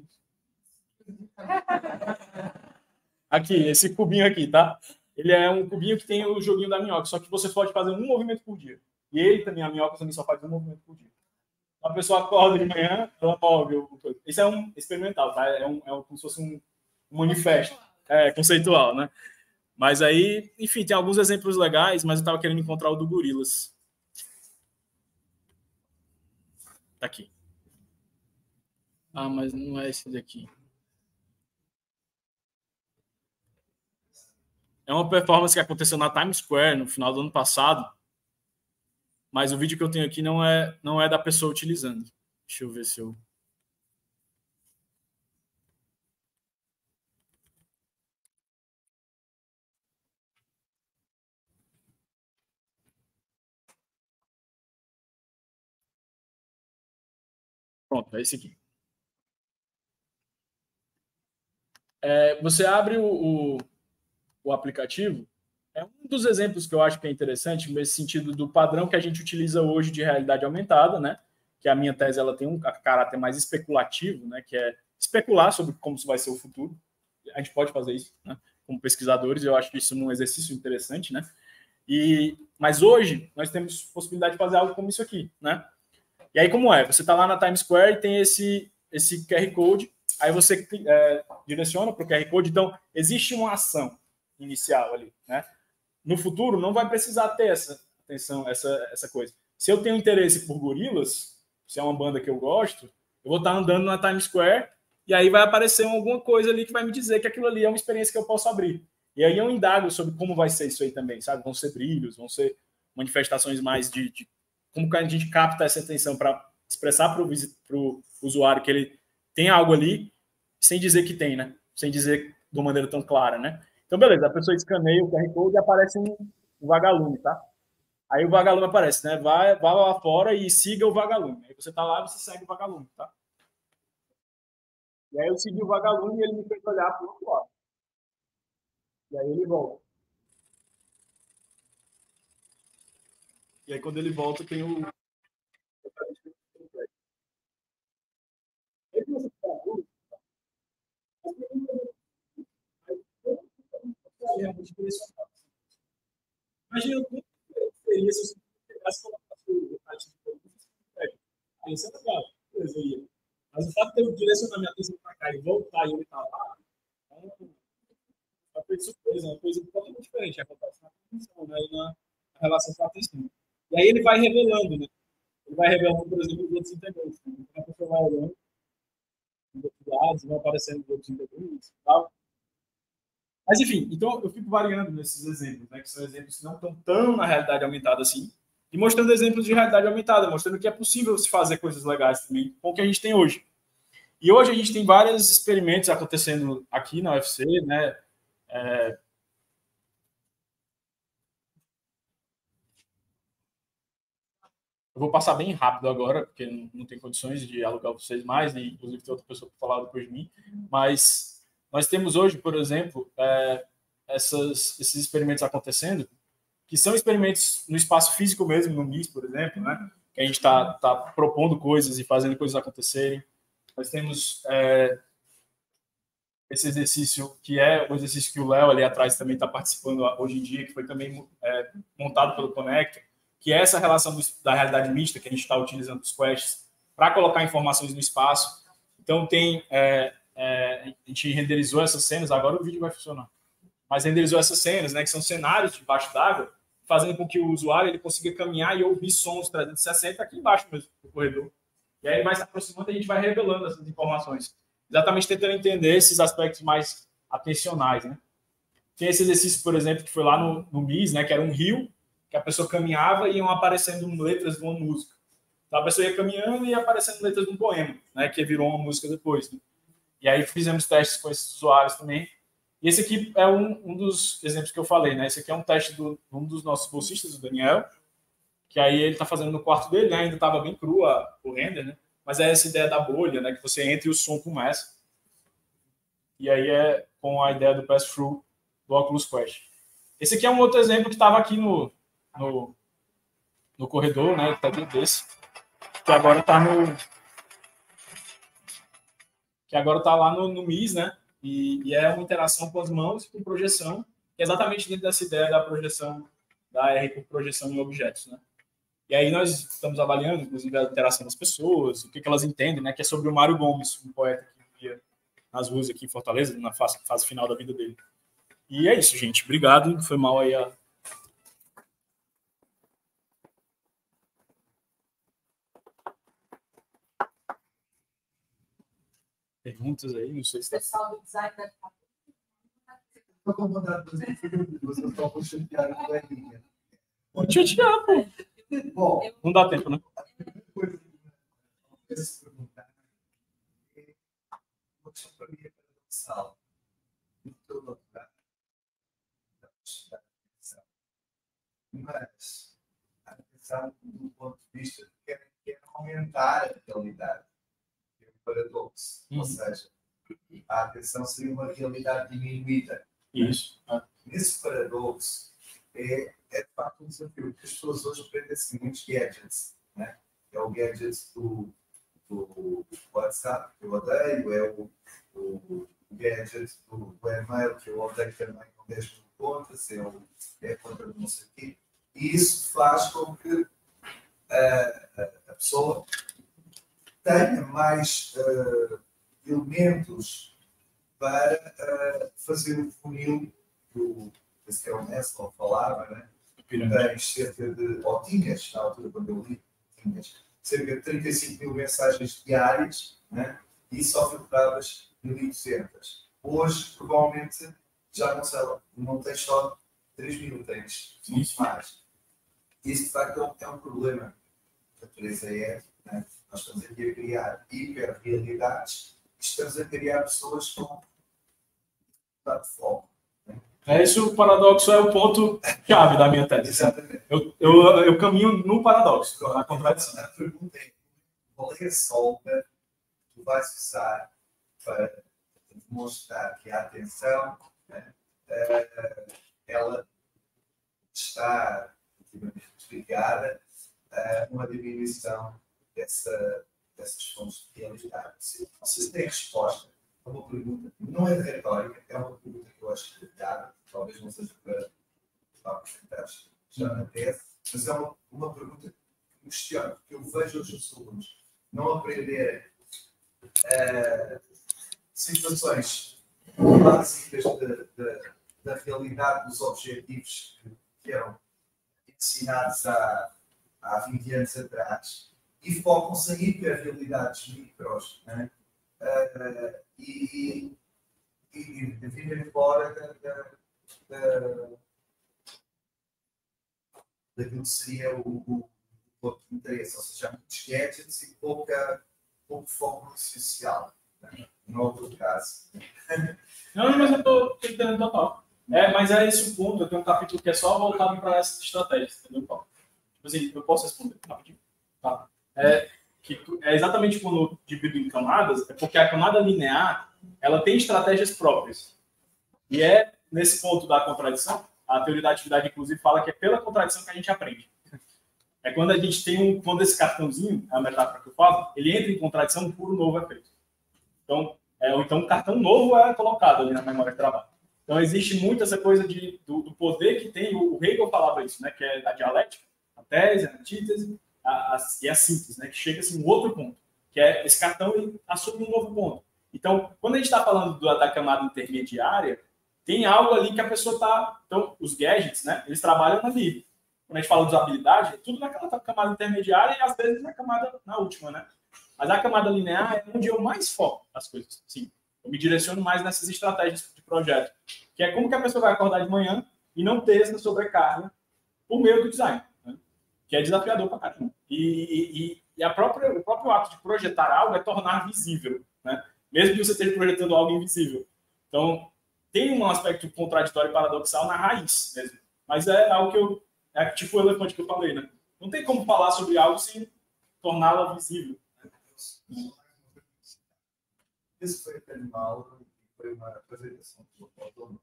Aqui, esse cubinho aqui, tá? Ele é um cubinho que tem o joguinho da minhoca, só que você pode fazer um movimento por dia. E ele também, a minhoca também só faz um movimento por dia. Então, a pessoa acorda de manhã, ela move. Isso é um experimental, tá? É, um, é um, como se fosse um, um manifesto. É, conceitual, né? Mas aí, enfim, tem alguns exemplos legais, mas eu estava querendo encontrar o do Gorilas. Tá aqui. Ah, mas não é esse daqui. É uma performance que aconteceu na Times Square no final do ano passado, mas o vídeo que eu tenho aqui não é, não é da pessoa utilizando. Deixa eu ver se eu... Pronto, é esse aqui. É, você abre o, o, o aplicativo, é um dos exemplos que eu acho que é interessante, nesse sentido do padrão que a gente utiliza hoje de realidade aumentada, né? Que a minha tese ela tem um caráter mais especulativo, né? Que é especular sobre como vai ser o futuro. A gente pode fazer isso, né? Como pesquisadores, eu acho isso um exercício interessante, né? E, mas hoje nós temos possibilidade de fazer algo como isso aqui, né? E aí como é? Você está lá na Times Square e tem esse, esse Q R Code, aí você é, direciona para o Q R Code, então existe uma ação inicial ali, né? No futuro não vai precisar ter essa atenção, essa, essa coisa. Se eu tenho interesse por gorilas, se é uma banda que eu gosto, eu vou estar andando na Times Square e aí vai aparecer alguma coisa ali que vai me dizer que aquilo ali é uma experiência que eu posso abrir. E aí eu indago sobre como vai ser isso aí também, sabe? Vão ser brilhos, vão ser manifestações mais de, de como que a gente capta essa atenção para expressar para o usuário que ele tem algo ali, sem dizer que tem, né? Sem dizer de uma maneira tão clara, né? Então, beleza, a pessoa escaneia o Q R Code e aparece um, um vagalume, tá? Aí o vagalume aparece, né? Vai, vai lá fora e siga o vagalume. Aí você tá lá e você segue o vagalume, tá? E aí eu segui o vagalume e ele me fez olhar para o outro lado. E aí ele volta. E aí quando ele volta tem o... Imagina como seria se você pegasse a isso é legal, mas o fato de eu direcionar minha atenção para cá e voltar e ele tá lá, é uma coisa de surpresa, uma coisa totalmente diferente que acontece na atenção, né? E na relação com a atenção. E aí ele vai revelando, né? Ele vai revelando, por exemplo, os outros integrantes. Né? Então a pessoa vai olhando os outros lados, vai aparecendo os outros integrantes e tal. Mas, enfim, então eu fico variando nesses exemplos, né, que são exemplos que não estão tão na realidade aumentada assim, e mostrando exemplos de realidade aumentada, mostrando que é possível se fazer coisas legais também com o que a gente tem hoje. E hoje a gente tem vários experimentos acontecendo aqui na U F C, né? É... Eu vou passar bem rápido agora, porque não, não tem condições de alugar vocês mais, e inclusive tem outra pessoa para falar depois de mim, mas... Nós temos hoje, por exemplo, é, essas, esses experimentos acontecendo, que são experimentos no espaço físico mesmo, no M I S, por exemplo, né? Que a gente está tá propondo coisas e fazendo coisas acontecerem. Nós temos é, esse exercício, que é o exercício que o Léo ali atrás também está participando hoje em dia, que foi também é, montado pelo Connector, que é essa relação do, da realidade mista que a gente está utilizando dos quests para colocar informações no espaço. Então, tem, é, é, a gente renderizou essas cenas, agora o vídeo vai funcionar, mas renderizou essas cenas, né, que são cenários debaixo d'água, fazendo com que o usuário ele consiga caminhar e ouvir sons trezentos e sessenta aqui embaixo mesmo, no corredor. E aí ele vai se aproximando e a gente vai revelando essas informações. Exatamente tentando entender esses aspectos mais atencionais, né? Tem esse exercício, por exemplo, que foi lá no, no M I S, né, que era um rio, que a pessoa caminhava e iam aparecendo letras de uma música. Então a pessoa ia caminhando e ia aparecendo letras de um poema, né, que virou uma música depois. Né? E aí fizemos testes com esses usuários também. E esse aqui é um, um dos exemplos que eu falei, né? Esse aqui é um teste de um dos nossos bolsistas, o Daniel, que aí ele está fazendo no quarto dele, né? Ainda estava bem cru a, o render, né? Mas é essa ideia da bolha, né? Que você entra e o som começa. E aí é com a ideia do pass-through do Oculus Quest. Esse aqui é um outro exemplo que estava aqui no, no, no corredor, né? Que está dentro desse. Que agora está no... Que agora está lá no, no M I S, né? E, e é uma interação com as mãos e com projeção, que é exatamente dentro dessa ideia da projeção, da R por projeção em objetos, né? E aí nós estamos avaliando, inclusive, a interação das pessoas, o que, que elas entendem, né? Que é sobre o Mário Gomes, um poeta que vivia nas ruas aqui em Fortaleza, na fase, fase final da vida dele. E é isso, gente. Obrigado. Foi mal aí a... Perguntas aí, não sei se... O pessoal do design deve estar... Estou com vontade de fazer perguntas, eu só vou chatear a coleguinha. Vou chatear, pô. Bom, não dá tempo, né? A primeira coisa que eu se perguntar é uma questão para mim é paradoxal. No teu lugar, da possibilidade de atenção. Mas a atenção, do ponto de vista de que querem, querem aumentar a realidade. É um paradoxo. Hum. Ou seja, a atenção seria uma realidade diminuída. Isso. Ah. Nesse paradoxo, é, é de facto um desafio, porque as pessoas hoje prendem-se muitos gadgets. Né? É o gadget do, do WhatsApp, que eu odeio, é o, o, o gadget do, do e-mail, que eu odeio também com dez mil contas, é, o, é a conta do não sei o quê. E isso faz com que a, a, a pessoa tenha mais uh, elementos para uh, fazer o funil do que é o Nestle falava, né? Tens cerca de, ou tinhas, na altura quando eu li, tinhas cerca de trinta e cinco mil mensagens diárias, né? E só filtravas mil e duzentas. Hoje, provavelmente, já não sei, não tens só três mil, tens muito mais. Isso, de facto, é um, é um problema. A natureza é, né? Nós estamos aqui a criar hiper-realidades e estamos a criar pessoas com de foco. É isso, o paradoxo é o ponto chave da minha tese. Exatamente. Eu, eu, eu caminho no paradoxo, na contradição. A pergunta é: qual é a solta que tu vais usar para demonstrar que a atenção, né, ela está ligada a uma diminuição dessa, dessas fontes de realidade? Se vocês têm resposta a uma pergunta que não é retórica, é uma pergunta que eu acho que dá, talvez não seja para, para apresentar já na tese, mas é uma, uma pergunta que me questiona, porque eu vejo os alunos não aprenderem uh, situações básicas da, da, da realidade dos objetivos que, que eram ensinados há, há vinte anos atrás e focam-se em hiperrealidades micros, né? Uh, e, e, e vivem fora da, da, da, daquilo que seria o, o ponto de interesse, ou seja, há muitos gadgets e pouca, pouco foco no social, né? No outro caso. Não, mas eu estou entendendo total. É, mas é esse o ponto, eu tenho um capítulo que é só voltado para essas estratégias, entendeu, Paulo? Tipo assim, eu posso responder rapidinho? Tá. É, que é exatamente quando divido em camadas, é porque a camada linear ela tem estratégias próprias. E é nesse ponto da contradição, a teoria da atividade, inclusive, fala que é pela contradição que a gente aprende. É quando a gente tem um, quando esse cartãozinho, é a metáfora que eu falo, ele entra em contradição, um puro novo é feito. Então, é, ou então um cartão novo é colocado ali na memória de trabalho. Então, existe muito essa coisa de, do, do poder que tem, o Hegel falava isso, né, que é a dialética, a a tese, a antítese a, a, e a síntese, né? Que chega assim, um outro ponto, que é esse cartão ele assume um novo ponto. Então, quando a gente está falando do, da camada intermediária, tem algo ali que a pessoa está... Então, os gadgets, né? Eles trabalham ali. Quando a gente fala de usabilidade, é tudo naquela camada intermediária e às vezes na camada, na última, né? Mas a camada linear é onde eu mais foco as coisas. Sim, eu me direciono mais nessas estratégias de projeto, que é como que a pessoa vai acordar de manhã e não ter essa sobrecarga por meio do design, né? Que é desafiador para caramba. E, e, e a própria, o próprio ato de projetar algo é tornar visível, né? Mesmo que você esteja projetando algo invisível. Então, tem um aspecto contraditório e paradoxal na raiz mesmo. Mas é algo que eu... É tipo o elefante que eu falei, né? Não tem como falar sobre algo sem torná-la visível. Esse foi animal e foi uma apresentação de foto.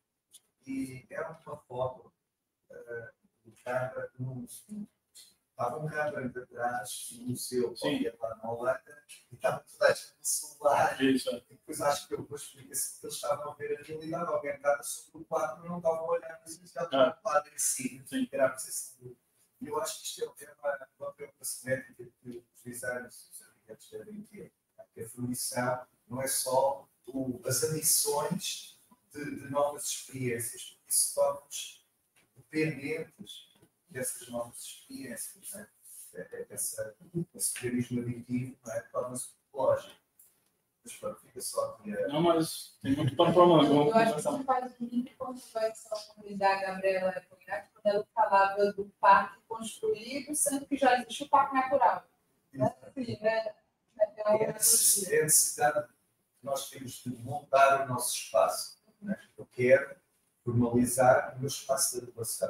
E era uma foto uh, do cara num... Estava um cara ali atrás, no museu, qualquer lá na Holanda, e estava toda a gente no celular. Isso. E depois acho que eu vou explicar se eles estavam a ver a realidade. Alguém estava sobre o quadro, mas não estavam a olhar, mas eles estavam o quadro em si. Sim. Era a posição do... E eu acho que isto é uma, uma preocupação ética que os designers, os arquitetos devem ter. A fruição não é só o, as adições de, de novas experiências, porque isso torna-nos dependentes dessas novas experiências, né? Essa, esse turismo aditivo, não é? Torna-se lógico. Mas pronto, fica só aqui a... Não, mas tem muito pano para manga. Eu acho que isso faz muito conversação da Gabriela Cunhac, quando ela falava do parque construído, sendo que já existe o parque natural. Né? Assim, né? É a necessidade que nós temos de montar o nosso espaço. Né? Eu quero formalizar o meu espaço de atuação.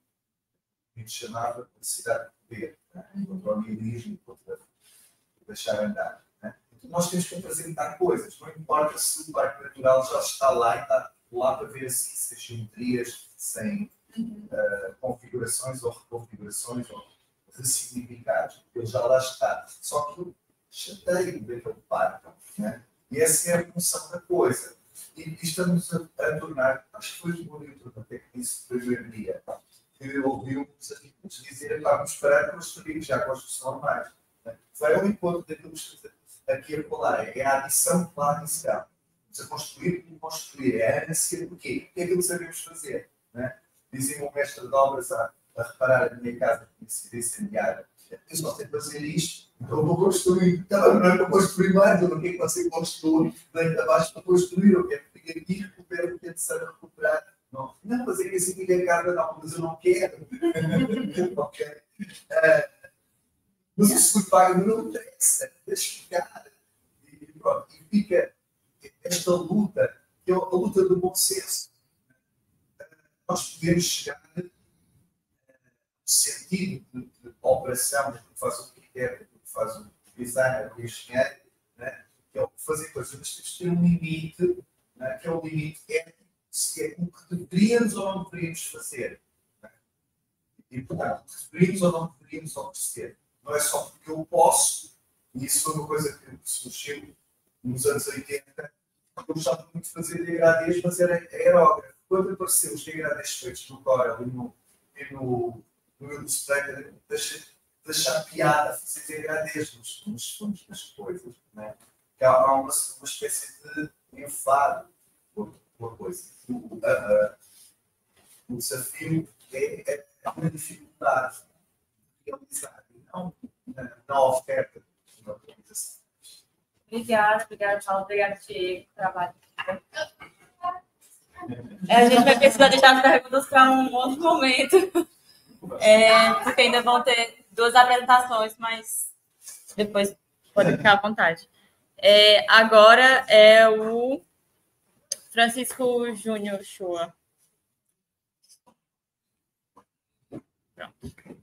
A gente chamava necessidade de poder, né? Contra o niilismo, contra deixar andar. Né? Então, nós temos que apresentar coisas, não importa se o parque natural já está lá e está lá para ver assim, se as geometrias sem uh, configurações ou reconfigurações ou ressignificados, ele já lá está. Só que chateio daquele parque, né? E essa é a função da coisa. E, e estamos a, a tornar, acho que foi o Bonito até que disse no primeiro dia, que ouviu-nos a dizer, vamos esperar construir já construção normais. Né? Vai ao encontro daquilo que estamos aqui a falar, é a adição de lá inicial. Estamos a construir como construir, é a ser porquê? O que é que nós sabemos fazer? Né? Dizia um mestre de obras a, a reparar a minha casa que tinha sido incendiada. Eu só sei fazer isto, então eu vou construir. Então, não é para construir mais, eu não quero que você construa dentro abaixo para construir, eu quero que fique aqui e recupere o que é necessário recuperar. Não, não, mas é que assim fica a casa, não, mas eu não quero. Ok. Uh, mas o seguro paga não interessa, deixa ficar. E pronto, e fica esta luta, que é a luta do bom senso. Uh, nós podemos chegar sentido de, de operação do que faz o arquiteto, do que faz o designer, o engenheiro, né? Que é o que fazer coisas, mas temos que ter um limite, né? Que é o limite ético, se é o que deveríamos ou não deveríamos fazer. Né? E, portanto, o que deveríamos ou não deveríamos oferecer. Não é só porque eu posso, e isso foi uma coisa que surgiu nos anos oitenta, eu gostava muito de fazer degradês, mas era aerógrafo. Quando apareceu os degradês feitos no Corel e no, e no no Illustrator, deixa, deixa a piada fazer degradês nos, nos, nas coisas. Né? Que há, há uma, uma espécie de enfado por uma coisa. O, uh, uh, o desafio é, é, é uma dificuldade de realizar, e não na, na oferta de uma organização. Obrigada, obrigada, Paulo. Obrigada, Diego. Trabalho. É, a gente vai precisar deixar as perguntas para um outro momento. É, porque ainda vão ter duas apresentações, mas depois pode ficar à vontade. É, agora é o Francisco Júnior Shoa. Pronto.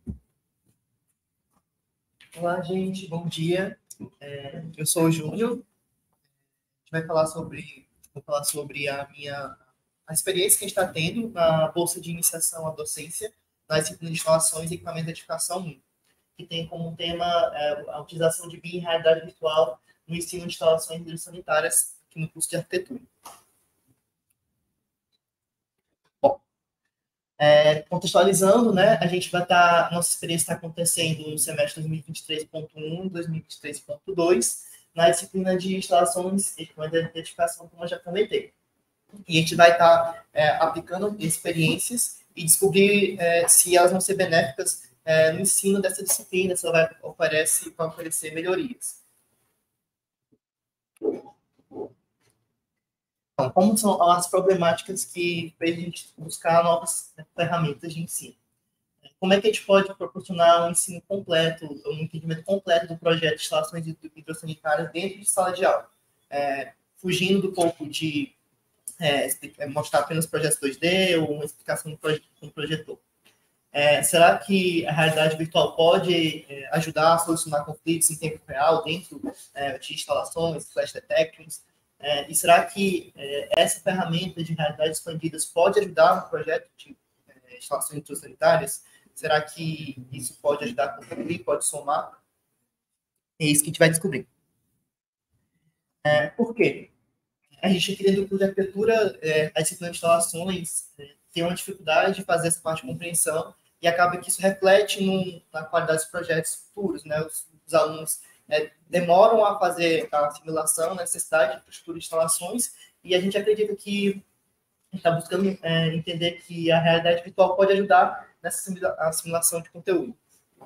Olá, gente, bom dia. É, eu sou o Júnior. A gente vai falar sobre, vou falar sobre a minha a experiência que a gente está tendo na Bolsa de Iniciação à Docência na disciplina de Instalações e Equipamento de Edificação um, que tem como tema é, a utilização de B I M e realidade virtual no ensino de instalações hidrossanitárias aqui no curso de arquitetura. Bom, É, contextualizando, né, a gente vai estar, nossa experiência está acontecendo no semestre dois mil e vinte e três ponto um, dois mil e vinte e três ponto dois, na disciplina de instalações e identificação, como eu já comentei. E a gente vai estar é, aplicando experiências e descobrir é, se elas vão ser benéficas é, no ensino dessa disciplina, se ela vai oferece, vai oferecer melhorias. Então, como são as problemáticas que fez a gente buscar novas ferramentas de ensino? Como é que a gente pode proporcionar um ensino completo, um entendimento completo do projeto de instalações hidrossanitárias dentro de sala de aula? É, fugindo do pouco de é, mostrar apenas projetos dois D ou uma explicação do projeto, do projetor. É, será que a realidade virtual pode é, ajudar a solucionar conflitos em tempo real dentro é, de instalações, flash detectors? É, e será que é, essa ferramenta de realidade expandida pode ajudar no projeto de é, instalações hidrossanitárias? Será que isso pode ajudar a contribuir, pode somar? É isso que a gente vai descobrir. É, por quê? A gente aqui dentro do curso de arquitetura, é, a disciplina de instalações é, tem uma dificuldade de fazer essa parte de compreensão e acaba que isso reflete no, na qualidade dos projetos futuros, né? Os, os alunos é, demoram a fazer a simulação, a necessidade de infraestrutura de instalações, e a gente acredita que está buscando é, entender que a realidade virtual pode ajudar nessa simula a simulação de conteúdo.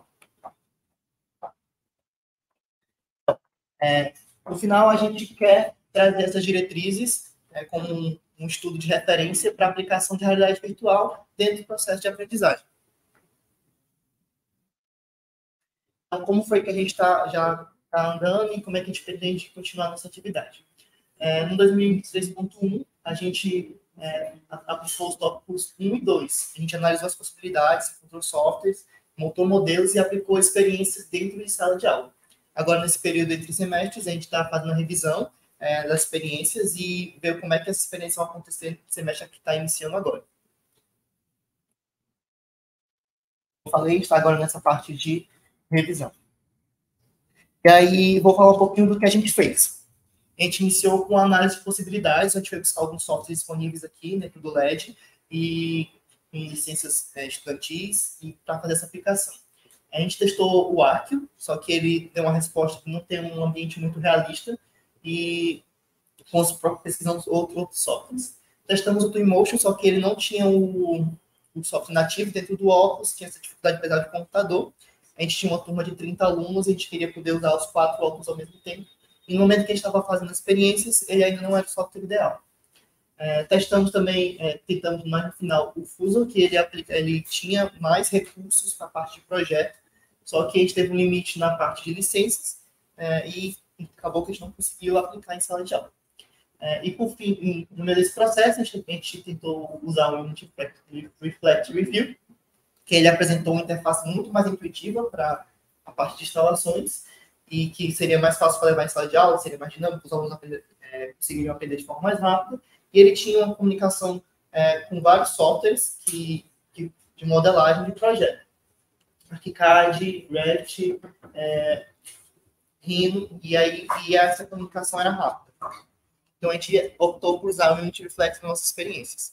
É, no final, a gente quer trazer essas diretrizes é, como um, um estudo de referência para aplicação de realidade virtual dentro do processo de aprendizagem. Então, como foi que a gente tá, já está andando e como é que a gente pretende continuar nossa atividade? É, no dois mil e vinte e três ponto um, a gente é, aplicou os tópicos um e dois. A gente analisou as possibilidades, encontrou softwares, montou modelos e aplicou experiências dentro de sala de aula. Agora, nesse período entre semestres, a gente está fazendo a revisão é, das experiências e ver como é que essas experiências vão acontecer no semestre que está iniciando agora. Eu falei, está agora nessa parte de revisão. E aí, vou falar um pouquinho do que a gente fez. A gente iniciou com a análise de possibilidades, a gente foi buscar alguns softwares disponíveis aqui dentro do L E D e em licenças é, estudantis e para fazer essa aplicação. A gente testou o Arquio, só que ele deu uma resposta que não tem um ambiente muito realista e pesquisamos outros, outros softwares. Testamos o Twinmotion, só que ele não tinha o, o software nativo dentro do óculos, tinha essa dificuldade de pesar de computador. A gente tinha uma turma de trinta alunos, a gente queria poder usar os quatro óculos ao mesmo tempo. E no momento que a gente estava fazendo experiências, ele ainda não era o software ideal. É, testamos também, é, tentamos mais no final o Fuso, que ele, aplica, ele tinha mais recursos para a parte de projeto, só que a gente teve um limite na parte de licenças é, e acabou que a gente não conseguiu aplicar em sala de aula. É, e por fim, no meio desse processo, a gente, a gente tentou usar o Unity Reflect Review, que ele apresentou uma interface muito mais intuitiva para a parte de instalações e que seria mais fácil para levar em sala de aula, seria mais dinâmico, os alunos aprender, é, conseguiriam aprender de forma mais rápida. E ele tinha uma comunicação é, com vários softwares que, que, de modelagem de projeto. ArchiCAD, Revit, é, Rhino, e aí e essa comunicação era rápida. Então, a gente optou por usar o Unity Reflex nas nossas experiências.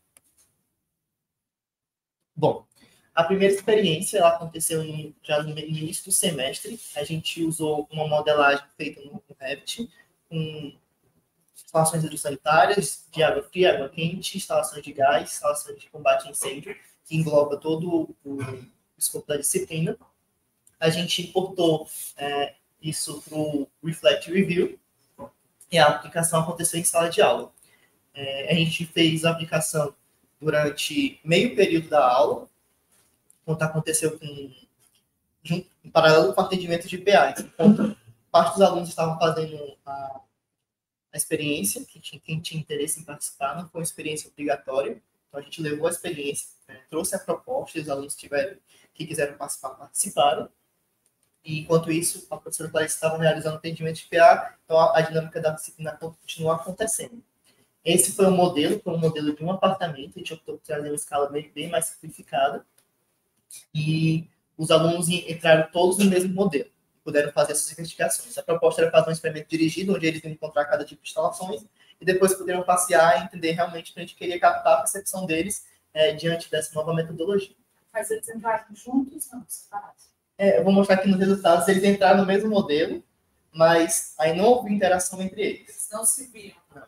Bom, a primeira experiência ela aconteceu no, já no início do semestre. A gente usou uma modelagem feita no Revit, com instalações hidrossanitárias, de água fria, água quente, instalações de gás, instalações de combate a incêndio, que engloba todo o escopo da disciplina. A gente importou é, isso para o Reflect Review, e a aplicação aconteceu em sala de aula. É, a gente fez a aplicação durante meio período da aula, quando aconteceu com, junto, em paralelo com o atendimento de P A. Enquanto parte dos alunos estavam fazendo a, a experiência, que tinha, quem tinha interesse em participar, não foi uma experiência obrigatória. Então, a gente levou a experiência, né, trouxe a proposta, e os alunos tiveram, que quiseram participar, participaram. E, enquanto isso, a professora Clarice estava realizando atendimento de P A, então a, a dinâmica da disciplina continua acontecendo. Esse foi um modelo, foi um modelo de um apartamento, a gente optou por trazer uma escala bem, bem mais simplificada, e os alunos entraram todos no mesmo modelo, puderam fazer essas investigações. A proposta era fazer um experimento dirigido, onde eles iam encontrar cada tipo de instalações, e depois puderam passear e entender realmente o que a gente queria captar a percepção deles é, diante dessa nova metodologia. Mas eles entraram juntos, não separados? É, eu vou mostrar aqui nos resultados, eles entraram no mesmo modelo, mas aí não houve interação entre eles. Eles não se viram. Não.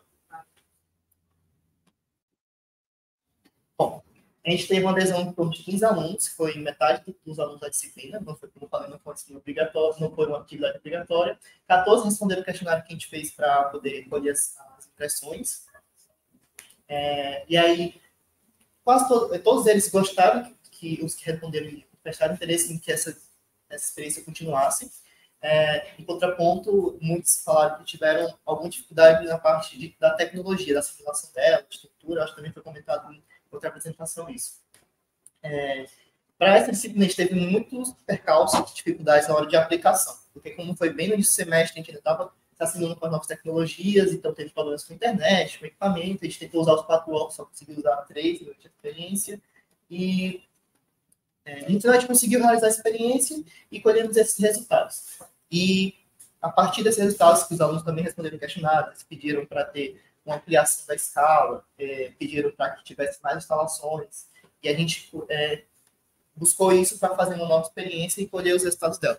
Bom, a gente teve uma adesão em torno de quinze alunos, que foi metade dos alunos da disciplina, não foi, como eu falei, não foi uma obrigatória, não foi uma atividade obrigatória. quatorze responderam o questionário que a gente fez para poder recolher as, as impressões. É, e aí, quase to, todos eles gostaram, que, que os que responderam prestaram interesse em que essa, essa experiência continuasse. É, em contraponto, muitos falaram que tiveram alguma dificuldade na parte de, da tecnologia, da simulação dela, da estrutura, acho que também foi comentado em outra apresentação isso. É, para essa disciplina, a gente teve muitos percalços, dificuldades na hora de aplicação, porque como foi bem no início do semestre, a gente ainda estava se assimilando com as novas tecnologias, então teve problemas com a internet, com o equipamento, a gente tentou usar os quatro óculos, só conseguiu usar três durante a experiência, e é, então a gente conseguiu realizar a experiência e colhemos esses resultados. E a partir desses resultados, que os alunos também responderam questionários, pediram para ter uma ampliação da escala, é, pediram para que tivesse mais instalações, e a gente é, buscou isso para fazer uma nova experiência e colher os resultados dela.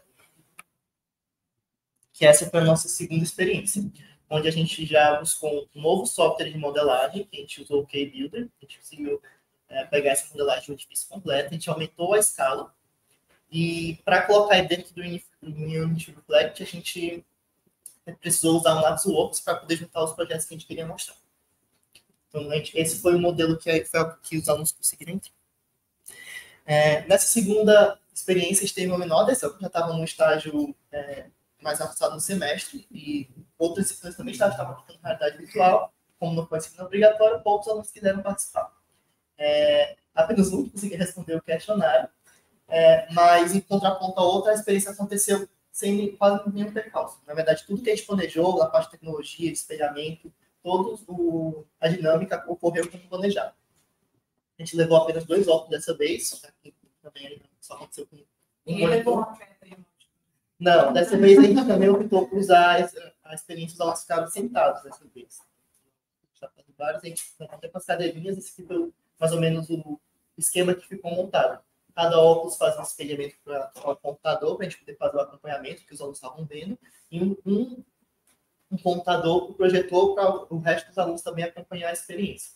Que essa foi a nossa segunda experiência, onde a gente já buscou um novo software de modelagem, que a gente usou o K-Builder, a gente conseguiu é, pegar essa modelagem de um edifício completo, a gente aumentou a escala, e para colocar dentro do Unity Reflect, a gente precisou usar um Navisworks para poder juntar os projetos que a gente queria mostrar. Então, esse foi o modelo que, foi o que os alunos conseguiram entrar. É, nessa segunda experiência, a gente teve uma menor adesão, que já estava no estágio é, mais avançado no semestre, e outras disciplinas também estavam aplicando realidade virtual, como não foi disciplina obrigatória, poucos alunos quiseram participar. É, apenas um conseguiu responder o questionário, é, mas, em contraponto a outra, a experiência aconteceu sem quase nenhum percalço. Na verdade, tudo que a gente planejou, a parte de tecnologia, de espelhamento, toda a dinâmica ocorreu como planejado. A gente levou apenas dois óculos dessa vez, aqui também só aconteceu com um monitor. Não, dessa vez a gente também optou por usar a experiência, os alunos ficaram sentados dessa vez. A gente vários, a gente até com as cadeirinhas, esse foi mais ou menos o esquema que ficou montado. Cada óculos faz um espelhamento para o computador, para a gente poder fazer o acompanhamento que os alunos estavam vendo, e um, um, um computador, um projetor, para o resto dos alunos também acompanhar a experiência.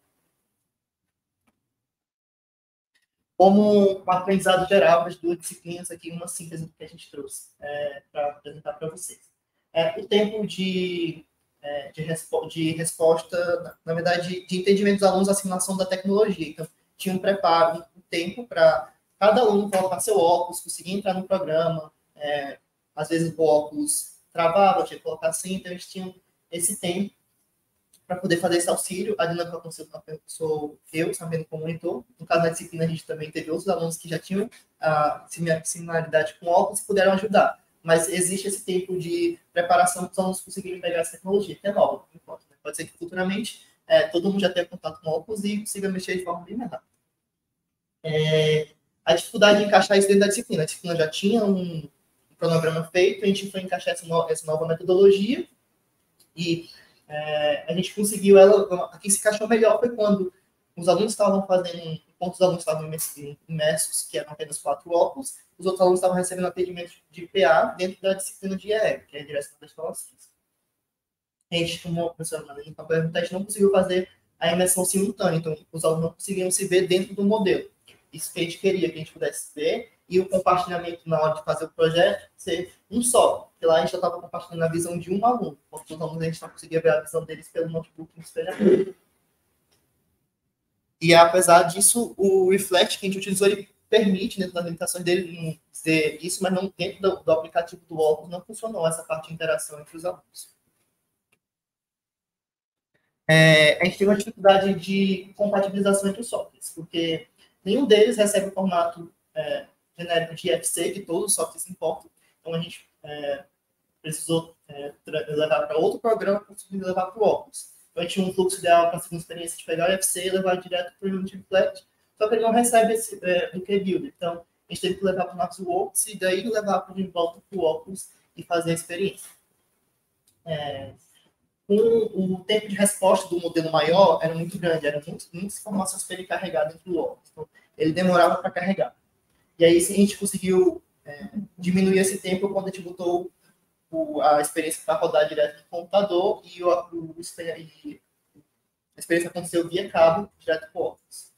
Como um aprendizado geral das duas disciplinas, aqui uma síntese do que a gente trouxe é, para apresentar para vocês. É, o tempo de, é, de, respo de resposta, na, na verdade, de entendimento dos alunos, a assimilação da tecnologia. Então, tinha um preparo, um tempo para cada aluno colocar seu óculos, conseguir entrar no programa. É, às vezes o óculos travava, tinha que colocar assim, então eles tinham esse tempo para poder fazer esse auxílio. A dinâmica aconteceu com a pessoa, eu, sabendo como monitor. No caso da disciplina, a gente também teve outros alunos que já tinham a similaridade com óculos e puderam ajudar. Mas existe esse tempo de preparação para os alunos conseguirem pegar essa tecnologia, que é nova, não importa. Né? Pode ser que futuramente é, todo mundo já tenha contato com óculos e consiga mexer de forma bem mais rápida. É, a dificuldade de encaixar isso dentro da disciplina. A disciplina já tinha um cronograma feito, a gente foi encaixar essa nova, essa nova metodologia e é, a gente conseguiu ela. Aqui se encaixou melhor foi quando os alunos estavam fazendo, enquanto os alunos estavam imersos, que eram apenas quatro óculos, os outros alunos estavam recebendo atendimento de P A dentro da disciplina de E R, que é a direção das instalações. A gente, como a professora Marina no papel, a gente não conseguiu fazer a imersão simultânea, então os alunos não conseguiam se ver dentro do modelo. Isso que a gente queria, que a gente pudesse ver, e o compartilhamento na hora de fazer o projeto ser um só, porque lá a gente já estava compartilhando a visão de um aluno, porque os alunos a gente não conseguia ver a visão deles pelo notebook no espelhamento. E apesar disso, o Reflect que a gente utilizou, ele permite, dentro das limitações dele, dizer isso, mas não, dentro do, do aplicativo do óculos não funcionou essa parte de interação entre os alunos. É, a gente teve uma dificuldade de compatibilização entre os softwares, porque nenhum deles recebe o formato é, genérico de I F C, que todos os softwares importam. Então, a gente é, precisou é, levar para outro programa para conseguir levar para o óculos. Então, a gente tinha um fluxo ideal para a segunda experiência de pegar o I F C e levar direto para o Unity Reflect, só que ele não recebe esse, é, do K-Builder. Então, a gente teve que levar para o Navisworks e daí levar de volta para o óculos e fazer a experiência. É, com o tempo de resposta do modelo maior era muito grande, eram muitas, muitas informações para ele carregar dentro do óculos. Então, ele demorava para carregar. E aí, se a gente conseguiu é, diminuir esse tempo quando a gente botou o, a experiência para rodar direto no computador e, o, o, e a experiência aconteceu via cabo, direto para o óculos.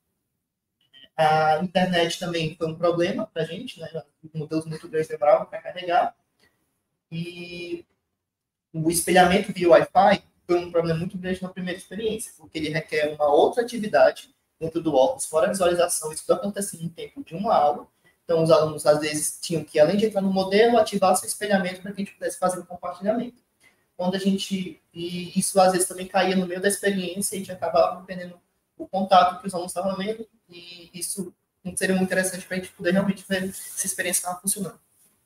A internet também foi um problema para a gente, né? Modelos muito grandes demoravam para carregar. E o espelhamento via Wi-Fi foi um problema muito grande na primeira experiência, porque ele requer uma outra atividade dentro do óculos, fora a visualização. Isso tudo acontecia no tempo de uma aula. Então, os alunos, às vezes, tinham que, além de entrar no modelo, ativar seu espelhamento para que a gente pudesse fazer o compartilhamento. Quando a gente... E isso, às vezes, também caía no meio da experiência e a gente acabava perdendo o contato que os alunos estavam vendo, e isso não seria muito interessante para a gente poder realmente ver se a experiência estava funcionando.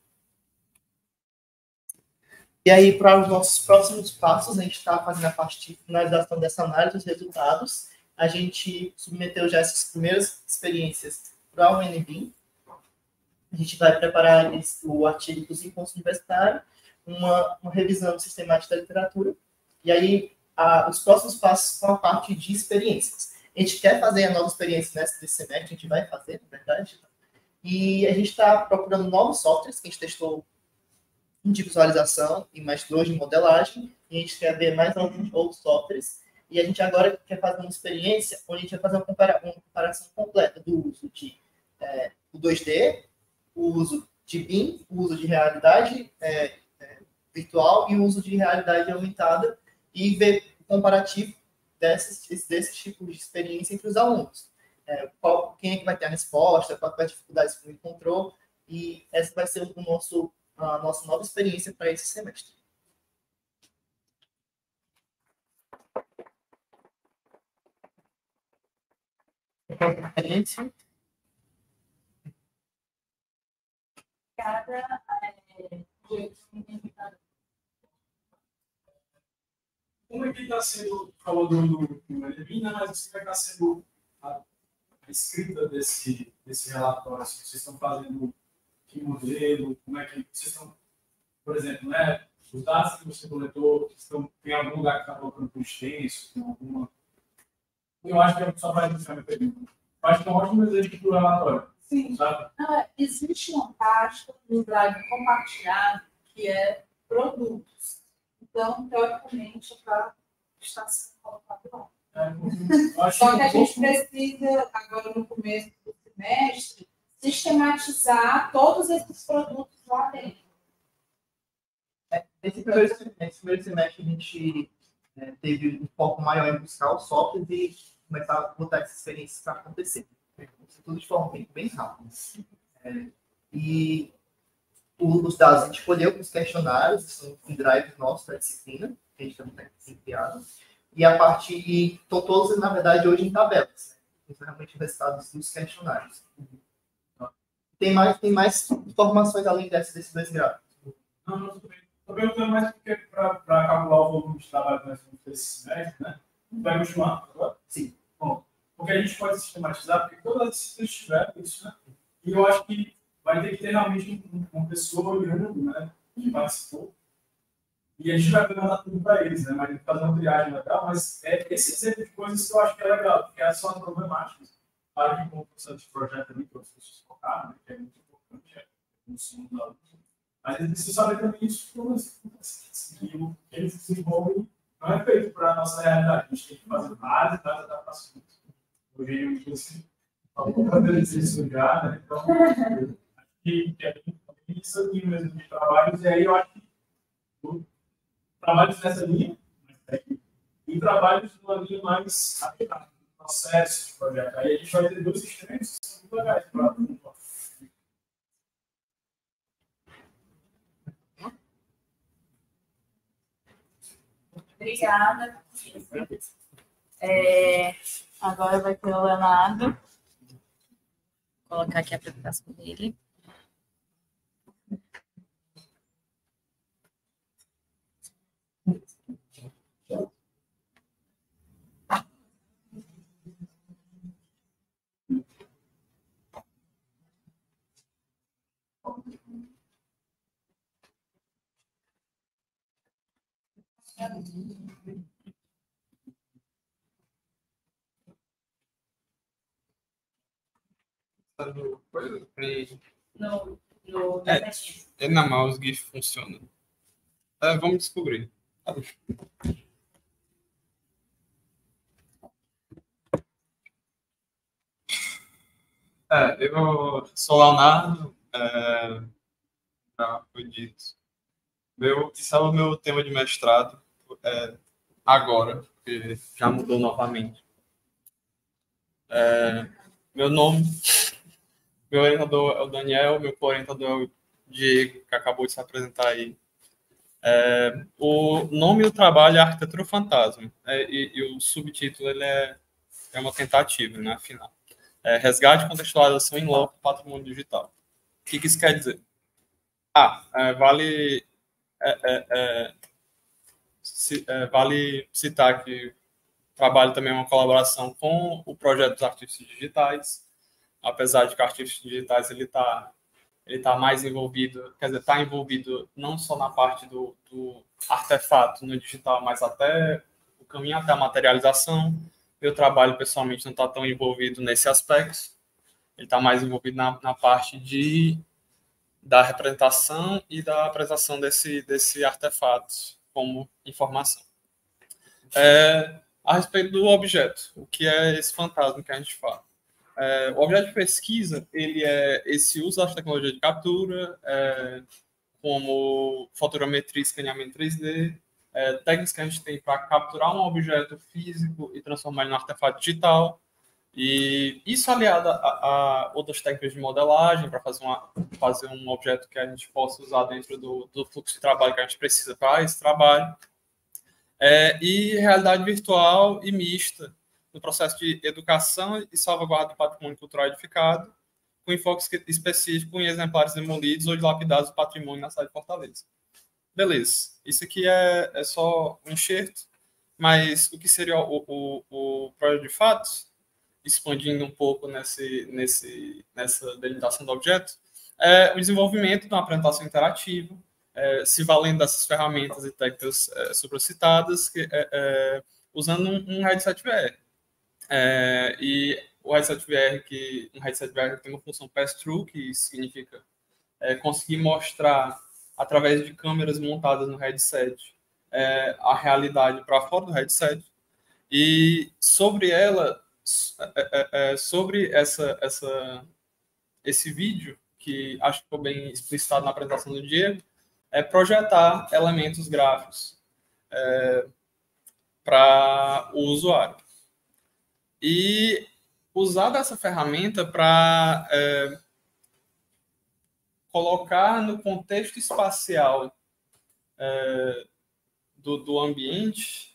E aí, para os nossos próximos passos, a gente está fazendo a parte de finalização dessa análise dos resultados. A gente submeteu já essas primeiras experiências para o U N B. A gente vai preparar o artigo para os encontros universitários, uma, uma revisão sistemática da literatura, e aí a, os próximos passos são a parte de experiências. A gente quer fazer a nova experiência nesse semestre, a gente vai fazer, na verdade, e a gente está procurando novos softwares, que a gente testou um de visualização e mais dois de modelagem, e a gente quer ver mais alguns outros softwares, e a gente agora quer fazer uma experiência onde a gente vai fazer uma, compara uma comparação completa do uso de é, o dois D, o uso de B I M, o uso de realidade é, é, virtual e o uso de realidade aumentada, e ver o comparativo desses, desses tipos de experiência entre os alunos. É, qual, quem é que vai ter a resposta, qual é a dificuldade que encontrou, e essa vai ser o nosso a nossa nova experiência para esse semestre. Referência. Cada Como é que está sendo, falou do Elimina, mas você vai estar sendo a, a escrita desse, desse relatório? Assim, vocês estão fazendo que modelo, como é que vocês estão, por exemplo, né, os dados que você coletou, estão, tem algum lugar que está colocando por extenso, tem alguma... Eu acho que é só para iniciar minha pergunta. Eu acho que é um ótimo exemplo para o relatório. Sim. Sabe? Ah, existe uma pasta no Drive compartilhado que é produtos. Então, teoricamente, para estar sendo colocado lá. É, Só que a gente precisa, agora no começo do semestre, sistematizar todos esses produtos lá dentro. É, esse, primeiro, esse primeiro semestre a gente é, teve um foco maior em buscar os softwares e começar a botar essas experiências para acontecer. Isso tudo de forma bem, bem rápida. É, e o, os dados a gente escolheu os questionários, são um drive nosso da disciplina, que a gente também tem criado. E a parte, e estão todos, na verdade, hoje em tabelas. Né? São realmente os resultados dos questionários. Tem mais, tem mais informações além dessas, desses dois gráficos? Não, não, tudo bem. Estou perguntando mais porque para calcular o volume de trabalho que nós vamos ter esse semestre, né? Vai continuar agora? Sim. Bom, porque a gente pode sistematizar, porque todas as disciplinas tiveram isso, né? E eu acho que vai ter que ter realmente uma pessoa olhando, né? Que participou. E a gente vai perguntar tudo para eles, né? Mas fazer uma triagem legal, mas é esse exemplo de coisas que eu acho que é legal, porque é só problemáticas. Claro que com o processo de projeto ali, que as pessoas focaram, né? Que é muito importante, é o ensino da aluno. Mas eles precisam saber também isso, que eles desenvolvem não é feito para a nossa realidade. A gente tem que fazer várias, várias adaptações. O Rio, inclusive, falou para eles isso já, né? Então, acho que é isso aqui mesmo de trabalhos, e aí eu acho que trabalhos nessa linha, e trabalhos numa linha mais aplicada, processo de projeto. Aí a gente vai ter dois sistemas que são muito legais para Obrigada. É, agora vai ter o Leonardo. Vou colocar aqui a apresentação dele. No, no É, é na mouse GIF funciona. É, vamos descobrir. É, eu sou Leonardo, é, já foi dito. Meu, esse é o meu tema de mestrado, é, agora, porque já mudou novamente. É, meu nome, meu orientador é o Daniel, meu co-orientador é o Diego, que acabou de se apresentar aí. É, o nome do trabalho é Arquitetura Fantasma, é, e, e o subtítulo ele é, é uma tentativa, né, afinal. É, resgate e contextualização em loco do patrimônio digital. O que, que isso quer dizer? Ah, é, vale, é, é, é, ci, é, vale citar que o trabalho também é uma colaboração com o projeto dos artistas digitais, apesar de que o artistas digitais ele está ele tá mais envolvido, quer dizer, está envolvido não só na parte do, do artefato no digital, mas até o caminho até a materialização. Meu trabalho, pessoalmente, não está tão envolvido nesse aspecto. Ele está mais envolvido na, na parte de, da representação e da apresentação desse, desse artefato como informação. É, a respeito do objeto, o que é esse fantasma que a gente fala? É, o objeto de pesquisa, ele é esse uso das tecnologias de captura, é, como fotogrametria e escaneamento três D, é, técnicas que a gente tem para capturar um objeto físico e transformar ele em um artefato digital, e isso aliado a, a outras técnicas de modelagem para fazer, uma, fazer um objeto que a gente possa usar dentro do, do fluxo de trabalho que a gente precisa para esse trabalho, é, e realidade virtual e mista, no processo de educação e salvaguarda do patrimônio cultural edificado, com enfoque específico em exemplares demolidos ou dilapidados do patrimônio na cidade de Fortaleza. Beleza, isso aqui é, é só um enxerto, mas o que seria o, o, o projeto de fato, expandindo um pouco nesse, nesse, nessa delimitação do objeto, é o desenvolvimento de uma apresentação interativa, é, se valendo dessas ferramentas e técnicas é, supracitadas, que, é, é, usando um, um headset V R. É, e o headset V R, que, um headset V R tem uma função pass-through, que significa é, conseguir mostrar, através de câmeras montadas no headset, é, a realidade para fora do headset. E sobre ela, é, é, sobre essa, essa, esse vídeo, que acho que ficou bem explicitado na apresentação do Diego, é projetar elementos gráficos é, para o usuário. E usar dessa ferramenta para é, colocar no contexto espacial é, do, do ambiente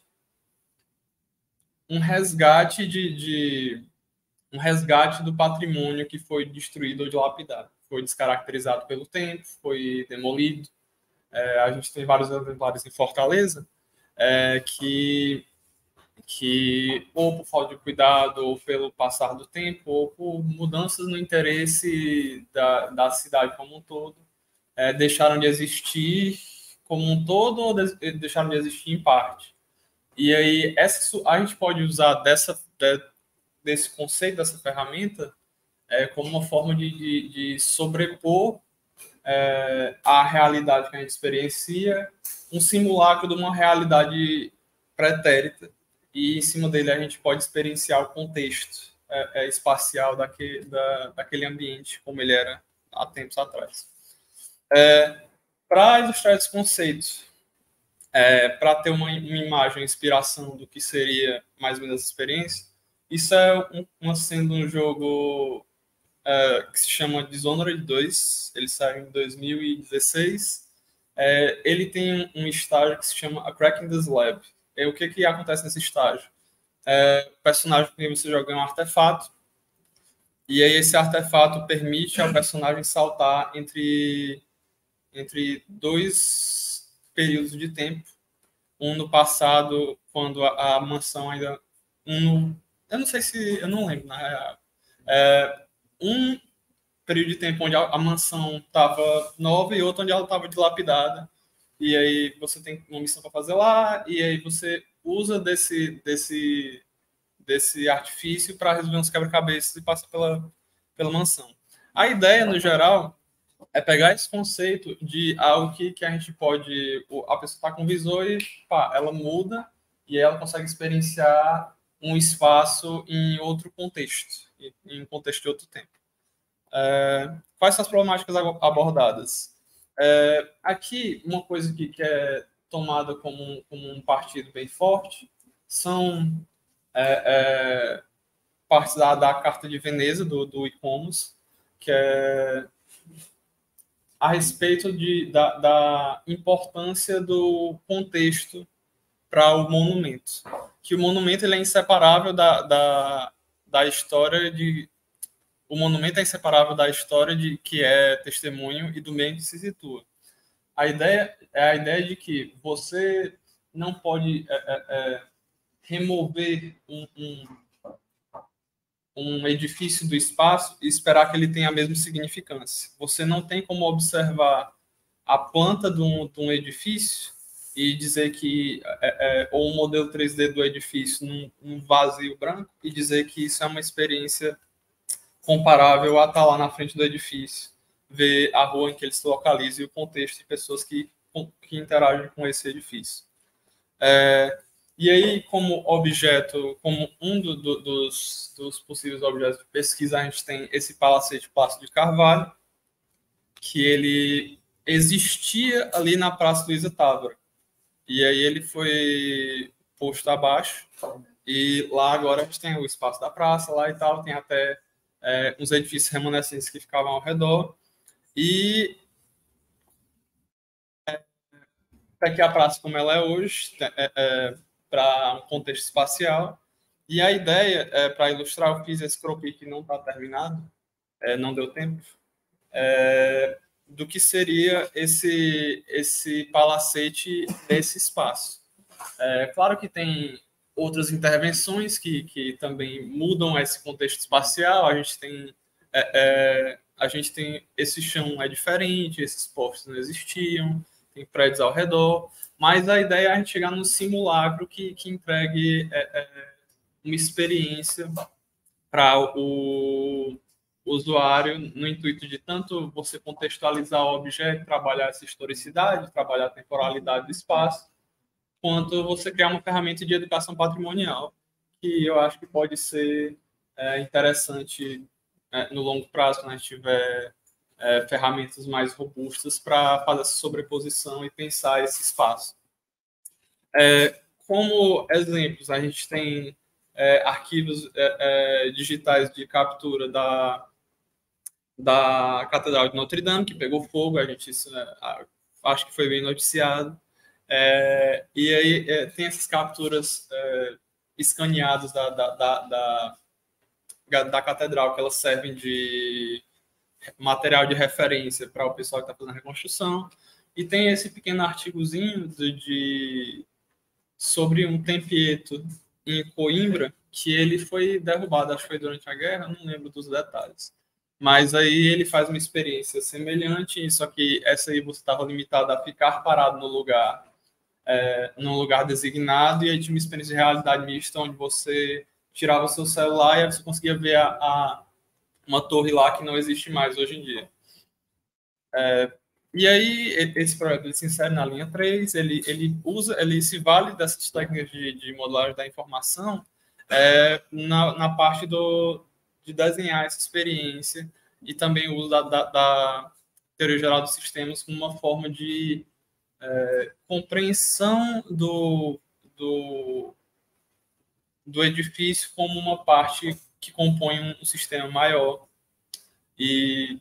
um resgate de, de um resgate do patrimônio que foi destruído ou dilapidado, foi descaracterizado pelo tempo, foi demolido. É, a gente tem vários exemplares em Fortaleza é, que que ou por falta de cuidado, ou pelo passar do tempo, ou por mudanças no interesse da, da cidade como um todo, é, deixaram de existir como um todo ou de, deixaram de existir em parte. E aí essa, a gente pode usar dessa, de, desse conceito, dessa ferramenta, é, como uma forma de, de, de sobrepor é, a realidade que a gente experiencia, um simulacro de uma realidade pretérita. E em cima dele a gente pode experienciar o contexto é, é, espacial daquele, da, daquele ambiente, como ele era há tempos atrás. É, para ilustrar esse conceito, é, para ter uma, uma imagem, uma inspiração do que seria mais ou menos essa experiência, isso é um, uma sendo um jogo é, que se chama Dishonored dois, ele saiu em dois mil e dezesseis, é, ele tem um estágio que se chama A Crack in the Slab. E o que, que acontece nesse estágio? É, o personagem que você joga é um artefato, e aí esse artefato permite ao personagem saltar entre, entre dois períodos de tempo. Um no passado, quando a, a mansão ainda... Um no, eu não sei se... Eu não lembro, na real. É, um período de tempo onde a, a mansão estava nova e outro onde ela estava dilapidada. e aí você tem uma missão para fazer lá, e aí você usa desse, desse, desse artifício para resolver uns quebra-cabeças e passa pela, pela mansão. A ideia, no geral, é pegar esse conceito de algo que, que a gente pode... A pessoa está com visor e pá, ela muda e ela consegue experienciar um espaço em outro contexto, em um contexto de outro tempo. É, quais são as problemáticas abordadas? É, aqui, uma coisa que, que é tomada como um, como um partido bem forte são é, é, partes da, da Carta de Veneza, do, do ICOMOS, que é a respeito de, da, da importância do contexto para o monumento. Que o monumento ele é inseparável da, da, da história de... O monumento é inseparável da história de que é testemunho e do meio em que se situa. A ideia é a ideia de que você não pode é, é, é, remover um, um, um edifício do espaço e esperar que ele tenha a mesma significância. Você não tem como observar a planta de um, de um edifício e dizer que é, é, ou um modelo três D do edifício num, num vazio branco e dizer que isso é uma experiência comparável a estar lá na frente do edifício, ver a rua em que ele se localiza e o contexto de pessoas que, que interagem com esse edifício. É, e aí, como objeto, como um do, do, dos, dos possíveis objetos de pesquisa, a gente tem esse palacete Plácido de Carvalho, que ele existia ali na Praça Luísa Távora. E aí ele foi posto abaixo, e lá agora a gente tem o espaço da praça lá e tal, tem até é, uns edifícios remanescentes que ficavam ao redor, e é, aqui a praça como ela é hoje, é, é, para um contexto espacial, e a ideia, é, para ilustrar, eu fiz esse croquis que não está terminado, é, não deu tempo, é, do que seria esse, esse palacete nesse espaço. É claro que tem outras intervenções que, que também mudam esse contexto espacial. A gente tem é, é, a gente tem esse chão é diferente, esses postes não existiam, tem prédios ao redor, mas a ideia é a gente chegar num simulacro que, que entregue é, é, uma experiência para o usuário no intuito de tanto você contextualizar o objeto, trabalhar essa historicidade, trabalhar a temporalidade do espaço, quanto você criar uma ferramenta de educação patrimonial, que eu acho que pode ser é, interessante é, no longo prazo, quando a gente tiver é, ferramentas mais robustas para fazer essa sobreposição e pensar esse espaço. É, como exemplos, a gente tem é, arquivos é, é, digitais de captura da, da Catedral de Notre Dame, que pegou fogo, a gente isso, é, acho que foi bem noticiado. É, e aí é, tem essas capturas é, escaneadas da, da, da, da, da catedral, que elas servem de material de referência para o pessoal que está fazendo a reconstrução. E tem esse pequeno artigozinho de, de, sobre um tempieto em Coimbra, que ele foi derrubado, acho que foi durante a guerra, não lembro dos detalhes. Mas aí ele faz uma experiência semelhante, só que essa aí você estava limitado a ficar parado no lugar É, num lugar designado, e aí tinha uma experiência de realidade mista, onde você tirava o seu celular e aí você conseguia ver a, a, uma torre lá que não existe mais hoje em dia. É, e aí, esse projeto ele se insere na linha três, ele, ele, usa, ele se vale dessas técnicas de, de modelagem da informação é, na, na parte do, de desenhar essa experiência, e também o uso da, da, da teoria geral dos sistemas como uma forma de É, compreensão do, do, do edifício como uma parte que compõe um sistema maior, e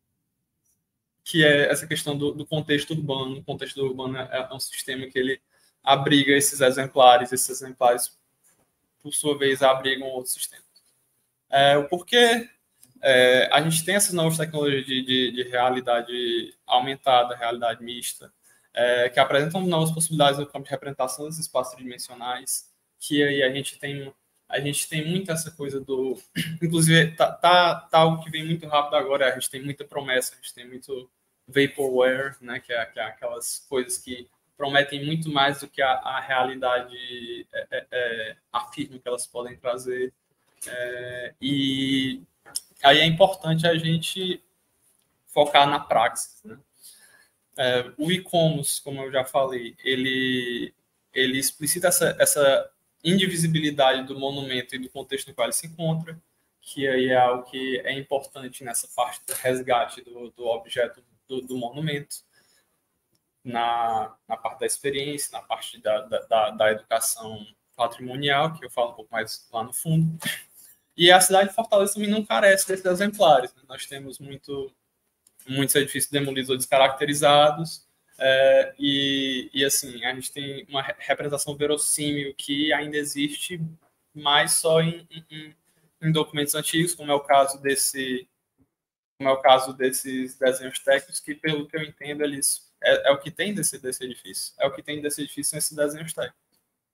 que é essa questão do, do contexto urbano. O contexto urbano é, é um sistema que ele abriga esses exemplares, esses exemplares, por sua vez, abrigam outros sistemas. É, o porquê é, a gente tem essas novas tecnologias de, de, de realidade aumentada, realidade mista, É, que apresentam novas possibilidades no campo de representação dos espaços tridimensionais, que aí a gente tem a gente tem muito essa coisa do... Inclusive, tá, tá, tá algo que vem muito rápido agora, a gente tem muita promessa, a gente tem muito vaporware, né, que é, que é aquelas coisas que prometem muito mais do que a, a realidade é, é, é, afirma que elas podem trazer. É, e aí é importante a gente focar na praxis, né? É, o e-commerce, como eu já falei, ele, ele explicita essa, essa indivisibilidade do monumento e do contexto no qual ele se encontra, que aí é algo que é importante nessa parte do resgate do, do objeto do, do monumento, na, na parte da experiência, na parte da, da, da educação patrimonial, que eu falo um pouco mais lá no fundo. E a cidade de Fortaleza também não carece desses exemplares, né? Nós temos muito, muitos edifícios demolidos ou descaracterizados, é, e, e, assim, a gente tem uma representação verossímil que ainda existe, mais só em, em, em documentos antigos, como é o caso desse, como é o caso desses desenhos técnicos, que, pelo que eu entendo, eles, é, é o que tem desse, desse edifício. É o que tem desse edifício nesses desenhos técnicos.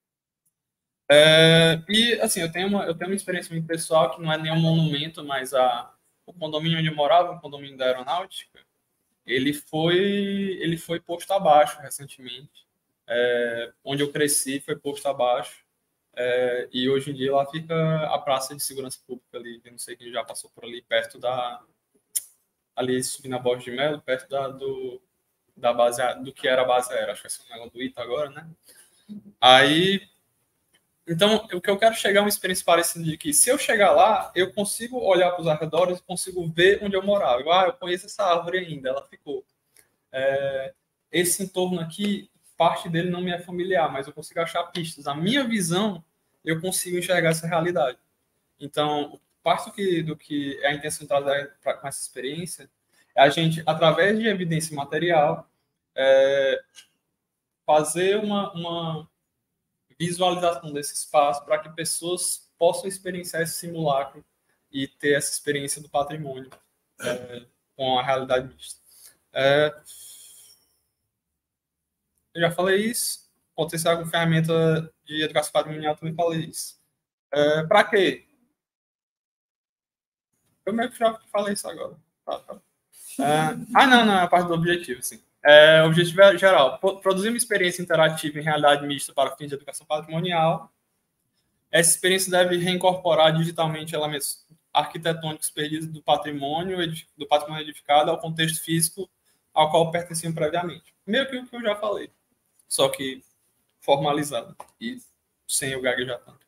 É, e, assim, eu tenho, uma, eu tenho uma experiência muito pessoal que não é nem um monumento, mas a, o condomínio onde eu morava, o condomínio da Aeronáutica, ele foi, ele foi posto abaixo recentemente. É, onde eu cresci foi posto abaixo. É, e hoje em dia lá fica a Praça de Segurança Pública ali, eu não sei quem já passou por ali, perto da... ali subindo a Borges de Melo, perto da, do, da base, do que era a base aérea, acho que é o negócio do Ita agora, né? Aí... Então, o que eu quero chegar é uma experiência parecida de que, se eu chegar lá, eu consigo olhar para os arredores e consigo ver onde eu morava. Eu, ah, eu conheço essa árvore ainda, ela ficou. É, esse entorno aqui, parte dele não me é familiar, mas eu consigo achar pistas. A minha visão, eu consigo enxergar essa realidade. Então, parte do que, do que é a intenção de trazer pra, com essa experiência é a gente, através de evidência material, é, fazer uma... uma visualização desse espaço para que pessoas possam experienciar esse simulacro e ter essa experiência do patrimônio é, com a realidade mista. É, eu já falei isso. Potencial como ferramenta de educação patrimonial, também falei isso. É, para quê? Eu meio que já falei isso agora. Tá, tá. É, ah, não, não, é a parte do objetivo, sim. É, o objetivo é geral, produzir uma experiência interativa em realidade mista para fins de educação patrimonial. Essa experiência deve reincorporar digitalmente elementos arquitetônicos perdidos do patrimônio, do patrimônio edificado ao contexto físico ao qual pertenciam previamente. Meio que o que eu já falei, só que formalizado e sem o gaguejar tanto.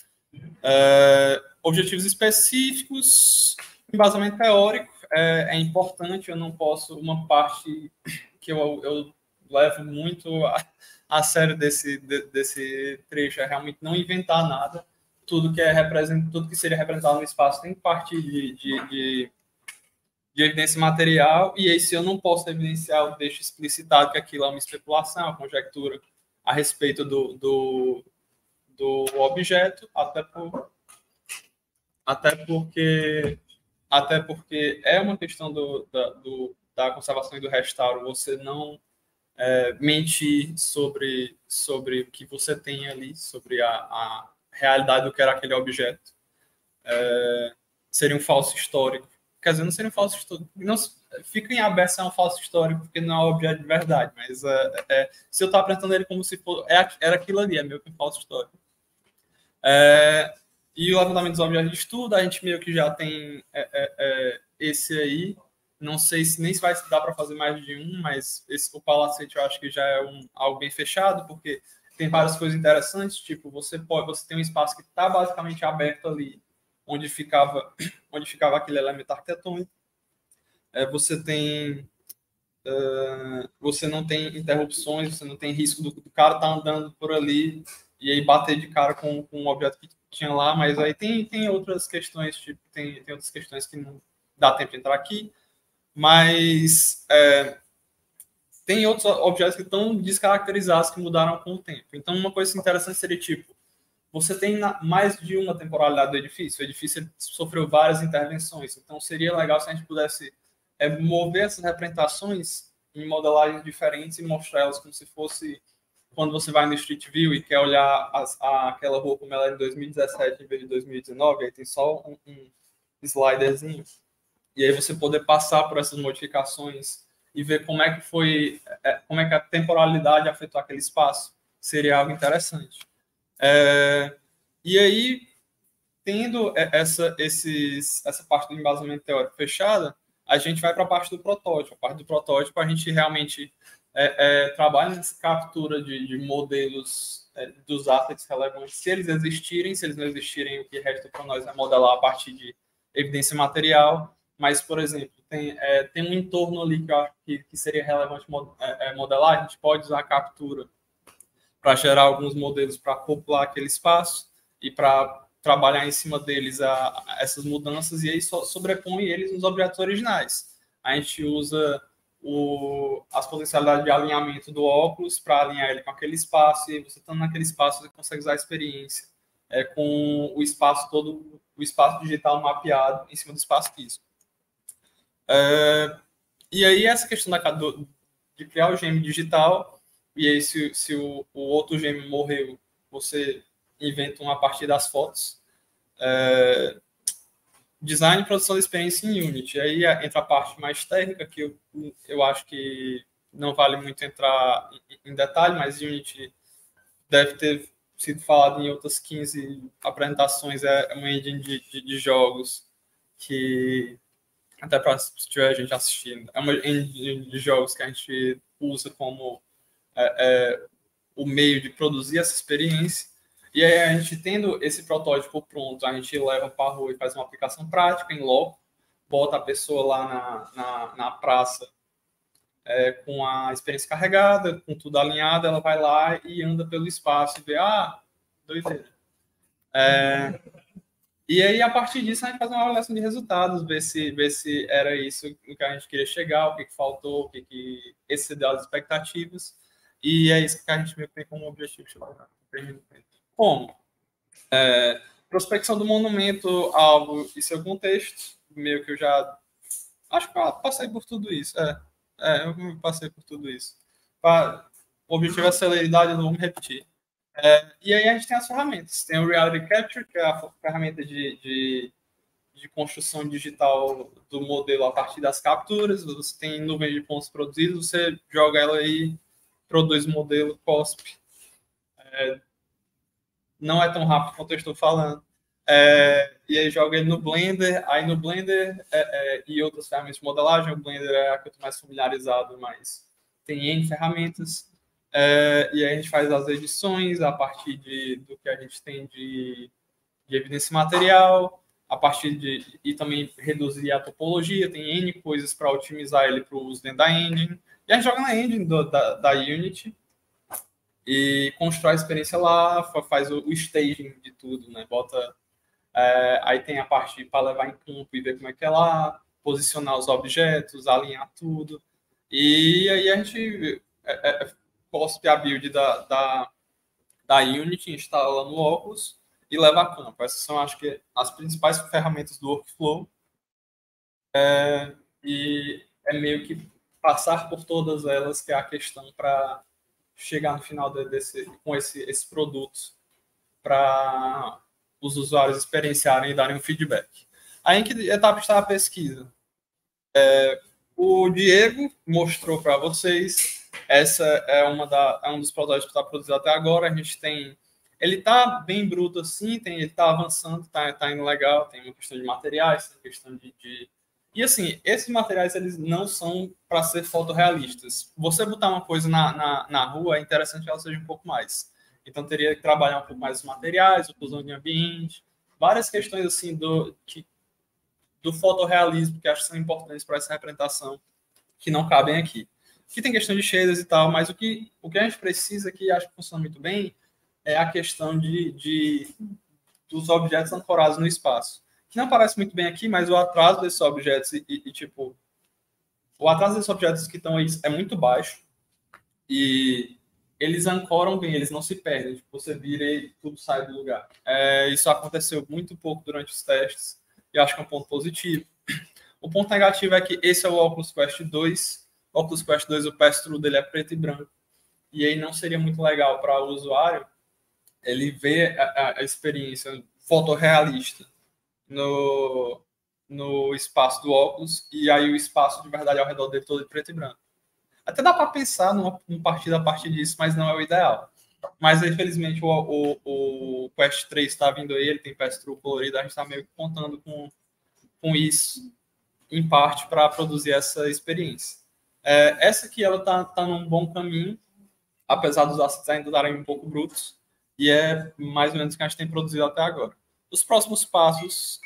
É, objetivos específicos, embasamento teórico é, é importante, eu não posso, uma parte que eu, eu levo muito a, a sério desse, de, desse trecho é realmente não inventar nada. Tudo que, é represent, tudo que seria representado no espaço tem que partir de, de, de, de evidência material, e aí, se eu não posso evidenciar, eu deixo explicitado que aquilo é uma especulação, uma conjectura a respeito do, do, do objeto, até, por, até, porque, até porque é uma questão do, da, do da conservação e do restauro, você não é, mentir sobre, sobre o que você tem ali, sobre a, a realidade do que era aquele objeto. É, seria um falso histórico. Quer dizer, não seria um falso histórico. Não, fica em aberto se é um falso histórico, porque não é um objeto de verdade, mas é, é, se eu estou apresentando ele como se fosse... É, era aquilo ali, é meio que um falso histórico. É, e o levantamento dos objetos de estudo, a gente meio que já tem é, é, é, esse aí. Não sei se nem se vai dar para fazer mais de um, mas esse, o Palacete eu acho que já é um, algo bem fechado, porque tem várias coisas interessantes, tipo, você pode, você tem um espaço que está basicamente aberto ali, onde ficava, onde ficava aquele elemento arquitetônico. É, você tem, uh, você não tem interrupções, você não tem risco do, do cara estar tá andando por ali e aí bater de cara com, com um objeto que tinha lá, mas aí tem, tem outras questões, tipo, tem, tem outras questões que não dá tempo de entrar aqui. Mas é, tem outros objetos que estão descaracterizados, que mudaram com o tempo. Então, uma coisa interessante seria, tipo, você tem mais de uma temporalidade do edifício. O edifício sofreu várias intervenções. Então, seria legal se a gente pudesse é, mover essas representações em modelagens diferentes e mostrar elas como se fosse quando você vai no Street View e quer olhar as, a, aquela rua como ela é em dois mil e dezessete em vez de dois mil e dezenove, aí tem só um, um sliderzinho. E aí você poder passar por essas modificações e ver como é que foi, como é que a temporalidade afetou aquele espaço. Seria algo interessante. É, e aí, tendo essa, esses, essa parte do embasamento teórico fechada, a gente vai para a parte do protótipo. A parte do protótipo, a gente realmente é, é, trabalha nessa captura de, de modelos é, dos assets relevantes, se eles existirem. Se eles não existirem, o que resta para nós é modelar a partir de evidência material. Mas, por exemplo, tem, é, tem um entorno ali que eu acho que, que seria relevante modelar. A gente pode usar a captura para gerar alguns modelos para popular aquele espaço e para trabalhar em cima deles a, a essas mudanças, e aí só sobrepõe eles nos objetos originais. A gente usa o, as potencialidades de alinhamento do óculos para alinhar ele com aquele espaço, e você estando naquele espaço, você consegue usar a experiência é, com o espaço todo, o espaço digital mapeado em cima do espaço físico. É, e aí essa questão da, do, de criar o gêmeo digital, e aí se, se o, o outro gêmeo morreu, você inventa uma a partir das fotos. É, design e produção de experiência em Unity. Aí entra a parte mais técnica, que eu, eu acho que não vale muito entrar em, em detalhe, mas Unity deve ter sido falado em outras quinze apresentações. É uma engine de, de, de jogos que, até para se tiver gente assistindo, é uma engine de jogos que a gente usa como é, é, o meio de produzir essa experiência. E aí, a gente tendo esse protótipo pronto, a gente leva para a rua e faz uma aplicação prática em loco, bota a pessoa lá na, na, na praça é, com a experiência carregada, com tudo alinhado, ela vai lá e anda pelo espaço e vê, ah, doideira. É, e aí, a partir disso, a gente faz uma avaliação de resultados, ver se, ver se era isso que a gente queria chegar, o que, que faltou, o que, que excedeu as expectativas. E é isso que a gente meio que tem como objetivo. Como? É, prospecção do monumento, alvo e seu contexto. Meio que eu já... Acho que eu passei por tudo isso. É, é eu passei por tudo isso. Pra, o objetivo é celeridade, eu não vou me repetir. É, e aí a gente tem as ferramentas. Tem o Reality Capture, que é a ferramenta de, de, de construção digital do modelo a partir das capturas. Você tem nuvem de pontos produzidos, você joga ela aí, produz o modelo, cospe. É, não é tão rápido quanto eu estou falando. É, e aí joga ele no Blender. Aí no Blender é, é, e outras ferramentas de modelagem, o Blender é a que eu estou mais familiarizado, mas tem N ferramentas. É, e aí a gente faz as edições a partir de, do que a gente tem de, de evidência material, a partir de... E também reduzir a topologia, tem N coisas para otimizar ele para o uso dentro da engine. E a gente joga na engine do, da, da Unity e constrói a experiência lá, faz o, o staging de tudo, né? Bota, é, aí tem a parte para levar em campo e ver como é que é lá, posicionar os objetos, alinhar tudo. E aí a gente é, é, cospe a build da, da, da Unity, instala no Oculus e leva a campo. Essas são, acho que, as principais ferramentas do workflow. É, e é meio que passar por todas elas que é a questão para chegar no final de, desse, com esse, esse produto para os usuários experienciarem e darem um feedback. Aí, em que etapa está a pesquisa? É, o Diego mostrou para vocês, essa é, uma da, é um dos protótipos que está produzido até agora. A gente tem, ele está bem bruto assim, tem, ele está avançando, está tá indo legal, tem uma questão de materiais, tem questão de, de E, assim, esses materiais, eles não são para ser fotorrealistas. Você botar uma coisa na, na, na rua, é interessante que ela seja um pouco mais. Então, teria que trabalhar um pouco mais os materiais, oclusão de ambiente, várias questões, assim, do, que, do fotorrealismo, que acho que são importantes para essa representação, que não cabem aqui. Aqui tem questão de shaders e tal, mas o que, o que a gente precisa, que acho que funciona muito bem, é a questão de, de, dos objetos ancorados no espaço. Que não aparece muito bem aqui, mas o atraso desses objetos e, e, e tipo, o atraso desses objetos que estão aí é muito baixo e eles ancoram bem, eles não se perdem. Tipo, você vira e tudo sai do lugar. É, isso aconteceu muito pouco durante os testes e acho que é um ponto positivo. O ponto negativo é que esse é o Oculus Quest dois. O Oculus Quest dois, o pass-through dele é preto e branco. E aí não seria muito legal para o usuário ele ver a, a experiência fotorrealista no, no espaço do óculos, e aí o espaço de verdade ao redor dele todo de preto e branco. Até dá para pensar num, num partido a partir disso, mas não é o ideal. Mas, infelizmente, o, o, o Quest três está vindo aí, ele tem pass-through colorido, a gente está meio que contando com, com isso, em parte, para produzir essa experiência. É, essa aqui, ela está tá num bom caminho, apesar dos assets ainda estarem um pouco brutos, e é mais ou menos o que a gente tem produzido até agora. Os próximos passos...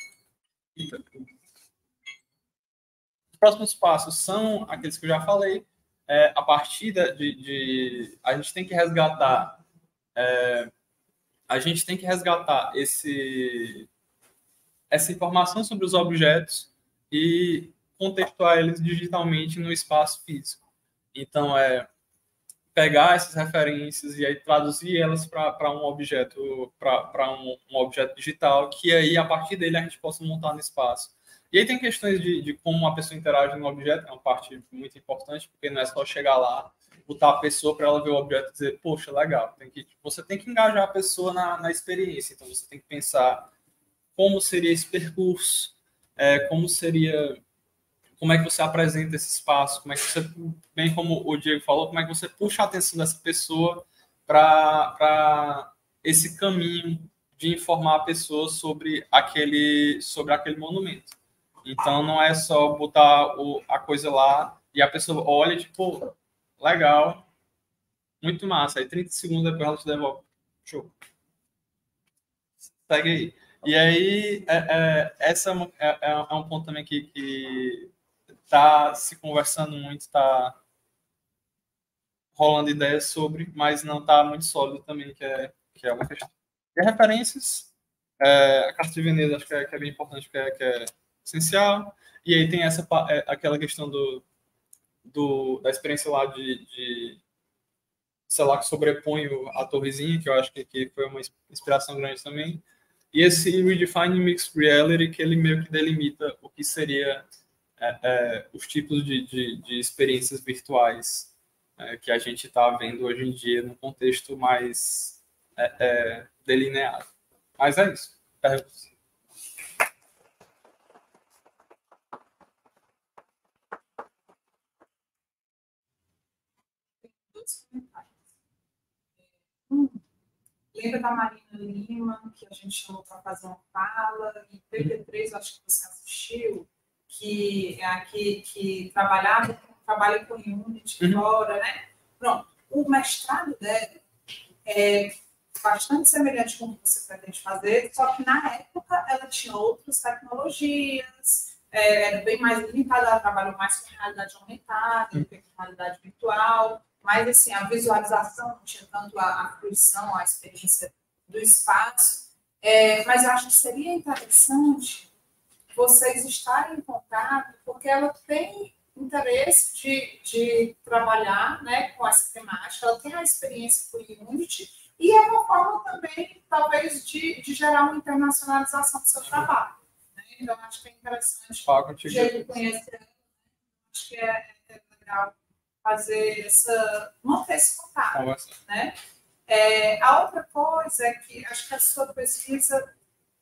Os próximos passos são aqueles que eu já falei. É, a partir de, de... A gente tem que resgatar... É, a gente tem que resgatar esse, essa informação sobre os objetos e contextualizar eles digitalmente no espaço físico. Então, é pegar essas referências e aí traduzir elas para um objeto para um, um objeto digital, que aí, a partir dele, a gente possa montar no espaço. E aí tem questões de, de como uma pessoa interage no objeto, é uma parte muito importante, porque não é só chegar lá, botar a pessoa para ela ver o objeto e dizer, poxa, legal. Tem que, você tem que engajar a pessoa na, na experiência, então você tem que pensar como seria esse percurso, é, como seria, como é que você apresenta esse espaço, como é que você, bem como o Diego falou, como é que você puxa a atenção dessa pessoa para esse caminho de informar a pessoa sobre aquele, sobre aquele monumento. Então, não é só botar o, a coisa lá e a pessoa olha, tipo, legal, muito massa. Aí, trinta segundos depois, ela te devolve. Show. Segue aí. E aí, é, é, essa é, é, é um ponto também que, que tá se conversando muito, tá rolando ideias sobre, mas não tá muito sólido também, que é, que é uma questão. E referências, é, a carta de Veneza, acho que é, que é bem importante, que é, que é essencial. E aí tem essa, é, aquela questão do, do, da experiência lá de, de, sei lá, que sobrepõe a torrezinha, que eu acho que, que foi uma inspiração grande também. E esse Redefining Mixed Reality, que ele meio que delimita o que seria é, é, os tipos de, de, de experiências virtuais é, que a gente está vendo hoje em dia num contexto mais é, é, delineado. Mas é isso. Perguntas? Hum. Lembra da Marina Lima, que a gente chamou para fazer uma fala, e P P três, acho que você assistiu, que é aqui que trabalhava, trabalha com Unity Uhum. fora, né? Pronto. O mestrado dela é bastante semelhante com o que você pretende fazer, só que na época ela tinha outras tecnologias, é, era bem mais limitada, ela trabalhou mais com realidade aumentada, do que com realidade virtual. Mas, assim, a visualização não tinha tanto a, a fruição, a experiência do espaço. É, mas eu acho que seria interessante vocês estarem em contato, porque ela tem interesse de, de trabalhar, né, com essa temática, ela tem a experiência com o Unity, e é uma forma também, talvez, de, de gerar uma internacionalização do seu trabalho. Né? Então, acho que é interessante o jeito de conhecer ela. Acho que é, é legal fazer essa, manter esse contato, né? É, a outra coisa é que acho que a sua pesquisa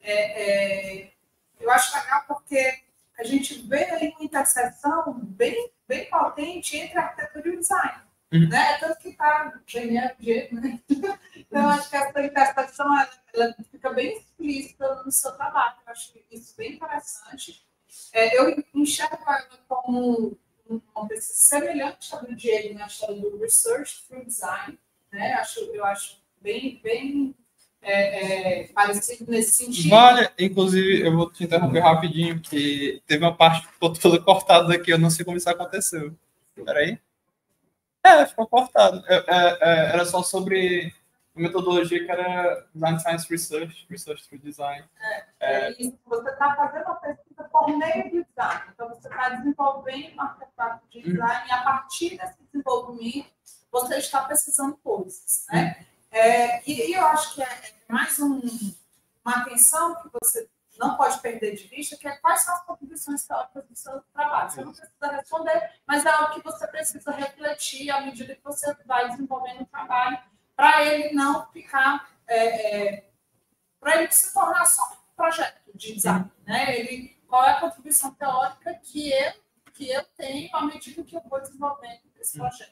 é, é, eu acho legal porque a gente vê aí uma interseção bem, bem potente entre a arquitetura e o design, uhum. Né? Tanto que está ganhando dinheiro, né? Então acho que essa interseção ela, ela fica bem explícita no seu trabalho. Eu acho isso bem interessante. É, eu enxergo ela como uma pesquisa semelhante à do Diego na história do Research through Design, né? Acho, eu acho bem, bem é, é, parecido nesse sentido. Vale, inclusive, eu vou te interromper rapidinho, que teve uma parte que ficou toda cortada aqui, eu não sei como isso aconteceu. Espera aí. É, ficou cortado. É, é, era só sobre a metodologia que era Design Science Research, Research through Design. É, é isso. Você está fazendo uma pesquisa por meio de design. Então, você está desenvolvendo um artefato de design hum. e, a partir desse desenvolvimento, você está pesquisando coisas. Né? Hum. É, e, e eu acho que é mais um, uma atenção que você não pode perder de vista, que é quais são as contribuições teóricas do seu trabalho. Você não precisa responder, mas é algo que você precisa refletir à medida que você vai desenvolvendo o trabalho, para ele não ficar, é, é, para ele se tornar só um projeto de design, né? Ele, qual é a contribuição teórica que eu, que eu tenho à medida que eu vou desenvolvendo desse projeto.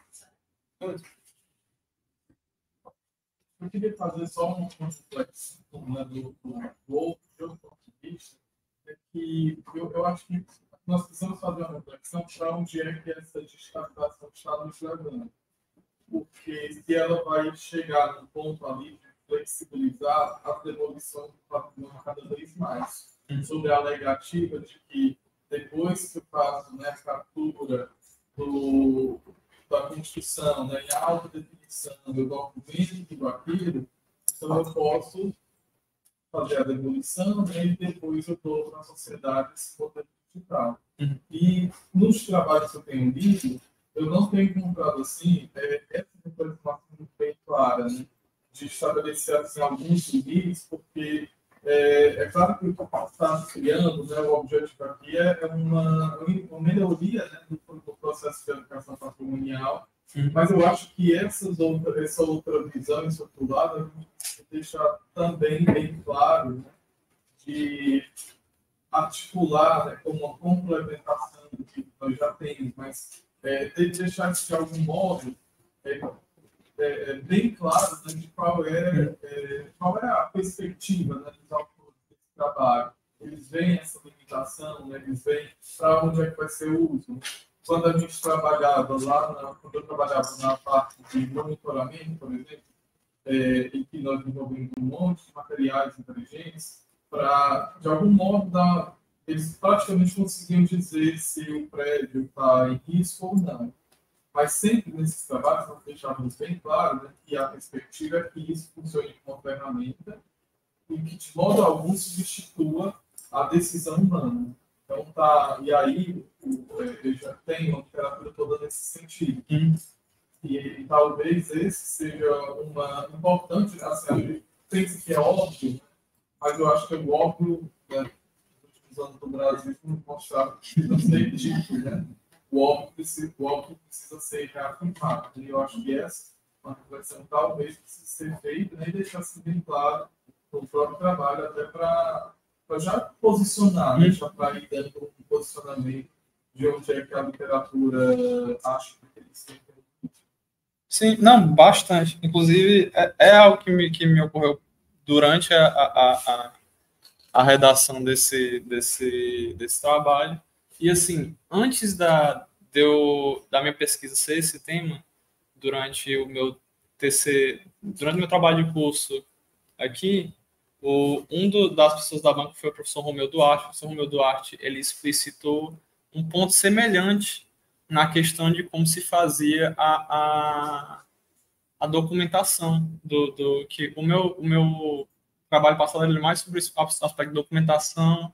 Eu queria fazer só uma reflexão, né, do, do, do outro ponto de vista, é que eu, eu acho que nós precisamos fazer uma reflexão para onde é que essa digitalização está nos levando. Porque se ela vai chegar no ponto ali de flexibilizar a demolição do patrimônio cada vez mais, sobre a negativa de que depois que eu faço, né, a captura do, da construção, né, em alta definição, eu documento tudo aquilo, então eu posso fazer a demolição, né, e depois eu dou para a sociedade esse poder digital. Uhum. E nos trabalhos que eu tenho lido, eu não tenho encontrado assim, é, essa informação muito bem clara, né, de estabelecer assim, alguns limites, porque é, é claro que o que está criando, né, o objetivo aqui é uma, uma melhoria, né, do, do processo de educação patrimonial, uhum. Mas eu acho que essas outra, essa outra visão, esse outro lado, a gente deixa também bem claro, né, de articular, né, como uma complementação do que nós já temos, mas é, tem que deixar de algum modo é, é, é bem claro, né, de qual é, é, qual é a perspectiva, né, dos autores desse trabalho. Eles veem essa limitação, né, eles veem para onde é que vai ser o uso. Quando a gente trabalhava lá, na, quando eu trabalhava na parte de monitoramento, por exemplo, é, em que nós desenvolvemos um monte de materiais inteligentes, para, de algum modo, dar, eles praticamente conseguiam dizer se o prédio está em risco ou não. Mas sempre nesses trabalhos nós deixávamos bem claro, né, que a perspectiva é que isso funcione como uma ferramenta e que, de modo algum, substitua a decisão humana. Então, tá, e aí, eu já tenho uma literatura toda nesse sentido. Hum. E, e talvez esse seja uma importante, assim, a gente pensa que é óbvio, mas eu acho que é o óbvio, né, nos últimos anos do Brasil, mostrar que não ser dito, né? O óbvio, precisa, o óbvio precisa ser reafirmado. E eu acho que essa uma reflexão talvez precise ser feita, né, e deixar-se bem claro no próprio trabalho, até para já posicionar, né, já para ir dando um posicionamento de onde é que a literatura acha que eles têm. Sim, não, bastante. Inclusive, é, é algo que me, que me ocorreu durante a, a, a, a redação desse, desse, desse trabalho. E, assim, antes da, de eu, da minha pesquisa ser esse tema, durante o meu T C, durante o meu trabalho de curso aqui, o, um do, das pessoas da banca foi o professor Romeu Duarte. O professor Romeu Duarte, ele explicitou um ponto semelhante na questão de como se fazia a, a, a documentação do, do que o meu, o meu trabalho passado ele é mais sobre o aspecto de documentação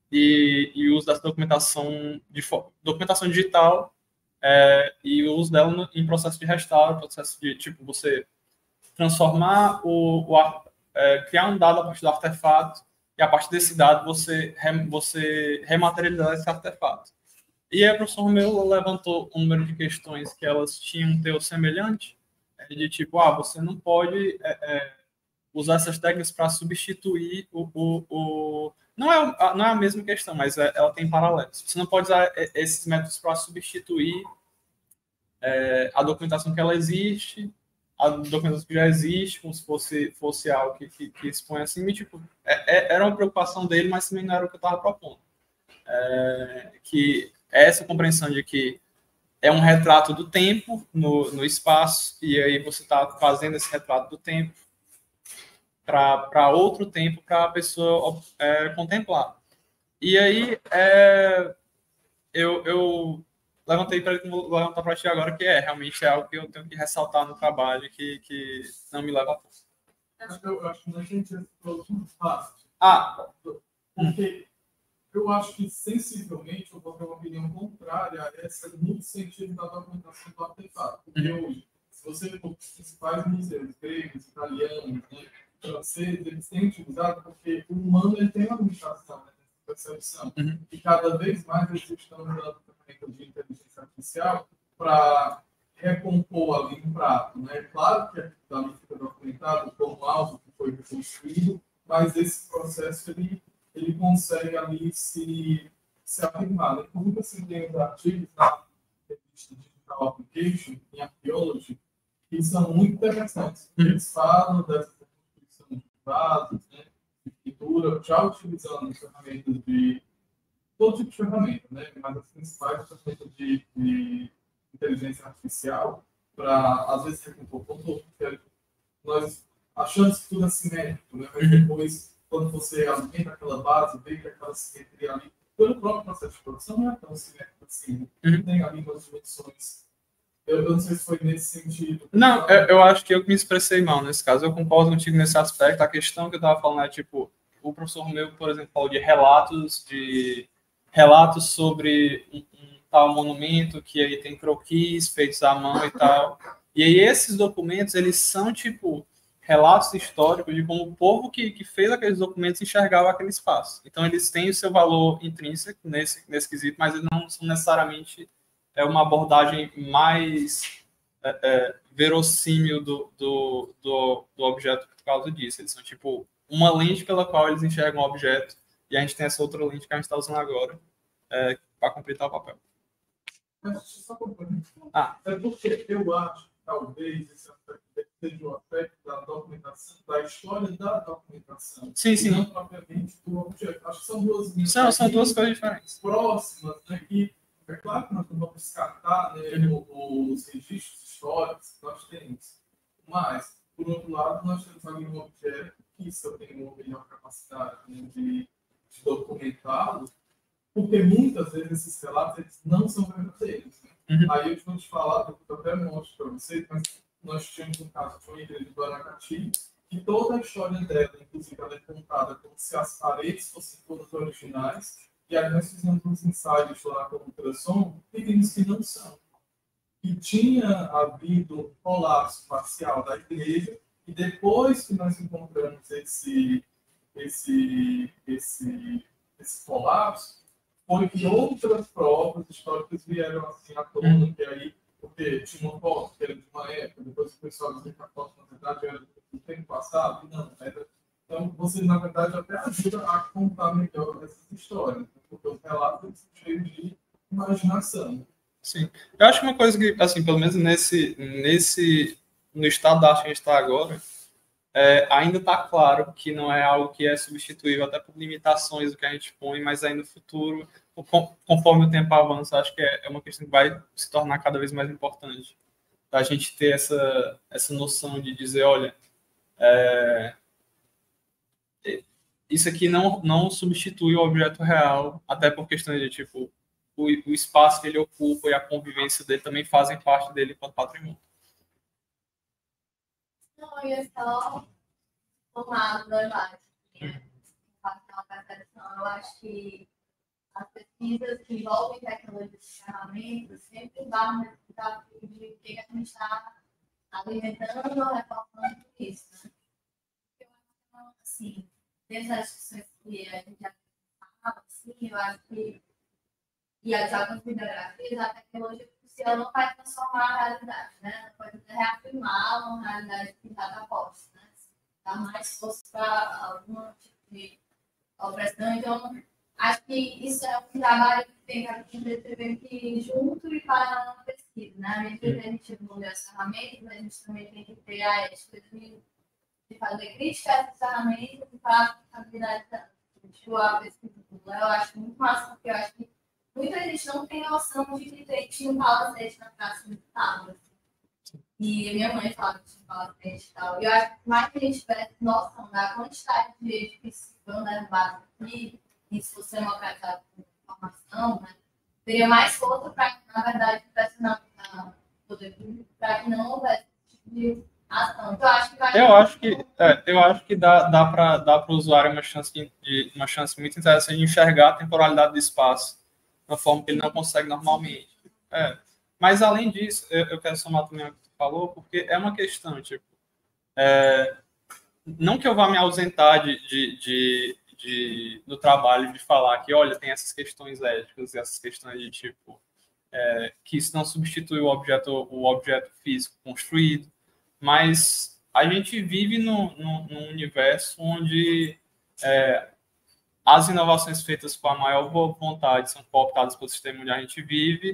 e, e o uso dessa documentação de documentação digital é, e o uso dela no, em processo de restauro, processo de tipo você transformar o, o é, criar um dado a partir do artefato e a partir desse dado você você rematerializar esse artefato. E aí o professor Romeu levantou um número de questões que elas tinham um teor semelhante, de tipo, ah, você não pode é, é, usar essas técnicas para substituir o... o, o... Não, é, não é a mesma questão, mas é, ela tem paralelos. Você não pode usar esses métodos para substituir é, a documentação que ela existe, a documentação que já existe, como se fosse, fosse algo que, que, que expõe assim, e, tipo, é, é, era uma preocupação dele, mas também não era o que eu estava propondo. É, que essa compreensão de que é um retrato do tempo no, no espaço, e aí você está fazendo esse retrato do tempo para outro tempo para a pessoa é, contemplar. E aí é, eu, eu levantei para levantar para ti agora, que é realmente é algo que eu tenho que ressaltar no trabalho, que, que não me leva a pouco. Eu acho que não é que a gente falou muito fácil. Ah! Porque eu acho que, sensivelmente, eu vou ter uma opinião contrária a essa no sentido da documentação do artefato. Porque hoje, se você for os principais museus gregos, italianos, né, franceses, eles têm utilizado porque o humano ele tem uma limitação, né, nessa percepção. Uhum. E cada vez mais eles estão usando ferramentas de inteligência artificial para recompor ali um prato. Né? Claro que ali fica documentado como algo que foi reconstruído, mas esse processo ele ele consegue ali se, se afirmar. Né? Por muitas assim, tem os artigos na revista practical application em archaeology que são muito interessantes. Eles falam dessa constituição de vasos, né, de pintura, já utilizando ferramentas de todo tipo de ferramenta, né, mas as principais ferramentas de, de inteligência artificial para, às vezes, recompor conteúdo, porque nós achamos que tudo é simétrico, né, mas depois, quando você aumenta aquela base, vê que aquela simetria ali, pelo próprio processo de produção, não é tão simétrico assim. Uhum. Tem ali umas dimensões. Eu, eu não sei se foi nesse sentido. Não, eu, eu acho que eu me expressei mal nesse caso. Eu concordo contigo nesse aspecto. A questão que eu estava falando é, tipo, o professor meu, por exemplo, falou de relatos, de relatos sobre um, um tal monumento, que aí tem croquis feitos à mão e tal. E aí esses documentos, eles são, tipo, relatos históricos de como o povo que, que fez aqueles documentos enxergava aquele espaço. Então, eles têm o seu valor intrínseco nesse, nesse quesito, mas eles não são necessariamente é uma abordagem mais é, é, verossímil do, do, do, do objeto por causa disso. Eles são, tipo, uma lente pela qual eles enxergam o objeto, e a gente tem essa outra lente que a gente está usando agora é, para completar o papel. Mas só ah. É porque eu acho que talvez esse aspecto seja o aspecto da documentação, da história da documentação. Sim, sim. Não propriamente do objeto. Acho que são duas linhas. São, são duas coisas diferentes. Próximas, né? Que é claro que nós não vamos descartar, né, uhum. os registros históricos que nós temos. Mas, por outro lado, nós temos ali um objeto que isso tem uma melhor capacidade, né, de, de documentá-lo, porque muitas vezes esses relatos eles não são verdadeiros. Né? Uhum. Aí eu vou te falar, eu até mostro para vocês, mas nós tínhamos um caso de uma igreja do Aracati, que toda a história dela, inclusive, ela é contada como se as paredes fossem todas originais, e aí nós fizemos uns ensaios lá com ultrassom, e vimos que não são. E tinha havido colapso parcial da igreja, e depois que nós encontramos esse, esse, esse, esse colapso, foi que outras provas históricas vieram assim à tona, que aí, porque tinha uma foto que era de uma época, depois o pessoal dizia que a foto, na verdade, era do tempo passado, e não, era. Então, vocês, na verdade, até ajudam a contar melhor essas histórias, porque os relatos são cheios de imaginação. Sim. Eu acho que uma coisa que, assim, pelo menos nesse, nesse no estado da arte que a gente está agora, é, ainda está claro que não é algo que é substituível, até por limitações do que a gente põe, mas aí no futuro, conforme o tempo avança, acho que é, é uma questão que vai se tornar cada vez mais importante. A gente ter essa, essa noção de dizer, olha, é, isso aqui não, não substitui o objeto real, até por questões de, tipo, o, o espaço que ele ocupa e a convivência dele também fazem parte dele enquanto patrimônio. Não, eu ia só tomar do debate. Eu acho que as pesquisas que envolvem tecnologia de ferramentas sempre vão nesse desafio de o que a gente está alimentando ou reforçando isso. Né? Eu acho que, assim, desde as discussões que a gente já fala, assim, eu acho que, e as algumas bibliografias, a tecnologia ela não vai transformar a realidade, né? Não pode reafirmar uma realidade que está posta, né? Dar mais força para algum tipo de opressão. Então, acho que isso é um trabalho que tem que ir junto e para uma pesquisa, né? À medida que a gente evolui as ferramentas, a gente também tem que ter a ética de, de fazer crítica a essas ferramentas e para a habilidade de a pesquisa. Eu acho muito massa, porque eu acho que muita gente não tem noção de que tem, tinha um palacete na praça do Estado. E minha mãe falava que tinha um palacete e tal. E eu acho que mais que a gente tivesse noção da quantidade de edifícios que foram derrubados aqui, e se fosse democratizado com informação, né, teria mais força para que, na verdade, pressionar o poder público para que não houvesse esse tipo de ação. Então, eu acho que vai eu acho que, é, eu acho que dá, dá para dar para o usuário uma chance, de, uma chance muito interessante de enxergar a temporalidade do espaço de uma forma que ele não consegue normalmente. É. Mas, além disso, eu, eu quero somar também o que tu falou, porque é uma questão, tipo, é, não que eu vá me ausentar de, de, de, de, do trabalho de falar que, olha, tem essas questões éticas e essas questões de, tipo, é, que isso não substitui o objeto, o objeto físico construído, mas a gente vive no, no, num universo onde é, as inovações feitas com a maior boa vontade são cooptadas pelo sistema onde a gente vive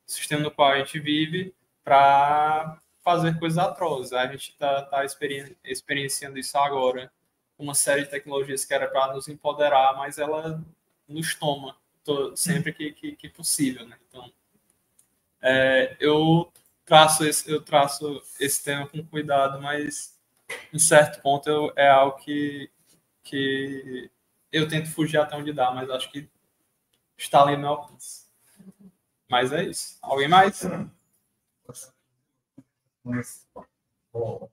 sistema no qual a gente vive para fazer coisas atrozes. A gente está tá experi experienciando isso agora, uma série de tecnologias que era para nos empoderar, mas ela nos toma todo, sempre que, que, que possível, né? Então, é, eu traço esse, eu traço esse tema com cuidado, mas em certo ponto eu, é algo que, que eu tento fugir até onde dá, mas acho que está ali no meu alcance. Mas é isso. Alguém mais? Bom,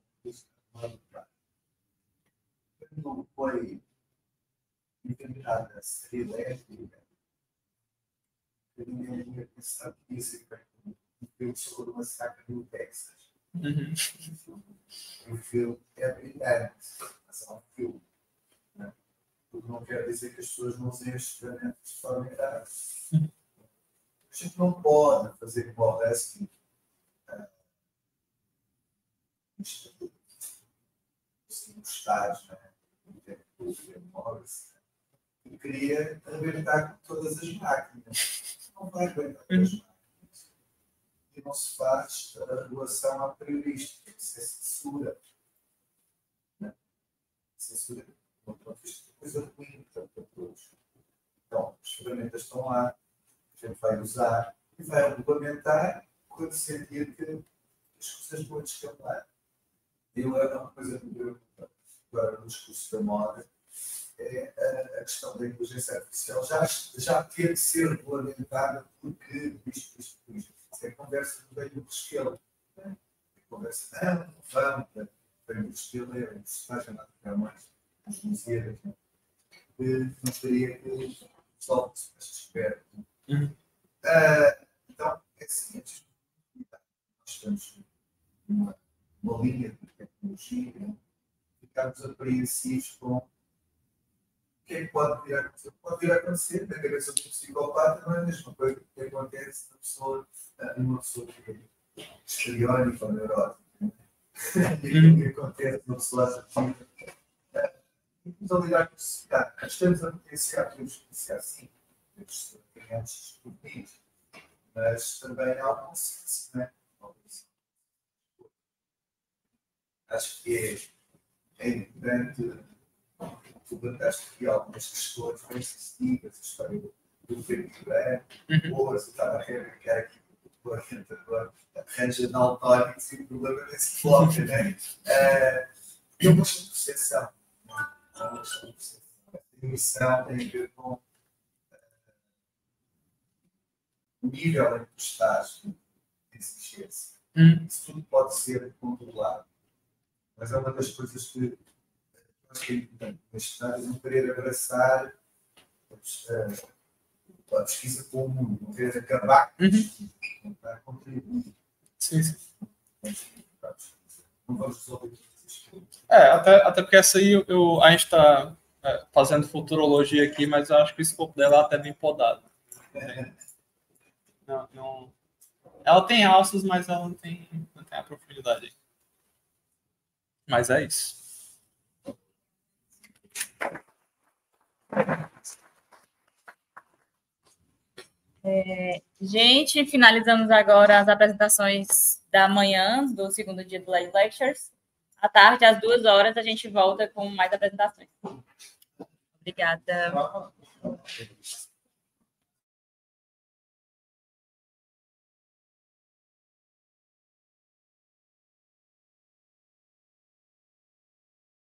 não foi inventada a ser elétrica, ninguém tinha pensado que isso era um filme sobre uma saca no Texas. Uhum. O filme é brilhante, mas é um filme. Né? O que não quer dizer que as pessoas não usem estes ferramentas de forma errada. A gente não pode fazer como o Husky. Os estágios, né? E queria arrebentar com todas as máquinas. Não vai arrebentar com as máquinas. E não se faz a regulação a priorística, tem que ser censura. Né? Censura, do ponto de vista de coisa ruim para todos. Então, as ferramentas estão lá, a gente vai usar e vai regulamentar quando sentir que as coisas vão escapar. Eu era uma coisa que me preocupa agora no discurso da moda, é a, a questão da inteligência artificial já, já ter de ser regulamentada porque isto, isto, isto. Isso é conversa do bem do esquilo. Né? Conversa, não, não vamos, bem do esquilo é a personagem lá que é mais as museas, né? Que não gostaria que solte esta espera. Uhum. Uh, então, é assim, nós estamos numa, numa linha de tecnologia, né? Ficamos apreensivos com o que é que pode vir a acontecer. Pode vir a acontecer, na cabeça do psicopata não é a mesma coisa que acontece na pessoa, numa pessoa que é histriónica ou neurótica. E o que acontece numa pessoa ativa. Estamos a lidar com a sociedade. Estamos a potenciar, temos que potenciar sim. Temos crianças estúpidas, mas também há um consenso, não é? Acho que é, é importante tu levantaste aqui algumas questões bem sensitivas, a história do, do Felipe Branco, ou se estava a reivindicar aqui o orientador, arranja daltónicos e o problema desse bloco, não é? É uma questão de percepção. É uma questão de percepção. A emissão tem a ver com o nível em que tu estás de exigência. Isso tudo pode ser controlado. Mas é uma das coisas que acho que é importante neste cenário, não querer abraçar a, a pesquisa com o mundo, não querer acabar com isso, não estar a contribuir. Sim, sim. Não vamos resolver isso. É, até, até porque essa aí eu, a gente está é, fazendo futurologia aqui, mas eu acho que o escopo dela é até bem podado. É. Não, não... Ela tem alços, mas ela não tem, não tem a profundidade aí. Mas é isso. É, gente, finalizamos agora as apresentações da manhã do segundo dia do Live Lectures. À tarde, às duas horas, a gente volta com mais apresentações. Obrigada.